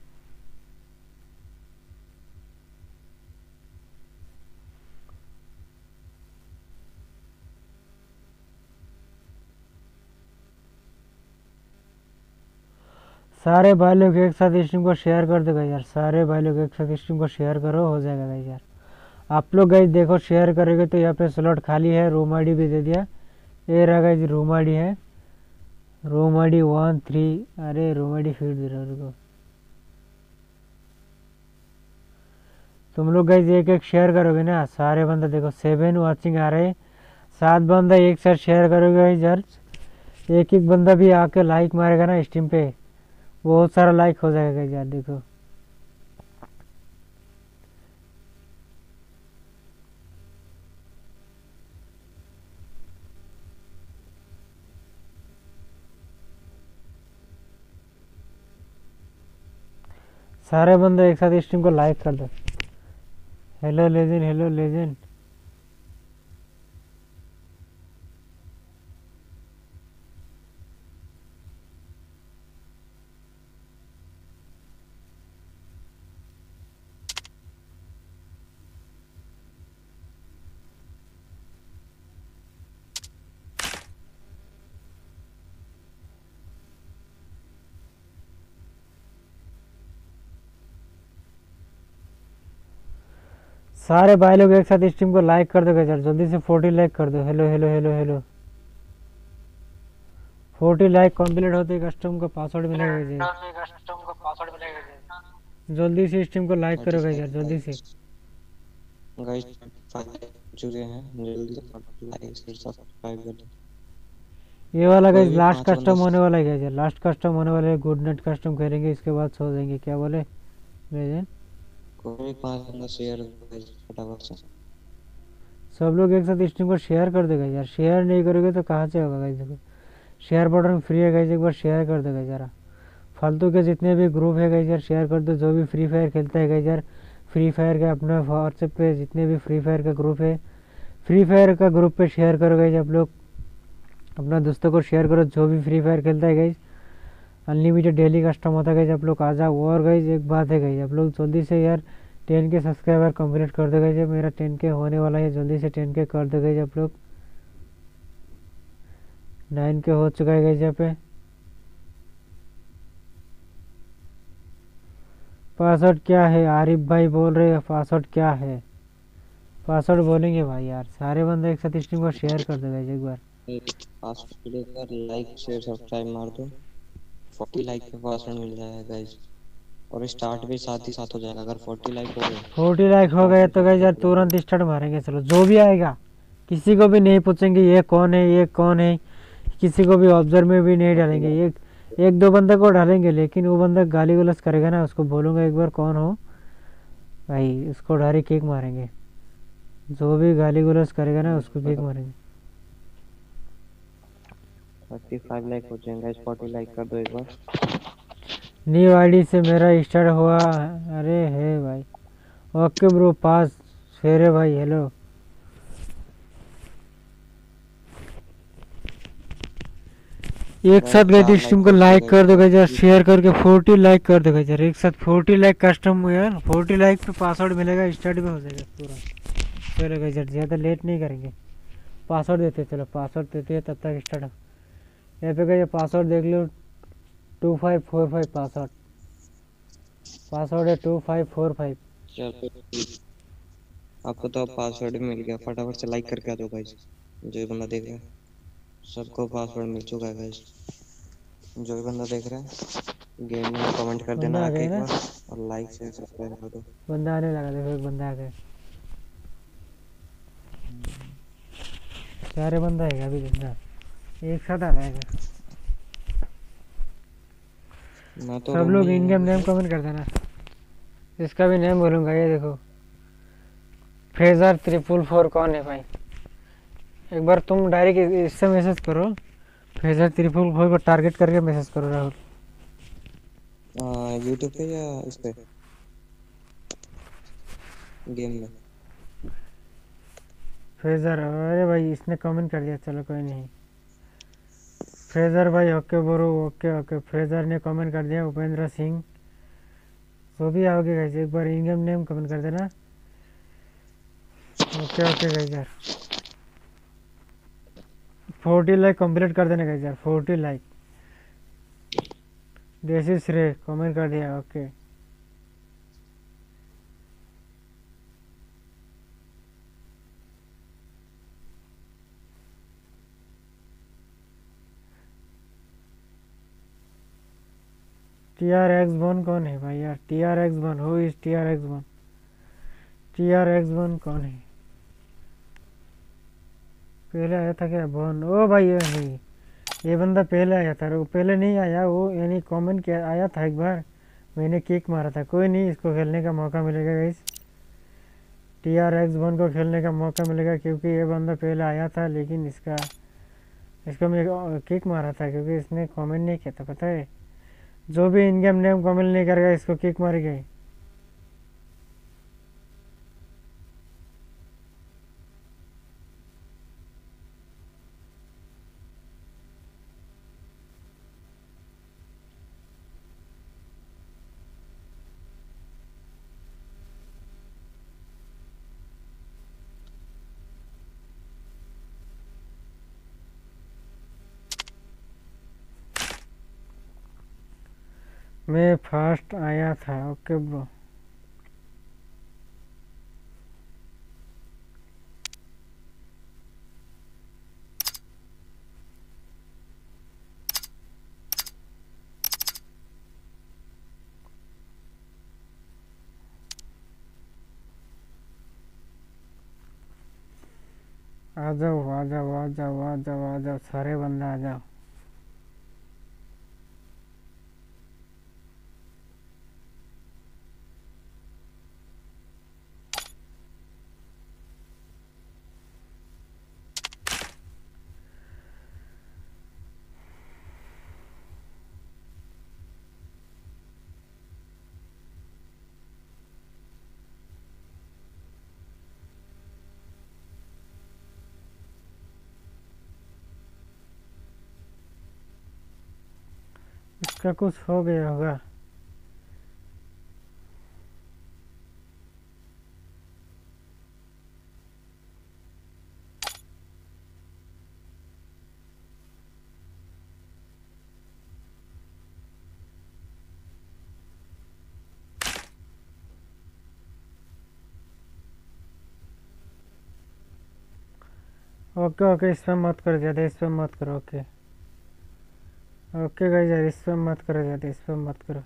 सारे भाई लोग एक साथ स्ट्रीम को शेयर कर दो यार। सारे भाई लोग एक साथ स्ट्रीम को शेयर करो, हो जाएगा गाइस यार। आप लोग गाइस देखो शेयर करोगे तो यहाँ पे स्लॉट खाली है। रूम आईडी भी दे दिया। ये रहा गाइस रूम आईडी है, रूम आईडी वन थ्री। अरे रूम आईडी फीड दे रहा रुको। तुम लोग गाइस एक एक शेयर करोगे ना, सारे बंदा देखो सेवन वाचिंग आ रहे हैं। सात बंदा एक साथ शेयर करोगे गाइस यार। एक एक बंदा भी आके लाइक मारेगा ना स्ट्रीम पे, बहुत सारा लाइक हो जाएगा यार। देखो सारे बंदे एक साथ स्ट्रीम को लाइक कर दो। Hello legend, hello legend. सारे भाई लोग एक साथ स्ट्रीम को लाइक कर दो यार। जल्दी से फोर्टी लाइक कर दो। Hello hello hello hello. Forty like complete होते ही कस्टम का पासवर्ड मिलेगा जी। जल्दी से स्ट्रीम को लाइक करो यार, जल्दी से। गाइस जुड़े हैं, जल्दी से लाइक शेयर सब्सक्राइब कर दो। ये वाला गाइस कोई भी लास्ट पांच कस्टम बंदे- होने वाला है यार। लास्ट कस्टम होने वाला है। गुड नाइट कस्टम करेंगे, इसके बाद सो जाएंगे। क्या बोले लेजेंड? कोई भी पांच बंदा शेयर गाइस फटाफट से। सब लोग एक साथ स्ट्रीम को शेयर कर देगा यार। शेयर नहीं करोगे तो कहाँ से होगा गाइस? देखो शेयर बटन फ्री है गाइस, एक बार शेयर कर देगा जरा। फालतू के जितने भी ग्रुप है गाइस यार शेयर कर दो। जो भी फ्री फायर खेलता है गाइस यार, फ्री फायर का अपना व्हाट्सएप पे जितने भी फ्री फायर का ग्रुप है, फ्री फायर का ग्रुप पे शेयर करो गाइस। आप लोग अपना दोस्तों को शेयर करो जो भी फ्री फायर खेलता है गाइस। अनलिमिटेड डेली कस्टम होता है गाइज, आप लोग आ जाओ। और गाइज एक बात है गाइज, आप लोग जल्दी से यार टेन के सब्सक्राइबर कंप्लीट कर दो गाइज, मेरा टेन के होने वाला है, जल्दी से टेन के कर दो गाइज आप लोग। नाइन के हो चुका है गाइज यहाँ पे। पासवर्ड क्या है आरिफ भाई बोल रहे हैं, पासवर्ड क्या है? पासवर्ड बोलेंगे भाई यार, सारे बंदे एक साथ स्ट्रीम को शेयर कर दो गाइज एक बार। पासवर्ड एक बार लाइक शेयर सब्सक्राइब मार दो, फोर्टी लाइक पे पासवर्ड मिल जाएगा गाइस। और स्टार्ट भी साथ ही साथ हो जाएगा अगर फोर्टी लाइक हो गए। फोर्टी लाइक हो गए तो गाइज यार तुरंत स्टार्ट मारेंगे। चलो जो भी आएगा किसी को भी नहीं पूछेंगे ये कौन है ये कौन है, किसी को भी ऑब्जर्व में भी नहीं डालेंगे। एक एक दो बंदे को डालेंगे, लेकिन वो बंदा गाली गलौज करेगा ना, उसको बोलूँगा एक बार कौन हो भाई, उसको डायरेक्ट किक मारेंगे। जो भी गाली गलौज करेगा ना उसको किक मारेंगे। थर्टी फाइव लाइक हो जाएंगे गाइस, फोर्टी लाइक कर दो एक बार। न्यू आईडी से मेरा स्टार्ट हुआ, अरे है भाई। ओके ब्रो पास फेरे भाई, हेलो। एक साथ गए स्ट्रीम को लाइक कर दो यार, शेयर करके फोर्टी लाइक कर दो यार, एक साथ फोर्टी लाइक कस्टम हुआ यार। फोर्टी लाइक पे पासवर्ड मिलेगा, स्टार्ट भी हो जाएगा पूरा। चलो गाइस यार ज़्यादा लेट नहीं करेंगे, पासवर्ड देते, चलो पासवर्ड देते हैं तब तक स्टार्ट हो। यहाँ पे गए पासवर्ड देख लो, two five four five password password है टू फाइव फोर फाइव। चलो आपको तो अब पासवर्ड मिल गया, फटाफट से लाइक करके आ जाओ गाइस। जो बंदा देख रहा है सबको पासवर्ड मिल चुका है गाइस। जो भी बंदा देख रहा है गेम में कमेंट कर देना बंदा आ आके गया एक ना? बार, और लाइक शेयर सब्सक्राइब कर दो। बंदा आने लगा, देखो एक बंदा आ गया, सारे बंदा आएगा अभी, देखना एक साथ आ जाएगा। मैं तो सब लोग इन गेम नेम कमेंट कर देना, इसका भी नेम बोलूँगा। ये देखो फ्रेजर ट्रिपल फोर कौन है भाई, एक बार तुम डायरेक्ट इससे मैसेज करो, फ्रेजर ट्रिपल फोर को टारगेट करके मैसेज करो राहुल। यूट्यूब पे या इस पे गेम में? फ्रेजर, अरे भाई इसने कमेंट कर दिया, चलो कोई नहीं। फ्रेजर भाई ओके बोलो, ओके ओके फ्रेजर ने कमेंट कर दिया। उपेंद्र सिंह, जो भी आओगे गाइस एक बार इन गेम नेम कमेंट कर देना। ओके ओके गाइस यार फोर्टी लाइक कंप्लीट कर देना गाइस यार, फोर्टी लाइक। देसी श्रेय कमेंट कर दिया, okay. T R X one कौन है भाई यार, T R X one, who is T R X one? T R X one कौन है? पहले आया था क्या वन? ओ भाई ये नहीं, ये बंदा पहले आया था, वो पहले नहीं आया, वो यानी कमेंट किया आया था एक बार, मैंने किक मारा था। कोई नहीं, इसको खेलने का मौका मिलेगा guys, T R X one को खेलने का मौका मिलेगा, क्योंकि ये बंदा पहले आया था, लेकिन इसका इसको मैं किक मारा था क्योंकि इसने कमेंट नहीं किया था, पता है। जो भी इन गेम नेम कमेंट नहीं करेगा इसको किक मारी गई। मैं फर्स्ट आया था, ओके ब्रो। आ जाओ आ जाओ आ जाओ आ जाओ आ जाओ, सारे बंदा आ जाओ। इसका कुछ हो गया होगा। ओके ओके, इस पर मत करो ज़्यादा, इस पर मत करो। ओके ओके गाइस यार, इस पर मत करो ज़्यादा, इस पर मत करो।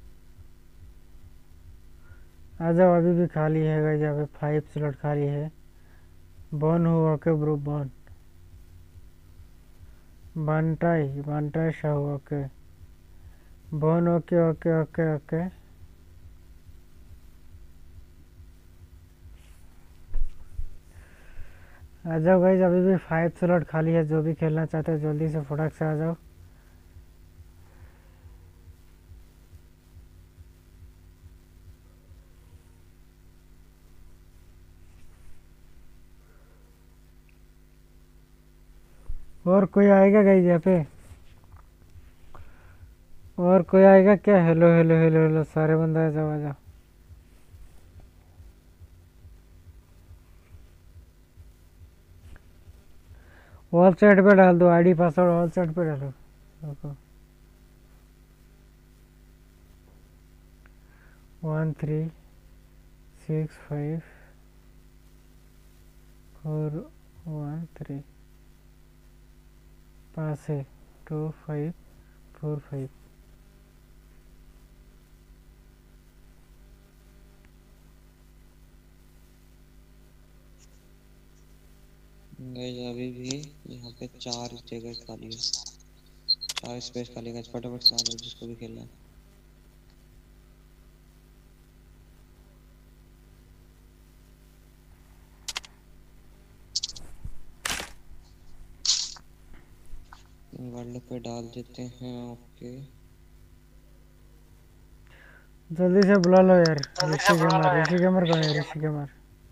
आ जाओ, अभी भी खाली है गाइस, यहाँ पे फाइव स्लॉट खाली है। बॉन हो ओके ब्रो, बॉन बांटाई बांटाई शाह ओके बॉन ओके ओके ओके ओके। आ जाओ गाइस, अभी भी फाइव स्लॉट खाली है। जो भी खेलना चाहते हो जल्दी से फटाक से आ जाओ। और कोई आएगा गाइस यहाँ पे? और कोई आएगा क्या? हेलो हेलो हेलो हेलो, सारे बंदा आ जाओ आ जाओ। ऑल चैट पे डाल दो, आईडी पासवर्ड ऑल चैट पे डालो। देखो one three six five four one three पाँच है two five four five. Guys अभी भी यहाँ पे चार जगह खाली है, चार स्पेस खाली है। फटाफट से आ जाओ जिसको भी खेलना है। वर्ल्ड पे डाल देते हैं। ओके जल्दी से बुला लो यार। ऋषि गेमर, ऋषि गेमर कौन है? ऋषि गेमर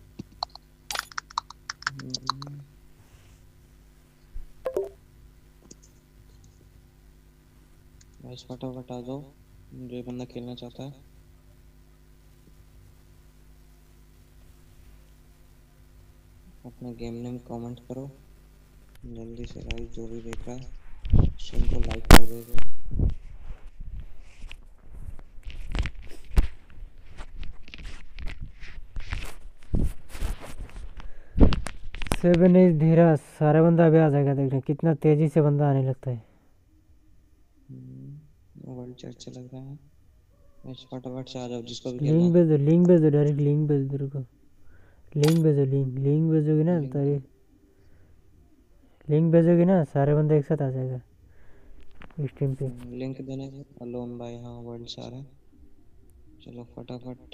गाइस फटाफट आ जाओ, जो बंदा खेलना चाहता है। अपना गेम नेम कमेंट करो जल्दी से गाइस। जो भी देख रहा है स्ट्रीम को लाइक कर देगा। सेवन एज धीरा, सारे बंदा अभी आ जाएगा। देखना कितना तेजी से बंदा आने लगता है। वर्ल्ड चैट से लग रहा है। बस फटाफट से आ जाओ जिसको भी खेलना लिंक है। भेज दो, लिंक भेज दो, डायरेक्ट लिंक भेज दो। रुको, लिंक भेजो, लिंक लिंक भेजोगी ना लिंक तारी लिंक भेजोगी ना, सारे बंदे एक साथ आ जाएगा स्ट्रीम पे। लिंक देने से अलोन भाई। हाँ वर्ल्ड से आ रहा है। चलो फटाफट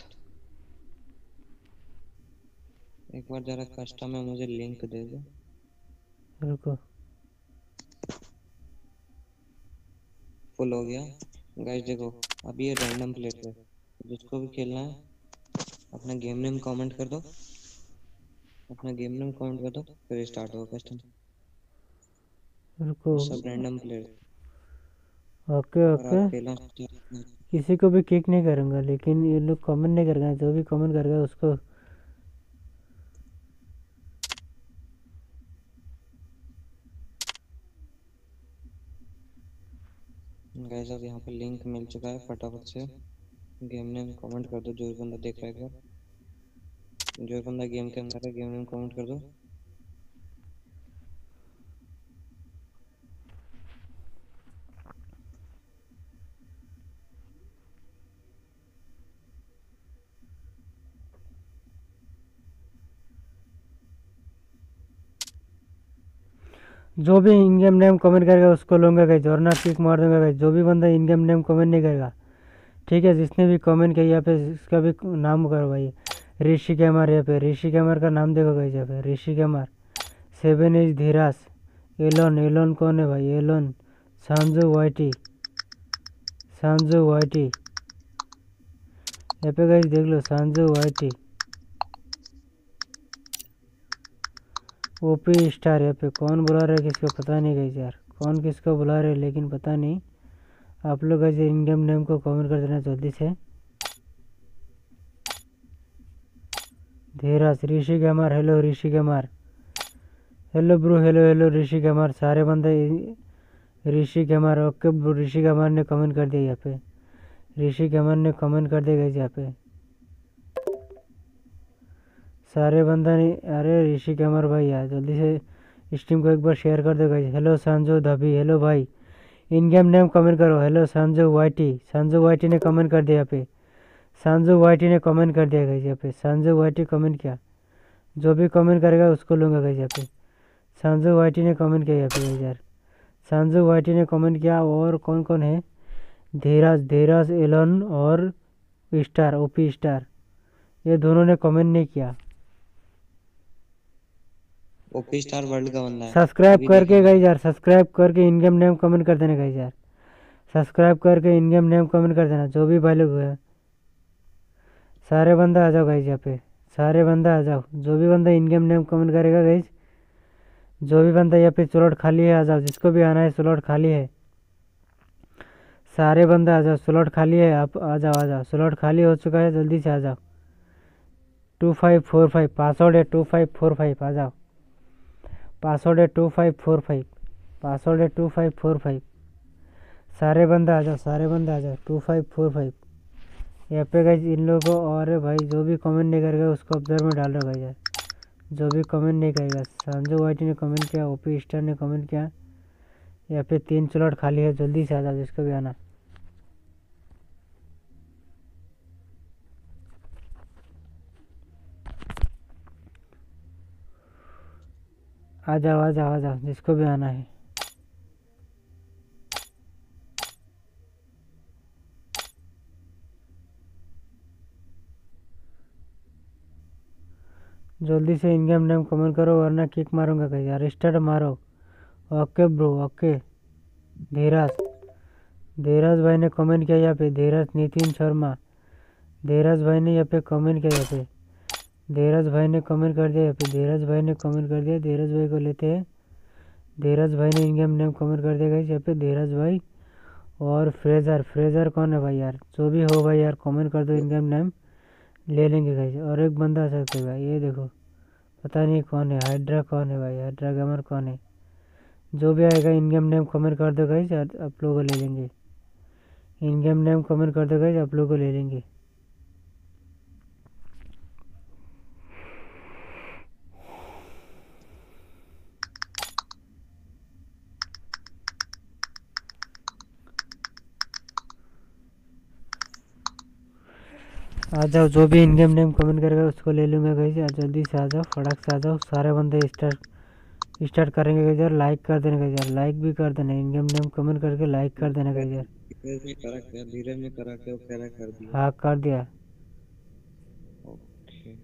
एक बार जरा कस्टम में मुझे लिंक दे दो। रुको, फुल हो गया गाइस। देखो अभी ये रैंडम प्लेट है, जिसको भी खेलना है अपना गेम नेम कमेंट कर दो। अपना गेम नेम कमेंट कर दो फिर स्टार्ट होगा कस्टम। रुको सब रैंडम प्लेयर। ओके और ओके। आप खेलना किसी को भी किक नहीं करूँगा, लेकिन ये लोग कमेंट नहीं करेंगे। जो भी कमेंट करेगा उसको गाइस अब यहाँ पे लिंक मिल चुका है। फटाफट से गेम नेम कमेंट कर दो। जो भी बंदा देख रहा है, जो भी बंदा गेम के अंदर है गेम नेम कमेंट कर दो। जो भी इन गेम नेम कमेंट करेगा उसको लूँगा गाइस, और ना किक मार दूंगा गाइस। जो भी बंदा इन गेम नेम कमेंट नहीं करेगा, ठीक है, जिसने भी कमेंट किया यहाँ पे इसका भी नाम करो भाई। ऋषि गेमर, यहाँ पे ऋषि गेमर का नाम देखो गाइस। यहाँ पे ऋषि गेमर, सेवन एज धीरास, एलोन एलोन कौन है भाई? Alone, Sanju YT, Sanju YT. यहाँ पे गाइस देख लो, सांजू वाईटी, ओपी स्टार। यहाँ पे कौन बुला रहा है किसको पता नहीं गाइस यार, कौन किसको बुला रहे हैं लेकिन पता नहीं। आप लोग गाइस इन गेम नेम को कमेंट कर देना जल्दी से। Dheeraj, Rishi gamer, hello Rishi gamer, hello bro, hello hello Rishi gamer, सारे बंदे Rishi gamer. Okay bro, Rishi gamer ने कमेंट कर दिया यहाँ पे, ऋषि गेमर ने कमेंट कर दिया गाइस यहाँ पे सारे बंदा नहीं। अरे ऋषि गेमर भाई यार जल्दी से स्ट्रीम को एक बार शेयर कर दो गाइस। हेलो संजू धबी, हेलो भाई, इन गेम नेम कमेंट करो। Hello Sanju YT, Sanju YT ने कमेंट कर दिया यहाँ पे, संजू वाईटी ने कमेंट कर दिया गाइस यहाँ पे, संजू वाईटी कमेंट किया। जो भी कमेंट करेगा उसको लूँगा गाइस यहाँ पे। संजू वाईटी ने कमेंट किया यहाँ पे गाइस यार, संजू वाईटी ने कमेंट किया। और कौन कौन है? धीरज, धीरज एलन और स्टार, ओपी स्टार, ये दोनों ने कमेंट नहीं किया। ओपी स्टार वर्ल्ड का बंदा है। सब्सक्राइब अभी करके देखा। गाइस यार, सब्सक्राइब करके इन गेम नेम कमेंट कर देना गाइस यार, सब्सक्राइब करके इन गेम नेम कमेंट कर देना जो भी भाई लोग है। सारे बंदा आ जाओ गाइस यहाँ पे, सारे बंदा आ जाओ। जो भी बंदा इन गेम नेम कमेंट करेगा गाइस, जो भी बंदा यहाँ पे स्लॉट खाली है आ जाओ, जिसको भी आना है स्लॉट खाली है, सारे बंदा आ जाओ। स्लॉट खाली है, आप आ जाओ आ जाओ, स्लॉट खाली हो चुका है, जल्दी से आ जाओ। Two five four five password है, टू फाइव फोर फाइव आ जाओ, पासवर्ड है two five four five, password है टू फाइव फोर फाइव। सारे बंदा आ जाओ, सारे बंदा आ जाओ, टू फाइव फोर फाइव यहाँ पे गाइस इन लोगों को। और भाई जो भी कमेंट नहीं करेगा उसको ऑब्जर्व में डाल दो गाइस यार, जो भी कमेंट नहीं करेगा। संजू वाईटी ने कमेंट किया, ओपी स्टार ने कमेंट किया। यहाँ पे तीन स्लॉट खाली है, जल्दी से आ जाओ जिसको भी आना। आ जाओ आ जाओ आ जाओ जिसको भी आना है। जल्दी से इन गेम नेम कमेंट करो वरना किक मारूंगा कहीं यार। स्टार्ट मारो। Okay bro, okay. Dheeraj, Dheeraj भाई ने कमेंट किया यहाँ पे, धीरज नितिन शर्मा, धीरज भाई ने यहाँ पे कमेंट किया यहाँ पे, धीरज भाई ने कमेंट कर दिया यहाँ पे, धीरज भाई ने कमेंट कर दिया। धीरज भाई को लेते हैं, धीरज भाई ने इन गेम नेम कमेंट कर दिया गाइस यहाँ पे, धीरज भाई। और फ्रेजर, फ्रेजर कौन है भाई यार? जो भी हो भाई यार कमेंट कर दो, इन गेम नेम ले लेंगे गाइस। और एक बंदा आ सकता है भाई, ये देखो पता नहीं कौन है, हाइड्रा कौन है भाई, हाइड्रा गेमर कौन है? जो भी आएगा इन गेम नेम कमेंट कर दो गाइस, आप लोगों को ले लेंगे। इन गेम नेम कमेंट कर दो गाइस, आप लोगों को ले लेंगे। आ जाओ, जो भी इन गेम नेम कमेंट करेगा उसको ले लूँगा गाइस यार। जल्दी से आ जाओ, फटाक से आ जाओ। सारे बंदे स्टार्ट स्टार्ट करेंगे गाइस यार। लाइक कर देना गाइस यार, लाइक भी कर देना, इन गेम नेम कमेंट करके लाइक कर देना गाइस यार। धीरज ने करा क्या? धीरज ने करा क्या? वो कह रहा कर दिया। हाँ कर दिया। ओके।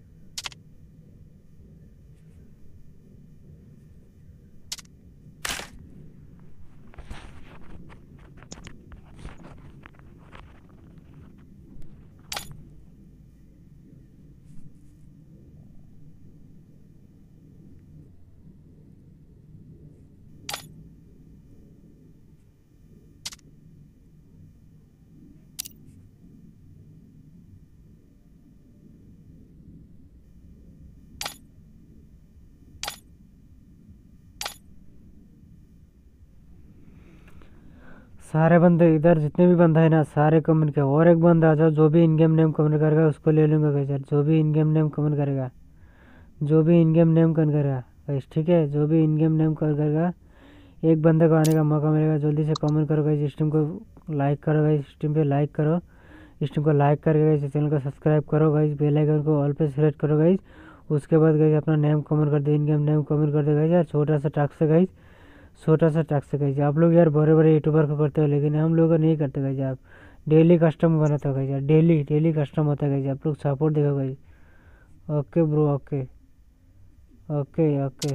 सारे बंदे इधर जितने भी बंदा है ना सारे कमेंट किया। और एक बंदा आ जाओ, जो भी इन गेम नेम कमेंट करेगा उसको ले लूँगा गाइस यार। जो भी इन गेम नेम कमेंट करेगा, जो भी इन गेम नेम कमेंट करेगा गाइस, ठीक है, जो भी इन गेम नेम कमेंट करेगा एक बंदे को आने का मौका मिलेगा। जल्दी से कमेंट करो गाइस, स्ट्रीम को लाइक करो गाइस, स्ट्रीम पे लाइक करो, स्ट्रीम को लाइक करके गाइस चैनल को सब्सक्राइब करो गाइस, बेल आइकन को ऑल पे सेलेक्ट करो गाइस। उसके बाद गाइस अपना नेम कमेंट कर दो, इन गेम नेम कमेंट कर दो गाइस यार। छोटा सा टास्क है गाइस, छोटा सा टास्क है गाइस। आप लोग यार बड़े बड़े यूट्यूबर को करते हो लेकिन हम लोग नहीं करते गाइस। आप डेली कस्टम बनाते हो गाइस यार, डेली डेली कस्टम होता है गाइस। आप लोग सपोर्ट देखो guys. Okay bro, okay okay okay.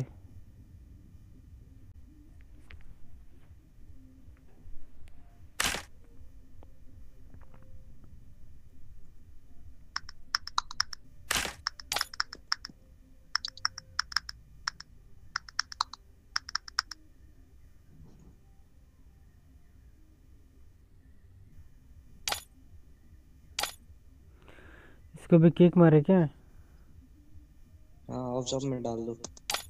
इसको भी किक मारे क्या? हाँ और सब में डाल दो।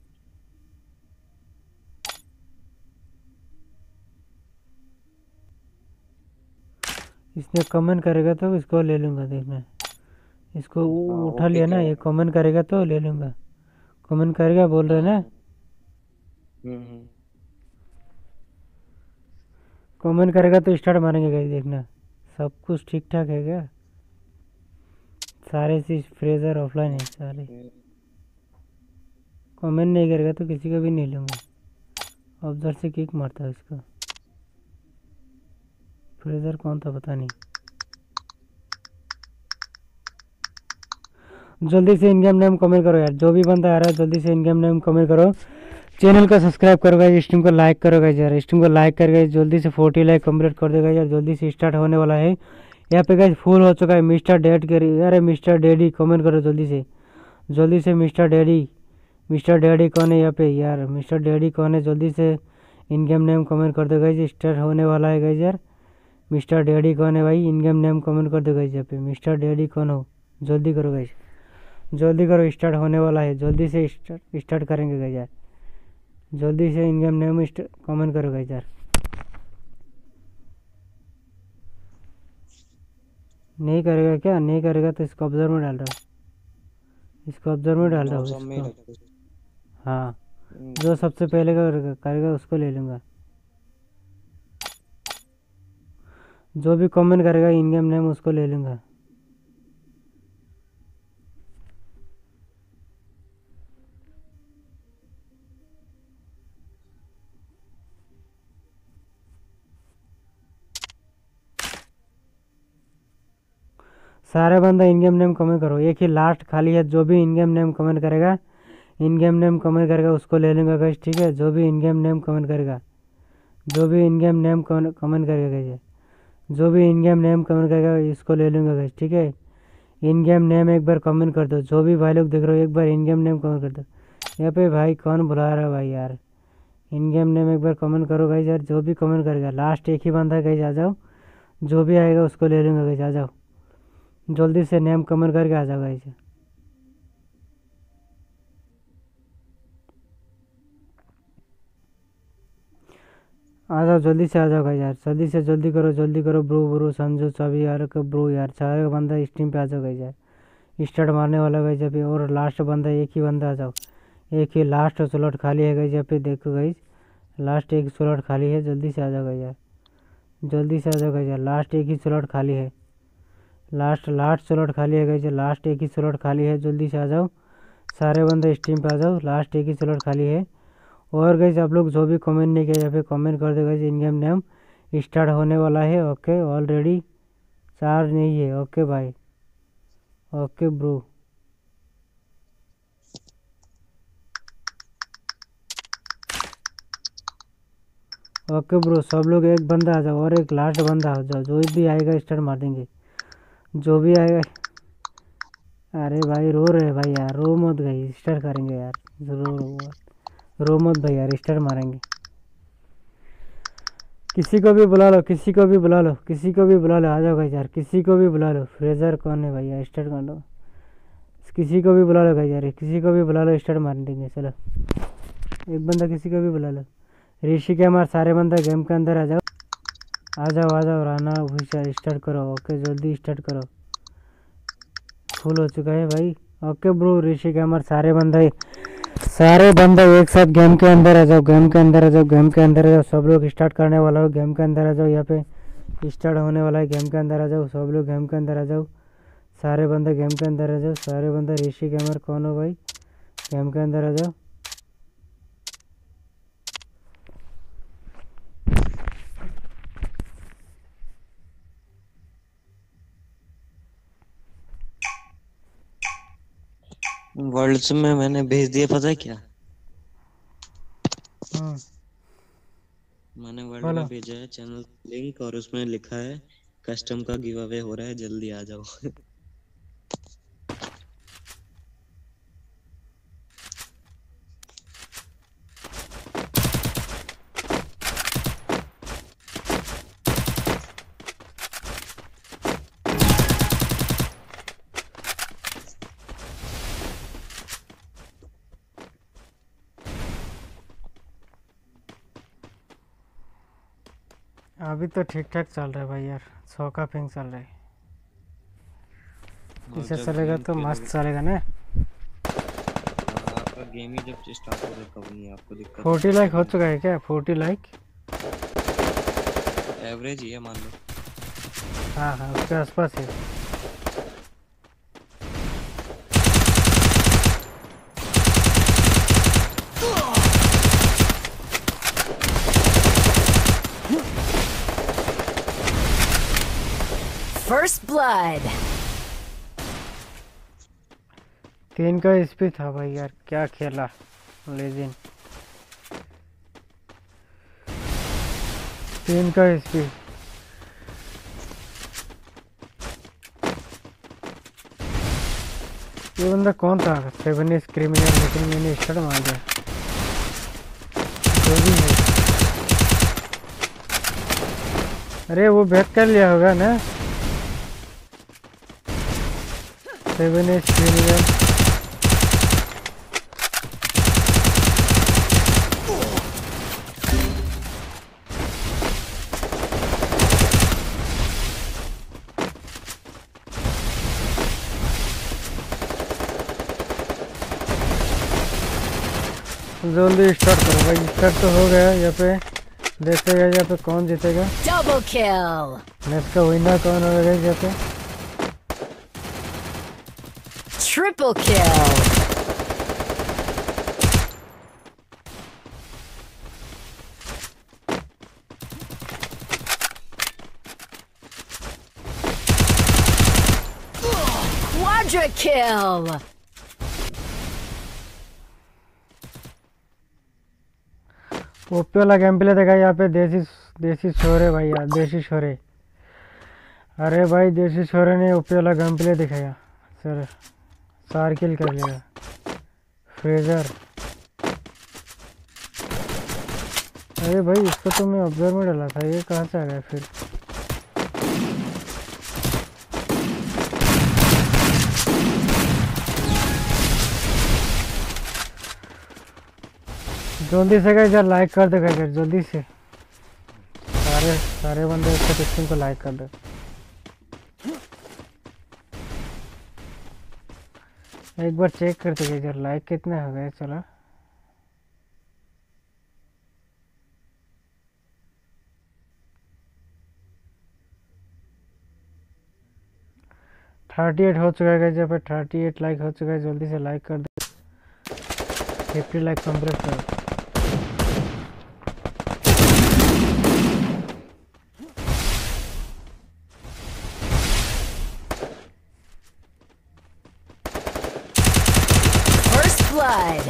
इसने कमेंट करेगा तो इसको ले लूँगा, देखना। इसको उ- हाँ, उठा ओके लिया ना, क्या? ये कमेंट करेगा तो ले लूँगा। कमेंट करेगा बोल रहे ना? हम्म हम्म कमेंट करेगा तो स्टार्ट मारेंगे गाइस, देखना। सब कुछ ठीक ठाक है क्या? सारे चीज फ्रेजर ऑफलाइन है सारे। कमेंट नहीं करेगा तो किसी का भी नहीं लूँगा। ऑब्जर्व से किक मारता है इसको। फ्रेजर कौन था पता नहीं। जल्दी से इन गेम नेम कमेंट करो यार, जो भी बंदा आ रहा है जल्दी से इन गेम नेम कमेंट करो। चैनल को सब्सक्राइब करो गाइस, स्ट्रीम को लाइक करो गाइस यार, स्ट्रीम को लाइक कर गाइस, जल्दी से फोर्टी लाइक कंप्लीट कर देगा यार। जल्दी से स्टार्ट होने वाला है। यहाँ पे गाइस फुल हो चुका है। मिस्टर डैड के अरे मिस्टर डैडी कमेंट करो जल्दी से, जल्दी से। मिस्टर डैडी, मिस्टर डैडी कौन है यहाँ पे यार? मिस्टर डैडी कौन है? जल्दी से इन गेम नेम कमेंट कर दो गाइस, स्टार्ट होने वाला है गाइस यार। मिस्टर डैडी कौन है भाई? इन गेम नेम कमेंट कर दो गाइस यहाँ पे। मिस्टर डैडी कौन हो? जल्दी करो गाइस, जल्दी करो, स्टार्ट होने वाला है। जल्दी से स्टार्ट स्टार्ट करेंगे गाइस यार। जल्दी से इन गेम नेम कमेंट करो गाइस यार। नहीं करेगा क्या? नहीं करेगा तो इसको ऑब्जर्व में डाल रहा हूँ, इसको ऑब्जर्व में डाल रहा और सब में हूँ रख इसको। दो। हाँ, जो सबसे पहले करेगा करेगा उसको ले लूँगा। जो भी कमेंट करेगा इन गेम नेम उसको ले लूँगा। सारे बंदा इन गेम नेम कमेंट करो, एक ही लास्ट खाली है। जो भी इन गेम नेम कमेंट करेगा इन गेम नेम कमेंट करेगा उसको ले लूँगा गाइस, ठीक है। जो भी इन गेम नेम कमेंट करेगा, जो भी इन गेम नेम कमेंट करेगा गाइस, जो भी इन गेम नेम कमेंट करेगा इसको ले लूँगा गाइस, ठीक है। इन गेम नेम एक बार कमेंट कर दो, जो भी भाई लोग देख रहे हो एक बार इन गेम नेम कमेंट कर दो। यहाँ पे भाई कौन बुला रहा है भाई यार? इन गेम नेम एक बार कमेंट करो गाइस यार। जो भी कमेंट करेगा, लास्ट एक ही बंदा गाइस, आ जाओ। जो भी आएगा उसको ले लूँगा गाइस, आ जाओ जल्दी से नेम कमेंट करके आ जाओ गाइस। आ जाओ जल्दी से, आ जाओ गाइस यार, जल्दी से जल्दी करो, जल्दी करो। ब्रो ब्रो संजू सभी यार का ब्रो यार, सारे बंदा स्ट्रीम पे आ जाओ गाइस यार। स्टार्ट मारने वाला गाइस अभी, और लास्ट बंदा एक ही बंदा, आ जाओ। एक ही लास्ट स्लॉट खाली है गाइस यहाँ पे, देखो गाइस लास्ट एक स्लॉट खाली है। जल्दी से आ जाओ गाइस यार, जल्दी से आ जाओ गाइस यार। लास्ट एक ही स्लॉट खाली है, लास्ट लास्ट स्लॉट खाली है गाइस, लास्ट एक ही स्लॉट खाली है। जल्दी से आ जाओ, सारे बंदे स्ट्रीम पे आ जाओ, लास्ट एक ही स्लॉट खाली है। और गाइस आप लोग जो भी कमेंट नहीं किया यहाँ पे कमेंट कर दो guys. In game name start होने वाला है। ओके, ऑलरेडी चार्ज नहीं है। ओके भाई, ओके ब्रो। ओके ब्रो, सब लोग एक बंदा आ जाओ और एक लास्ट बंदा आ जाओ। जो भी आएगा स्टार्ट मार देंगे, जो भी आएगा। अरे भाई रो रहे भाई यार, रो मत भाई, स्टार्ट करेंगे यार। रो रो रो मत भाई यार, स्टार्ट मारेंगे। किसी को भी बुला लो, किसी को भी बुला लो, किसी को भी बुला लो, आ जाओ गाइस यार, किसी को भी बुला लो। फ्रेजर कौन है भाई यार? स्टार्ट कर लो, किसी को भी बुला लो गाइस यार, किसी को भी बुला लो, स्टार्ट मार देंगे। चलो एक बंदा किसी को भी बुला लो। ऋषि के हमारे सारे बंदा गेम के अंदर आ जाओ, आ जाओ आ जाओ। राना ऑफिशियल स्टार्ट करो। ओके जल्दी स्टार्ट करो, फुल हो चुका है भाई। ओके ब्रो, ऋषि के हमारे सारे बंदा सारे बंदा एक साथ गेम के अंदर आ जाओ, गेम के अंदर आ जाओ, गेम के अंदर आ जाओ। सब लोग स्टार्ट करने वाला हो, गेम के अंदर आ जाओ। यहाँ पे स्टार्ट होने वाला है, गेम के अंदर आ जाओ। सब लोग गेम के अंदर आ जाओ, सारे बंदे गेम के अंदर आ जाओ, सारे बंदे। ऋषि गेमर कौन हो भाई? गेम के अंदर आ जाओ। वर्ल्ड्स में मैंने भेज दिया, पता है क्या? हाँ मैंने वर्ल्ड बोलो। में भेजा है चैनल लिंक, और उसमें लिखा है कस्टम का गिव अवे हो रहा है, जल्दी आ जाओ। अभी तो ठीक ठाक चल रहा है भाई यार, सौ का पिंग चल रहा है। हाँ, इसे जब चलेगा गेम तो मस्त खेलोगे- चलेगा ना। हाँ, आपका गेम ही जब स्टार्ट होगा तब नहीं आपको दिक्कत। फोर्टी लाइक हो चुका है क्या? Forty like? एवरेज ही है मान लो। हाँ हाँ उसके आसपास है। First blood. तीन का एचपी था भाई यार, क्या खेला लेजेंड। तीन का एचपी। ये बंदा कौन था? सेवन इज क्रिमिनल, लेकिन मैंने स्टार्ट मार दिया। जो भी है। अरे वो बैक कर लिया होगा ना। Seven is criminal. जल्दी स्टार्ट करो भाई। स्टार्ट तो हो गया। यहाँ पे देखते हैं यहाँ पे कौन जीतेगा। Double kill. मैच का विनर कौन होगा यहाँ पे। Triple kill. Quadra kill. OP वाला गेम प्ले देखा यहाँ पे। देसी देसी छोरे भाई यार, देसी छोरे। अरे भाई देसी छोरे ने ओपी वाला गेम प्ले दिखाया सर। चार किल कर लिया फ्रेजर। अरे भाई इसको तो मैं ऑब्जर्व में डाला था, ये कहाँ से आ गया फिर। जल्दी से गाइस यार लाइक कर दो गाइस, जल्दी से सारे सारे बंदे इसके टीम को लाइक कर दो। एक बार चेक करते गाइस यार लाइक कितने हो गए। चलो थर्टी एट हो चुका है गाइस। यहाँ पे थर्टी एट लाइक हो चुका है। जल्दी से लाइक कर दो। फिफ्टी लाइक कंप्लीट करो। First blood.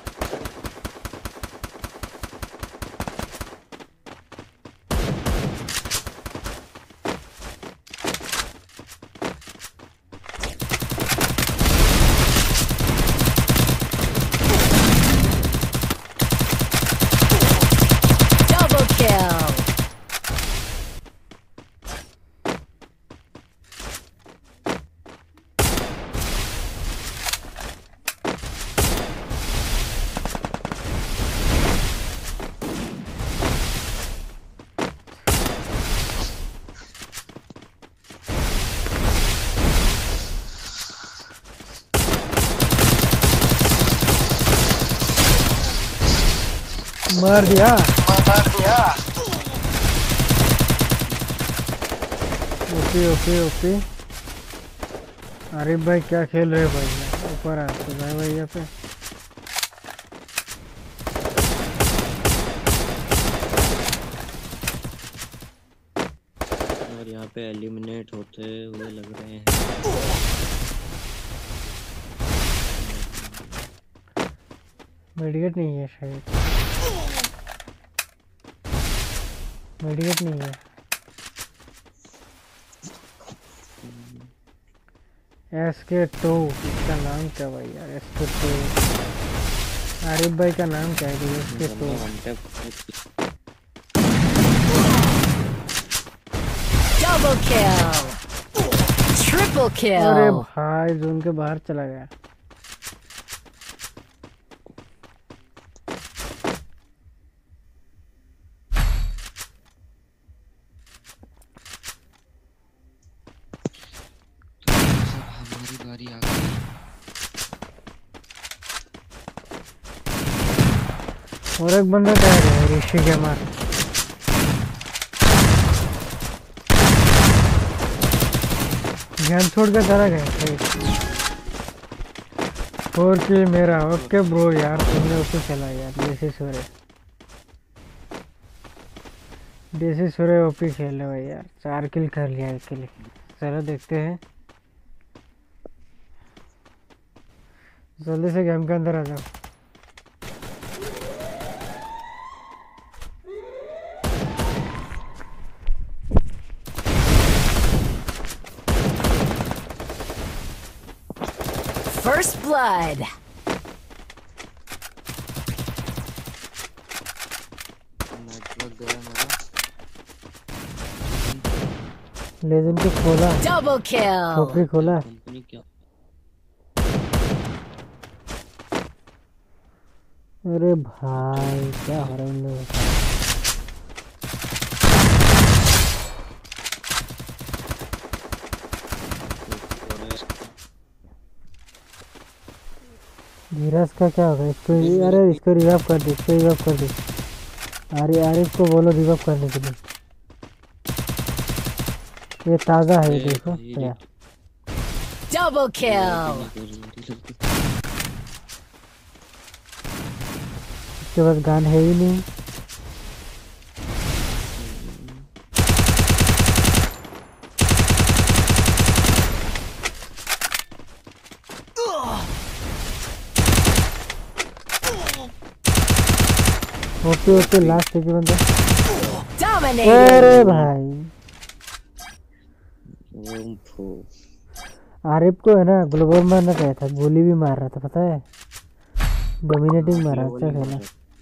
Double kill. मार दिया। Okay okay okay. अरे भाई क्या खेल रहे हो भाई। ऊपर आ तो जाए भाई यहाँ पे। और यहाँ पे एलिमिनेट होते हुए लग रहे हैं। मेडिकेट नहीं है शायद। मेडिकेट नहीं है। एस के टू इसका नाम क्या भाई यार। एस के टू आरिफ भाई का नाम क्या है? S K two. One tap Double kill. Triple अरे kill. भाई जोन के बाहर चला गया। रही आ गई। और एक बंदा क्या है ऋषि के मार गेम छोड़ के चला गया। फोर किल मेरा। ओके ब्रो यार तुमने उसको चला यार। देसी सूर्य देसी सूर्य ओपी खेल रहे यार। चार किल कर लिया एक किल। चलो देखते हैं जल्दी से गेम के अंदर आ जाओ। First blood. नेटवर्क गया मेरा। लेजेंड को खोला Double kill. खोपड़ी खोला। कंपनी क्या? अरे भाई क्या हो रहा है इन लोगों का? धीरज का क्या होगा? इसको अरे इसको रिवाइव कर दे। इसको रिवाइव कर दे। अरे अरे इसको बोलो रिवाइव करने के लिए। ये ताज़ा है ये देखो क्या। Double kill. इसके पास गन है ही नहीं। ओके ओके लास्ट एक बंदा। Dominated. अरे भाई आरिफ को है ना ग्लोबल मारना चाहिए था। गोली भी मार रहा था पता है। डोमिनेटिंग मारा। अच्छा खेला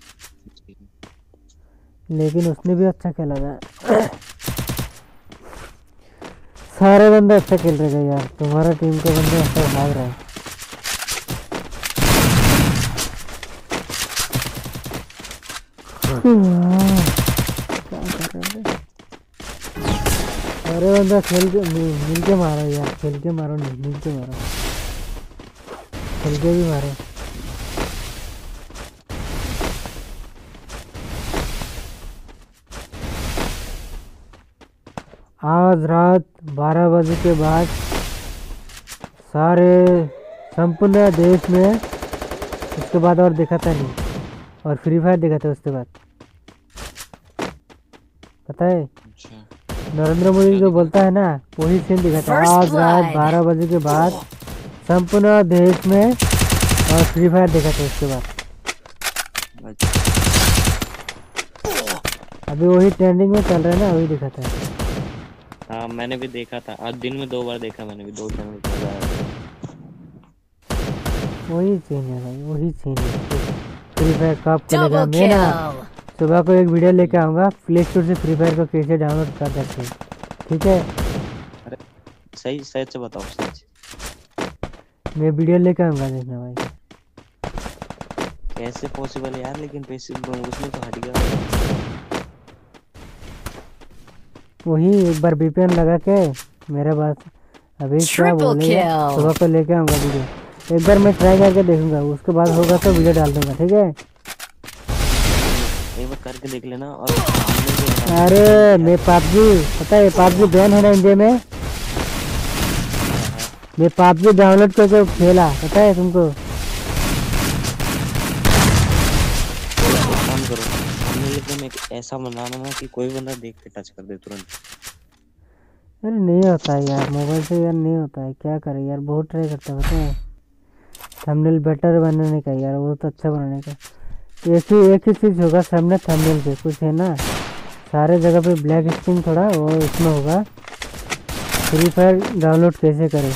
लेकिन उसने भी अच्छा खेला था। सारे बंदे अच्छा खेल रहे हैं यार। तुम्हारा टीम के बंदे अच्छा भाग रहे हैं। क्या कर रहे हैं? अरे बंदा खेल के मिल, मिल के मारो यार। खेल के मारो नहीं मिल के मारो। खेल के भी मारो। आज रात बारह बजे के बाद सारे संपूर्ण देश में उसके बाद और देखा था नहीं। और फ्री फायर देखा था उसके बाद पता है। नरेंद्र मोदी जो बोलता है ना वही सीन दिखा था। आज रात बारह बजे के बाद संपूर्ण देश में और फ्री फायर देखा था उसके बाद। अभी वही ट्रेंडिंग में चल रहा है ना वही दिखा था। हाँ मैंने भी देखा था। आज दिन में दो बार देखा मैंने भी। दो चैनल चला है। वही सीन है भाई वही सीन है। फ्री फायर कब चलेगा? Double मैं ना kill. सुबह को एक वीडियो लेके आऊँगा प्ले स्टोर से फ्री फायर को कैसे डाउनलोड कर सकते हैं। ठीक है अरे सही सच से बताओ सच। मैं वीडियो लेके आऊँगा देखना भाई। कैसे पॉसिबल है यार? लेकिन पैसे उसमें तो हट गया। वही एक बार वीपीएन लगा के मेरे पास अभी क्या Triple बोले kill. सुबह को लेके आऊँगा वीडियो। एक बार मैं ट्राई करके देखूंगा उसके बाद होगा तो वीडियो डाल दूंगा। ठीक है एक बार करके देख लेना। और हमने जो बनाया- अरे मैं पबजी पता है पबजी बैन है ना इंडिया में। मैं पबजी डाउनलोड करके खेला पता है तुमको। काम करो हमने लेकिन एक ऐसा बनाना ना कि कोई बंदा देख के टच कर दे तुरंत। अरे नहीं होता है यार मोबाइल से यार नहीं होता है। क्या करें यार बहुत ट्राई करता है पता है। थंबनेल बेटर बनाने का यार बहुत अच्छा बनाने का। एक ही एक ही चीज़ होगा सामने थंबनेल पे कुछ है ना। सारे जगह पे ब्लैक स्क्रीन थोड़ा वो इसमें होगा। फ्री फायर डाउनलोड कैसे करें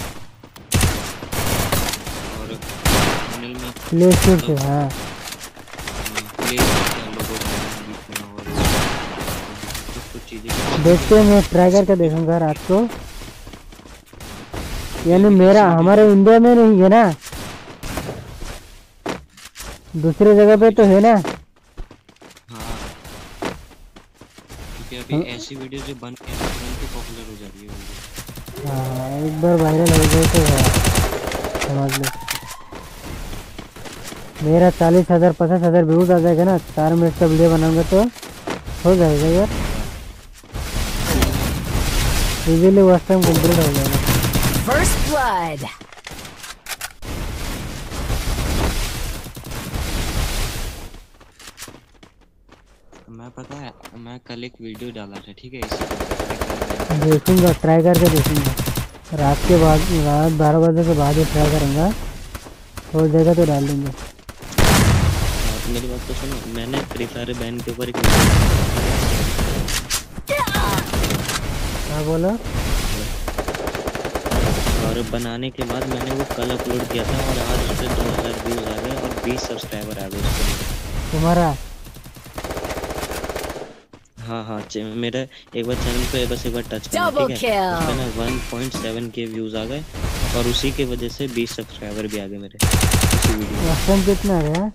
और चैनल में प्ले स्टोर से। हाँ प्ले का लोगो बनाना और कुछ कुछ चीजें। देखते हैं मैं ट्राई करके देखूंगा रात को। यानी मेरा हमारे इंडिया में नहीं है ना दूसरे जगह पे तो है ना। हाँ क्योंकि अभी ऐसी वीडियो जो बन के तुरंत ही पॉपुलर हो जाती है वीडियो। हाँ एक बार वायरल हो गई तो है। समझ लो। मेरा चालीस हजार पचास हजार व्यूज आ जाएगा ना, चार मिनट का वीडियो बनाऊंगा तो हो जाएगा यार, इजीली वॉच टाइम कंप्लीट हो जाएगा। First blood. मैं पता है मैं कल एक वीडियो डाला था, ठीक है, इसी देखूंगा, ट्राई करके देखूंगा। रात के बाद, रात बारह बजे के बाद ही ट्राई करूंगा, हो जाएगा तो डाल देंगे। और मेरी बात तो सुनो, मैंने फ्री फायर बैन के ऊपर एक हाँ बोलो। और बनाने के बाद मैंने वो कल अपलोड किया था और आज उस पर दो हज़ार व्यूज आ गए और बीस सब्सक्राइबर आ गए उसके। तुम्हारा? हाँ हाँ चे- मेरा एक बार चैनल पे बस एक बार टच करना, Double ठीक है, kill. उस पे ना वन पॉइंट सेवन के व्यूज आ गए और उसी की वजह से बीस सब्सक्राइबर भी आ गए मेरे उसी वीडियो में। वॉच टाइम कितना है?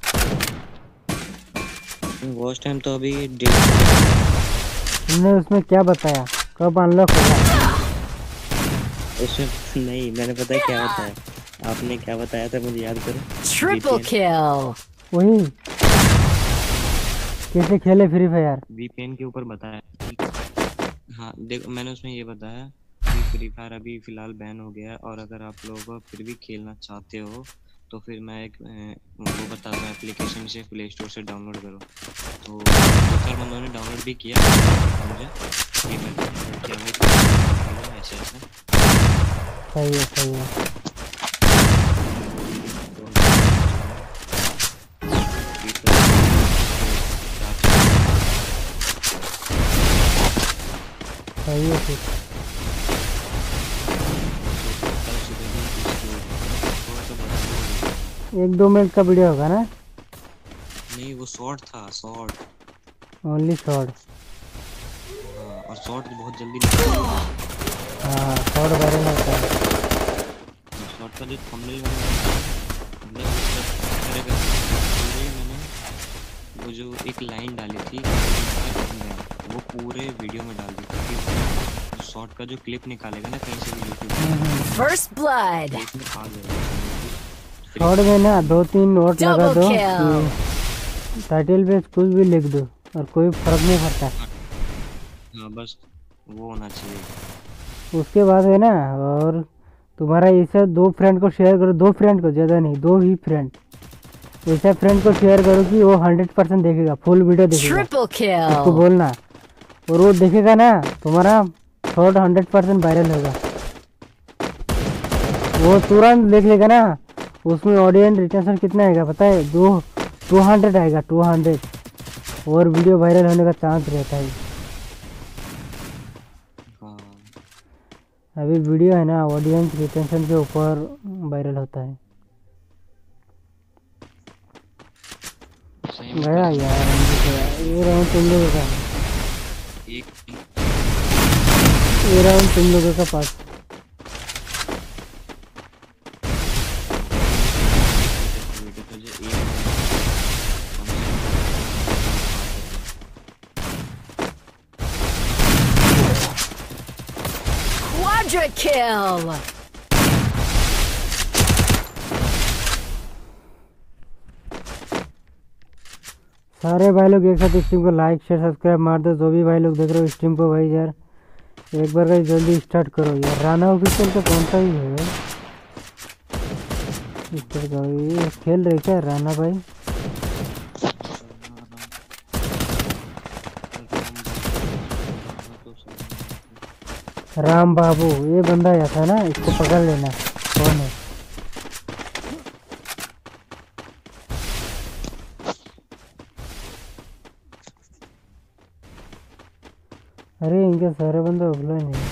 वॉच टाइम तो अभी डेढ़ तुमने उसमें क्या बताया, कब अनलॉक होगा? उसमें नहीं, मैंने पता है क्या बताया, आपने क्या बताया था मुझे याद करो। Triple kill. वही कैसे खेले फ्री फायर? वीपीएन के ऊपर बताया। हाँ देखो, मैंने उसमें ये बताया कि फ्री फायर अभी फिलहाल बैन हो गया है और अगर आप लोग फिर भी खेलना चाहते हो तो फिर मैं एक अ, वो बता दूँ, एप्लीकेशन से प्ले स्टोर से डाउनलोड करो। तो दो चार बंदों ने डाउनलोड भी किया मुझे, ये करके क्या भाई ऐसे ऐसे सही है, सही है। सही है फिर। एक दो मिनट का वीडियो होगा ना? नहीं वो शॉर्ट था, शॉर्ट। Only short? हाँ, और शॉर्ट बहुत जल्दी निकल गया। हाँ शॉर्ट वायरल होता है। शॉर्ट का जो थंबनेल मैंने मतलब उस करेगा पूरे, मैंने वो जो एक लाइन डाली थी वो पूरे वीडियो में डाल दी थी। शॉर्ट का जो क्लिप निकालेगा ना कहीं से भी यूट्यूब First blood. इसमें आ गया। शॉर्ट में ना दो तीन नोट लगा Double दो kill. कि टाइटल पे कुछ भी लिख दो और कोई फर्क नहीं पड़ता। हाँ बस वो होना चाहिए। उसके बाद है ना, और तुम्हारा ऐसा दो फ्रेंड को शेयर करो, दो फ्रेंड को, ज़्यादा नहीं, दो ही फ्रेंड, ऐसा फ्रेंड को शेयर करो कि वो हंड्रेड परसेंट देखेगा, फुल वीडियो देखेगा। Triple उसको kill. बोलना, और वो देखेगा ना तुम्हारा शॉर्ट हंड्रेड परसेंट वायरल होगा। वो तुरंत देख लेगा ना, उसमें ऑडियंस रिटेंशन कितना आएगा पता है? दो टू हंड्रेड आएगा, टू हंड्रेड, और वीडियो वायरल होने का चांस रहता है। हाँ अभी वीडियो है ना ऑडियंस रिटेंशन के ऊपर वायरल होता है। सही में गया यार, ये राउंड तुम लोगों का, एक ये राउंड तुम लोगों का पास। वीडियो तो जो एक Quadra kill. सारे भाई लोग एक साथ स्ट्रीम को लाइक शेयर सब्सक्राइब मार दो। जो भी भाई लोग देख रहे हो स्ट्रीम को भाई यार एक बार भाई जल्दी स्टार्ट करो यार। राना ऑफिशियल का कौन सा ही है स्टार्ट करो। ये खेल रहे क्या राना भाई? राम बाबू ये बंदा आया था ना, इसको पकड़ लेना कौन है। अरे इनके सारे बंदे ऑफलाइन है।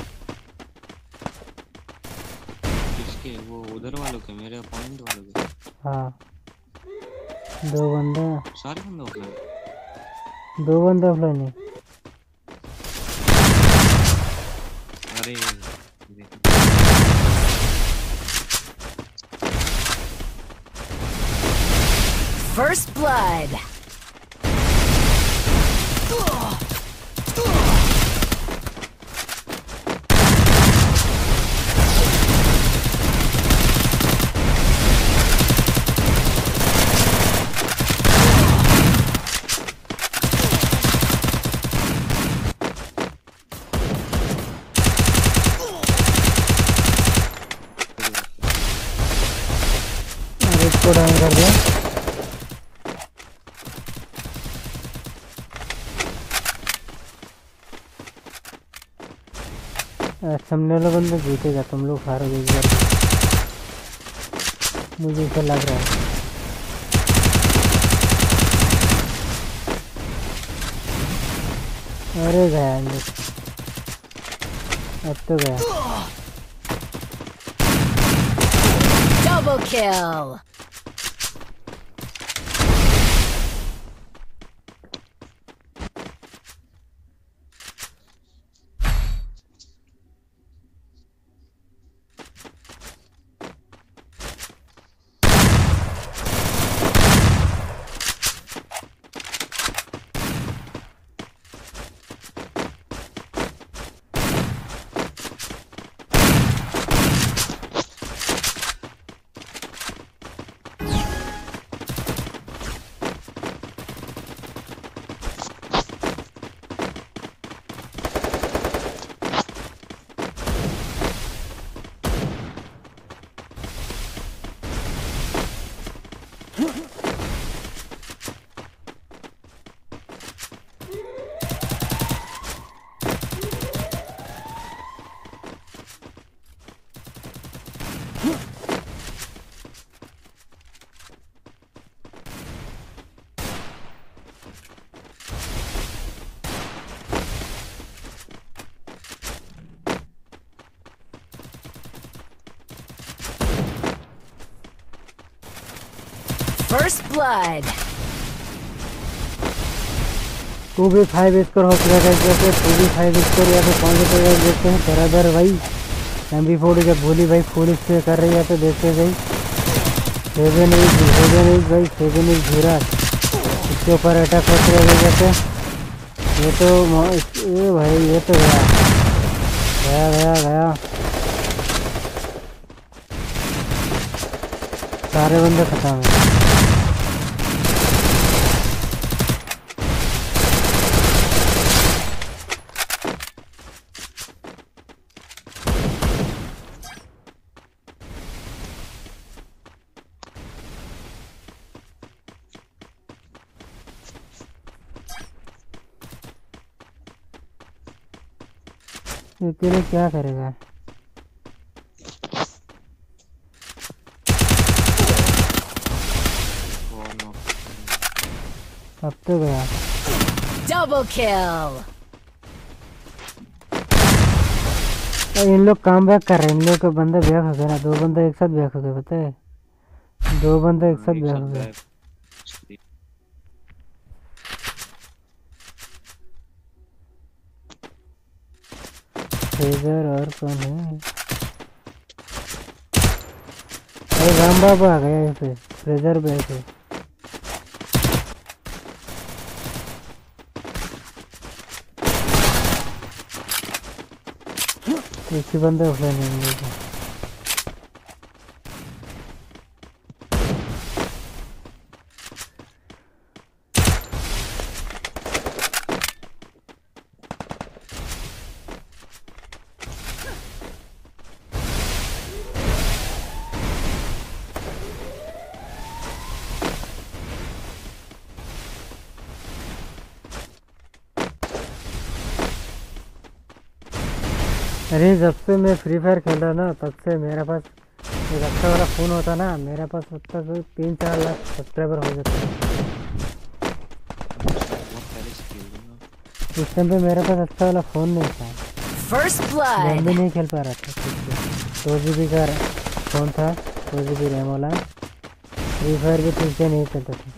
किसके? वो उधर वालों के, मेरे अपोनेंट वालों के? हाँ दो बंदे, सारे बंदे ऑफलाइन? दो बंदे ऑफलाइन है। अरे First blood. को डाउन कर दिया। सामने वाला बंदा जीतेगा, तुम लोग हारोगे इस बार, मुझे ऐसा लग रहा है। अरे गया अंदर, अब तो गया। Double kill. First blood. Two B five score हो चुका है, जैसे टू बी फाइव स्कोर या फिर कौन से देखते हैं। बराबर भाई एम बी फोर्टी जब भूली भाई फुल स्प्रे कर रही है तो देखते भाई सेवन एज सेवन एज भाई सेवन एज जीरा इसके ऊपर अटैक होते रहे। जैसे ये तो ये भाई ये तो गया गया गया गया सारे बंदे खत्म है। अकेले क्या करेगा? अब तो गया। Double kill. इन लोग काम बैक कर रहे हैं, इन लोग का बंदा बैक हो गया ना, दो बंदा एक साथ बैक हो गए, पता है? दो बंदा एक साथ बैक हो गए। फ्रेजर और कौन है? अरे राम बाबू आ गया यहाँ पे, फ्रेजर बैक है। एक ही बंदा उठा नहीं मिलेगा। अरे जब से मैं फ्री फायर खेल रहा ना तब से मेरे पास एक अच्छा वाला फ़ोन होता ना, मेरे पास अब तक तीन चार लाख सब्सक्राइबर हो जाते हैं। उस टाइम पे मेरे पास अच्छा वाला फ़ोन नहीं था, First मैं blood. भी नहीं खेल पा रहा था। दो जी बी का फ़ोन था, दो जी बी रैम वाला, फ्री फायर भी ठीक से नहीं चलता था।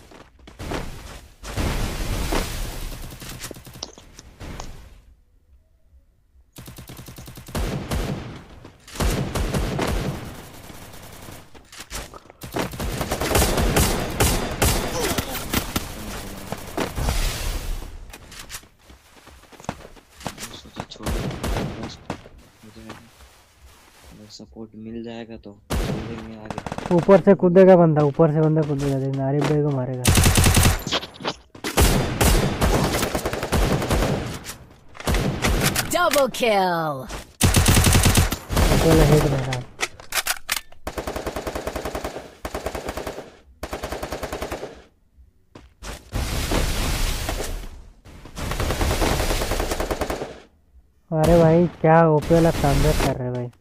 सपोर्ट मिल जाएगा तो चलेंगे आगे। ऊपर से कूदेगा बंदा, ऊपर से बंदा कूदेगा, लेकिन आरिफ भाई को मारेगा। Double kill. अकेला हेड मेरा। अरे भाई क्या ओपी वाला कामयाब कर रहे भाई।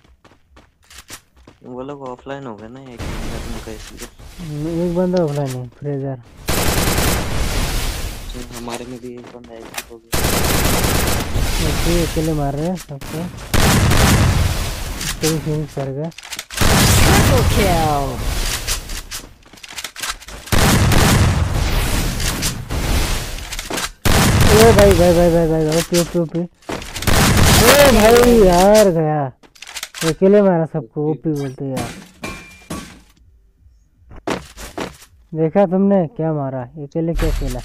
वो लोग ऑफलाइन हो गए ना एक मिनट में का इसलिए। एक बंदा ऑफलाइन है फ्रेजर। तो हमारे में भी एक बंदा एग्जिट हो गया। ओके अकेले मार रहे हैं सबको। इसको भी फिनिश कर गए। Triple kill. ओ भाई भाई भाई भाई भाई ओपी ओपी ओपी। ओ भाई यार गया। अकेले मारा सबको ओपी बोलते यार। देखा तुमने क्या मारा अकेले क्या खेला।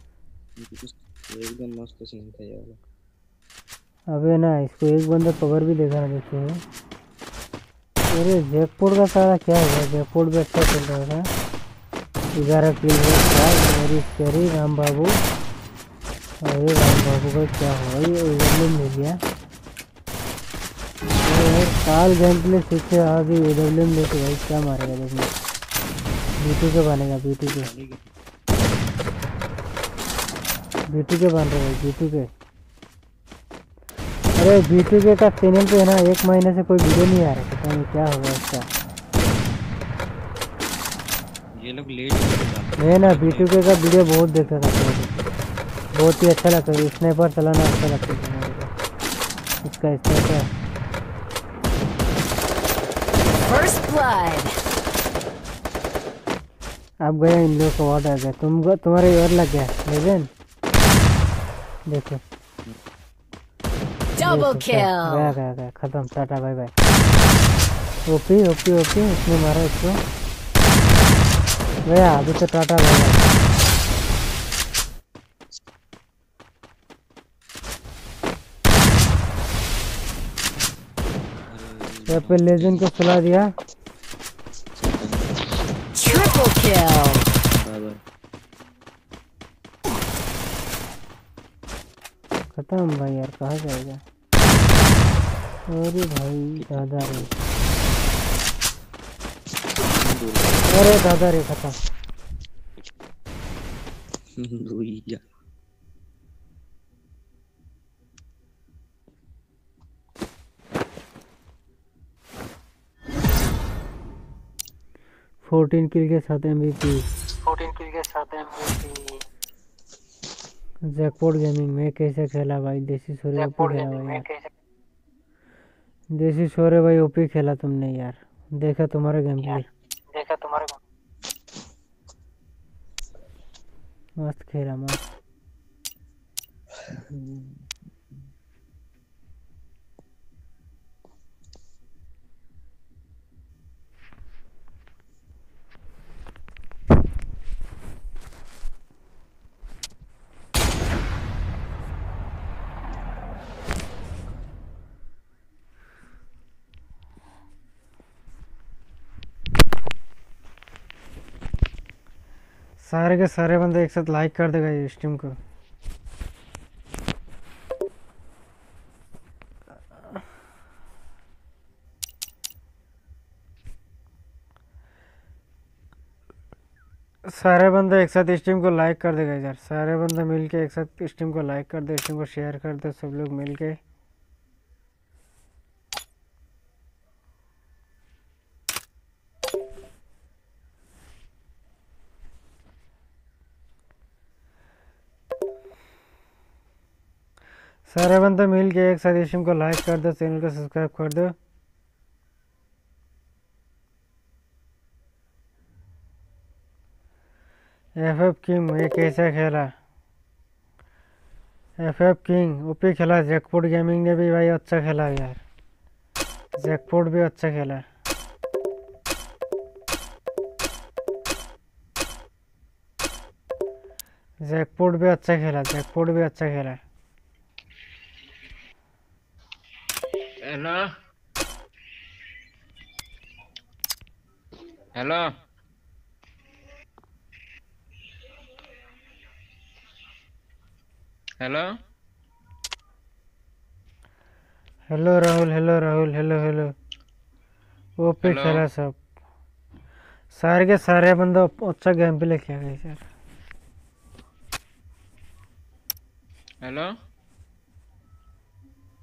एकदम मस्त सीन था यार। अबे ना इसको एक बंदा कवर भी देखा ना देखते हैं। अरे जयपुर का सारा क्या है जयपुर भी अच्छा चल रहा था। ग्यारह किल मेरी शेरी राम बाबू। अरे राम बाबू का क्या हुआ ये ओवरलेम ले लिया। साल गेम प्ले सीखे आगे ओवरलेम लेके भाई क्या मारेगा देखना। बीटू के बनेगा बीटू के बीटू के बन रहे हैं बीटू के। अरे बीटू के का चैनल पे है ना एक महीने से कोई वीडियो नहीं आ रहा पता नहीं क्या होगा इसका। ये लोग लेट मैं ना बीटू के का वीडियो बहुत देखता था पहले। बहुत ही अच्छा लगता है स्नाइपर चलाना अच्छा लगता है मेरे को इसका स्नाइपर। First blood. अब गया इन लोगों को वाट आ गया तुम तुम्हारे और लग गया लेकिन देखो Double देखो, गया kill. गया गया खत्म tata bye bye. OP OP OP उसने मारा इसको गया अभी तो टाटा बाय बाय। यहाँ पे लेजेंड को सुला दिया। Triple kill. खत्म भाई यार कहाँ जाएगा। अरे भाई दादा रे अरे दादा रे खत्म। फोर्टीन किल के साथ एमवीपी। फोर्टीन किल के साथ एमवीपी। जैकपॉट गेमिंग में कैसे खेला भाई देसी सोरे ओपी खेला भाई यार। देसी सोरे भाई ओपी खेला तुमने यार। देखा तुम्हारा गेम प्ले देखा तुम्हारा मस्त खेला मस्त। सारे के सारे बंदे एक साथ लाइक कर देगा ये स्ट्रीम को। सारे बंदे एक साथ स्ट्रीम को लाइक कर देगा यार। सारे बंदे मिलके एक साथ स्ट्रीम को लाइक कर दे स्ट्रीम को शेयर कर दे सब लोग मिलके। सारे बंदे मिल के एक साथ स्ट्रीम को लाइक कर दो चैनल को सब्सक्राइब कर दो। एफ एफ किंग ये कैसा खेला। एफ एफ किंग ओपी खेला। जैकपॉट गेमिंग ने भी भाई अच्छा खेला यार। जैकपॉट भी अच्छा खेला। जैकपॉट भी अच्छा खेला जैकपॉट भी अच्छा खेला। Hello hello hello hello Rahul hello Rahul hello hello OP hello. खेला सब। सारे के सारे बंदे अच्छा गेम प्ले किया गया सर। हेलो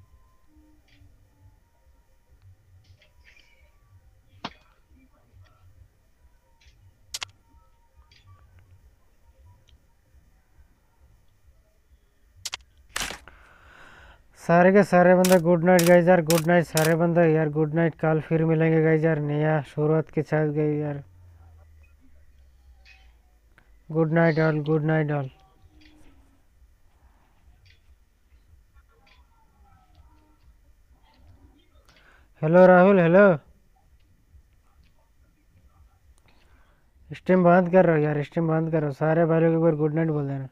सारे के सारे बंदे गुड नाइट गाइस यार, गुड नाइट सारे बंदे यार, गुड नाइट। कल फिर मिलेंगे गाइस यार, नया शुरुआत के साथ गई यार। Good night all, good night all. Hello Rahul, hello. Stream बंद कर रहा हूँ यार, स्ट्रीम बंद कर रहा हूँ। सारे भाइयों को एक बार गुड नाइट बोल देना।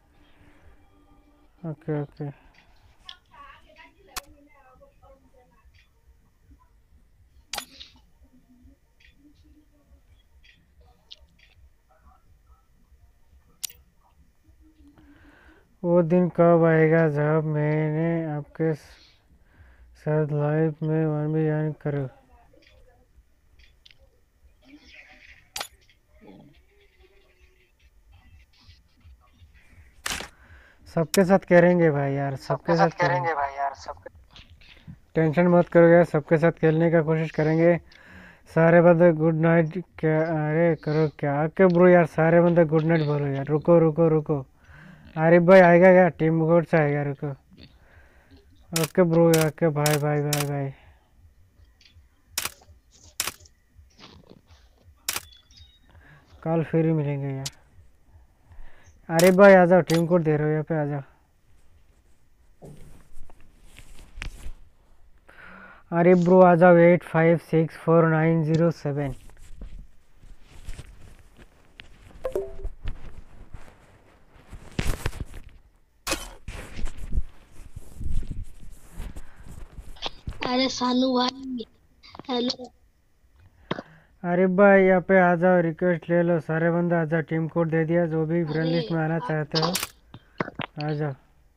Okay okay. वो दिन कब आएगा जब मैंने आपके साथ लाइव में वन भी ज्वाइन करूँ? सबके साथ करेंगे भाई यार, सबके साथ करेंगे भाई यार, सबके। टेंशन मत करो यार, सबके साथ खेलने का कोशिश करेंगे। सारे बंदे गुड नाइट। क्या अरे करो क्या आके ब्रो यार, सारे बंदे गुड नाइट बोलो यार। रुको रुको रुको, आरिफ भाई आएगा क्या? टीम कोड से आएगा, रुको। ओके ब्रो, ओके भाई भाई भाई भाई। कल फिर ही मिलेंगे यार। आरिफ भाई आ जाओ, टीम कोड दे रहे हो यहाँ पे, आ जाओ। आरिफ ब्रो आ जाओ, eight five six four nine zero seven. अरे सानू भाई हेलो। आरिफ भाई यहाँ पे आ जाओ, रिक्वेस्ट ले लो। सारे बंदे आ जाओ, टीम कोड दे दिया। जो भी फ्रेंड अरे लिस्ट में आना आप चाहते हो आ जाओ।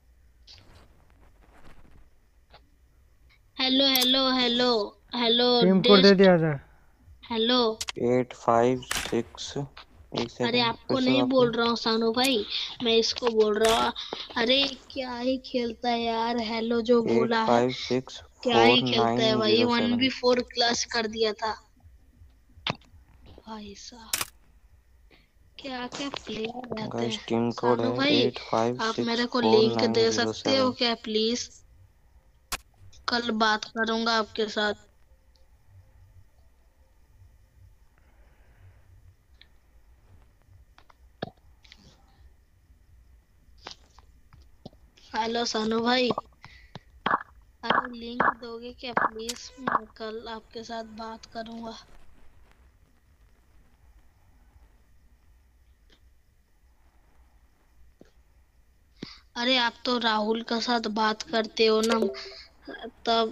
Hello hello hello hello team code दे डेस्ट दिया, आ जाओ। हेलो। Eight five six. एक अरे सेकंड फिर आपको से नहीं बात बोल करो। रहा हूँ सानू भाई, मैं इसको बोल रहा हूँ। अरे क्या ही खेलता है यार, हेलो जो एट बोला है। फाइव सिक्स क्या ही फोर खेलता है नाइन भाई, zero one seven B four class कर दिया था भाई साहब। क्या क्या प्लेयर रहते गाइस हैं। टीम कोड सानू है भाई एट फाइव आप सिक्स मेरे को फोर लिंक नाइन दे जीरो सकते हो सेवन क्या प्लीज? कल बात करूंगा आपके साथ। हेलो सानू भाई, अरे लिंक दोगे क्या प्लीज? मैं कल आपके साथ बात करूंगा। अरे आप तो राहुल के साथ बात करते हो ना, तब।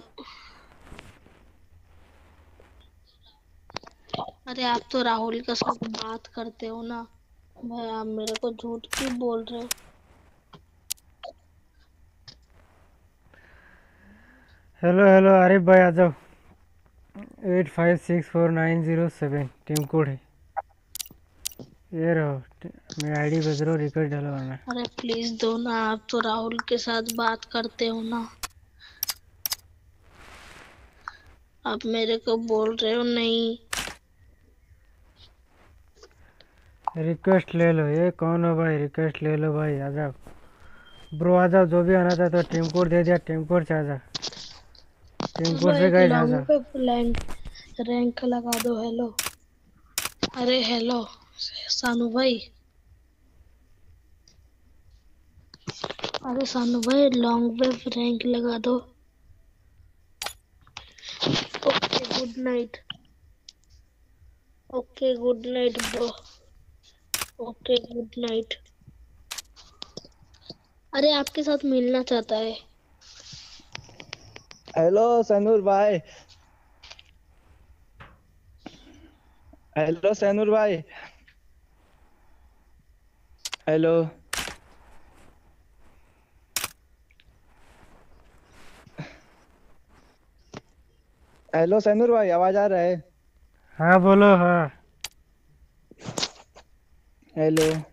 अरे आप तो राहुल के साथ बात करते हो ना भाई, आप मेरे को झूठ क्यों बोल रहे हो? हेलो हेलो आरिफ भाई आ जाओ, eight five six four nine zero seven team code है। ये रहो, मैं आईडी भेज रहा हूँ, रिक्वेस्ट डालो वरना। अरे प्लीज दो ना, आप तो राहुल के साथ बात करते हो ना, आप मेरे को बोल रहे हो नहीं। रिक्वेस्ट ले लो। ये कौन हो भाई? रिक्वेस्ट ले लो भाई, आ जाओ ब्रो, आ जाओ। जो भी आना चाहते हो, टीम कोड दे दिया, टीम कोड से आ जाओ। टीम चलो कोड से एक गाइस आ लॉन्ग जाओ। पे रैंक रैंक लगा दो। हेलो अरे हेलो सानू भाई, अरे सानू भाई लॉन्ग पे रैंक लगा दो। Okay good night. Okay good night bro. Okay good night. अरे आपके साथ मिलना चाहता है। हेलो सैनूर भाई। हेलो सैनूर भाई। हेलो हेलो सैनूर भाई, आवाज आ रहा है? हाँ बोलो, हाँ। हेलो।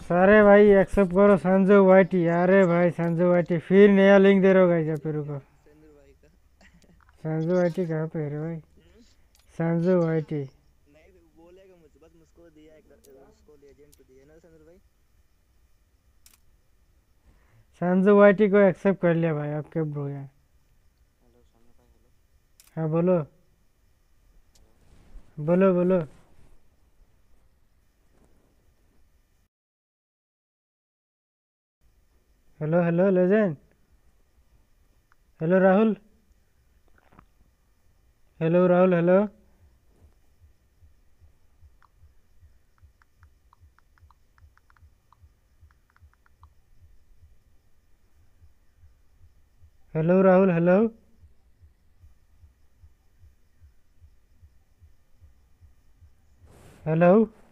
सारे भाई एक्सेप्ट करो संजू वाईटी। अरे भाई संजू वाईटी फिर नया लिंक दे रहे हो गाइस आप फिर को। संजू वाईटी कहाँ पे है रे भाई? संजू वाईटी संजू वाईटी को एक्सेप्ट कर लिया भाई आपके ब्रो यार। हाँ बोलो बोलो बोलो। Hello hello legend. Hello Rahul. Hello Rahul hello. Hello Rahul hello. Hello.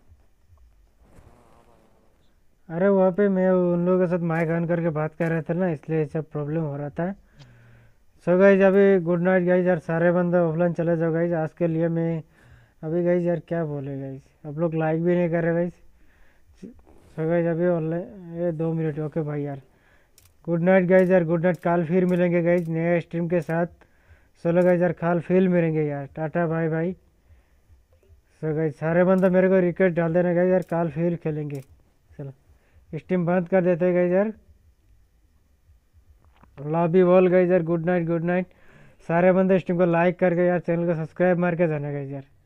अरे वहाँ पे मैं उन लोगों के साथ माइक ऑन करके बात कर रहा था ना, इसलिए सब प्रॉब्लम हो रहा था। सो गाइज अभी गुड नाइट गाइज यार, सारे बंदे ऑफलाइन चले जाओ गाइज आज के लिए। मैं अभी गाइज यार क्या बोले गाइज, आप लोग लाइक भी नहीं कर रहे गाइज। सो गाइज अभी ऑनलाइन ये दो मिनट ओके भाई यार। गुड नाइट गाइज यार, गुड नाइट। कल फिर मिलेंगे गाइज नए स्ट्रीम के साथ। चलो गाइज यार कल फिर मिलेंगे यार, tata bye bye. So guys सारे बंदे मेरे को रिक्वेस्ट डाल देना गाइज यार, कल फिर खेलेंगे। चलो स्ट्रीम बंद कर देते हैं गाइज यार। लव यू ऑल गाइज यार, गुड नाइट गुड नाइट। सारे बंदे स्ट्रीम को लाइक करके यार चैनल को सब्सक्राइब मार के जाना गाइज यार।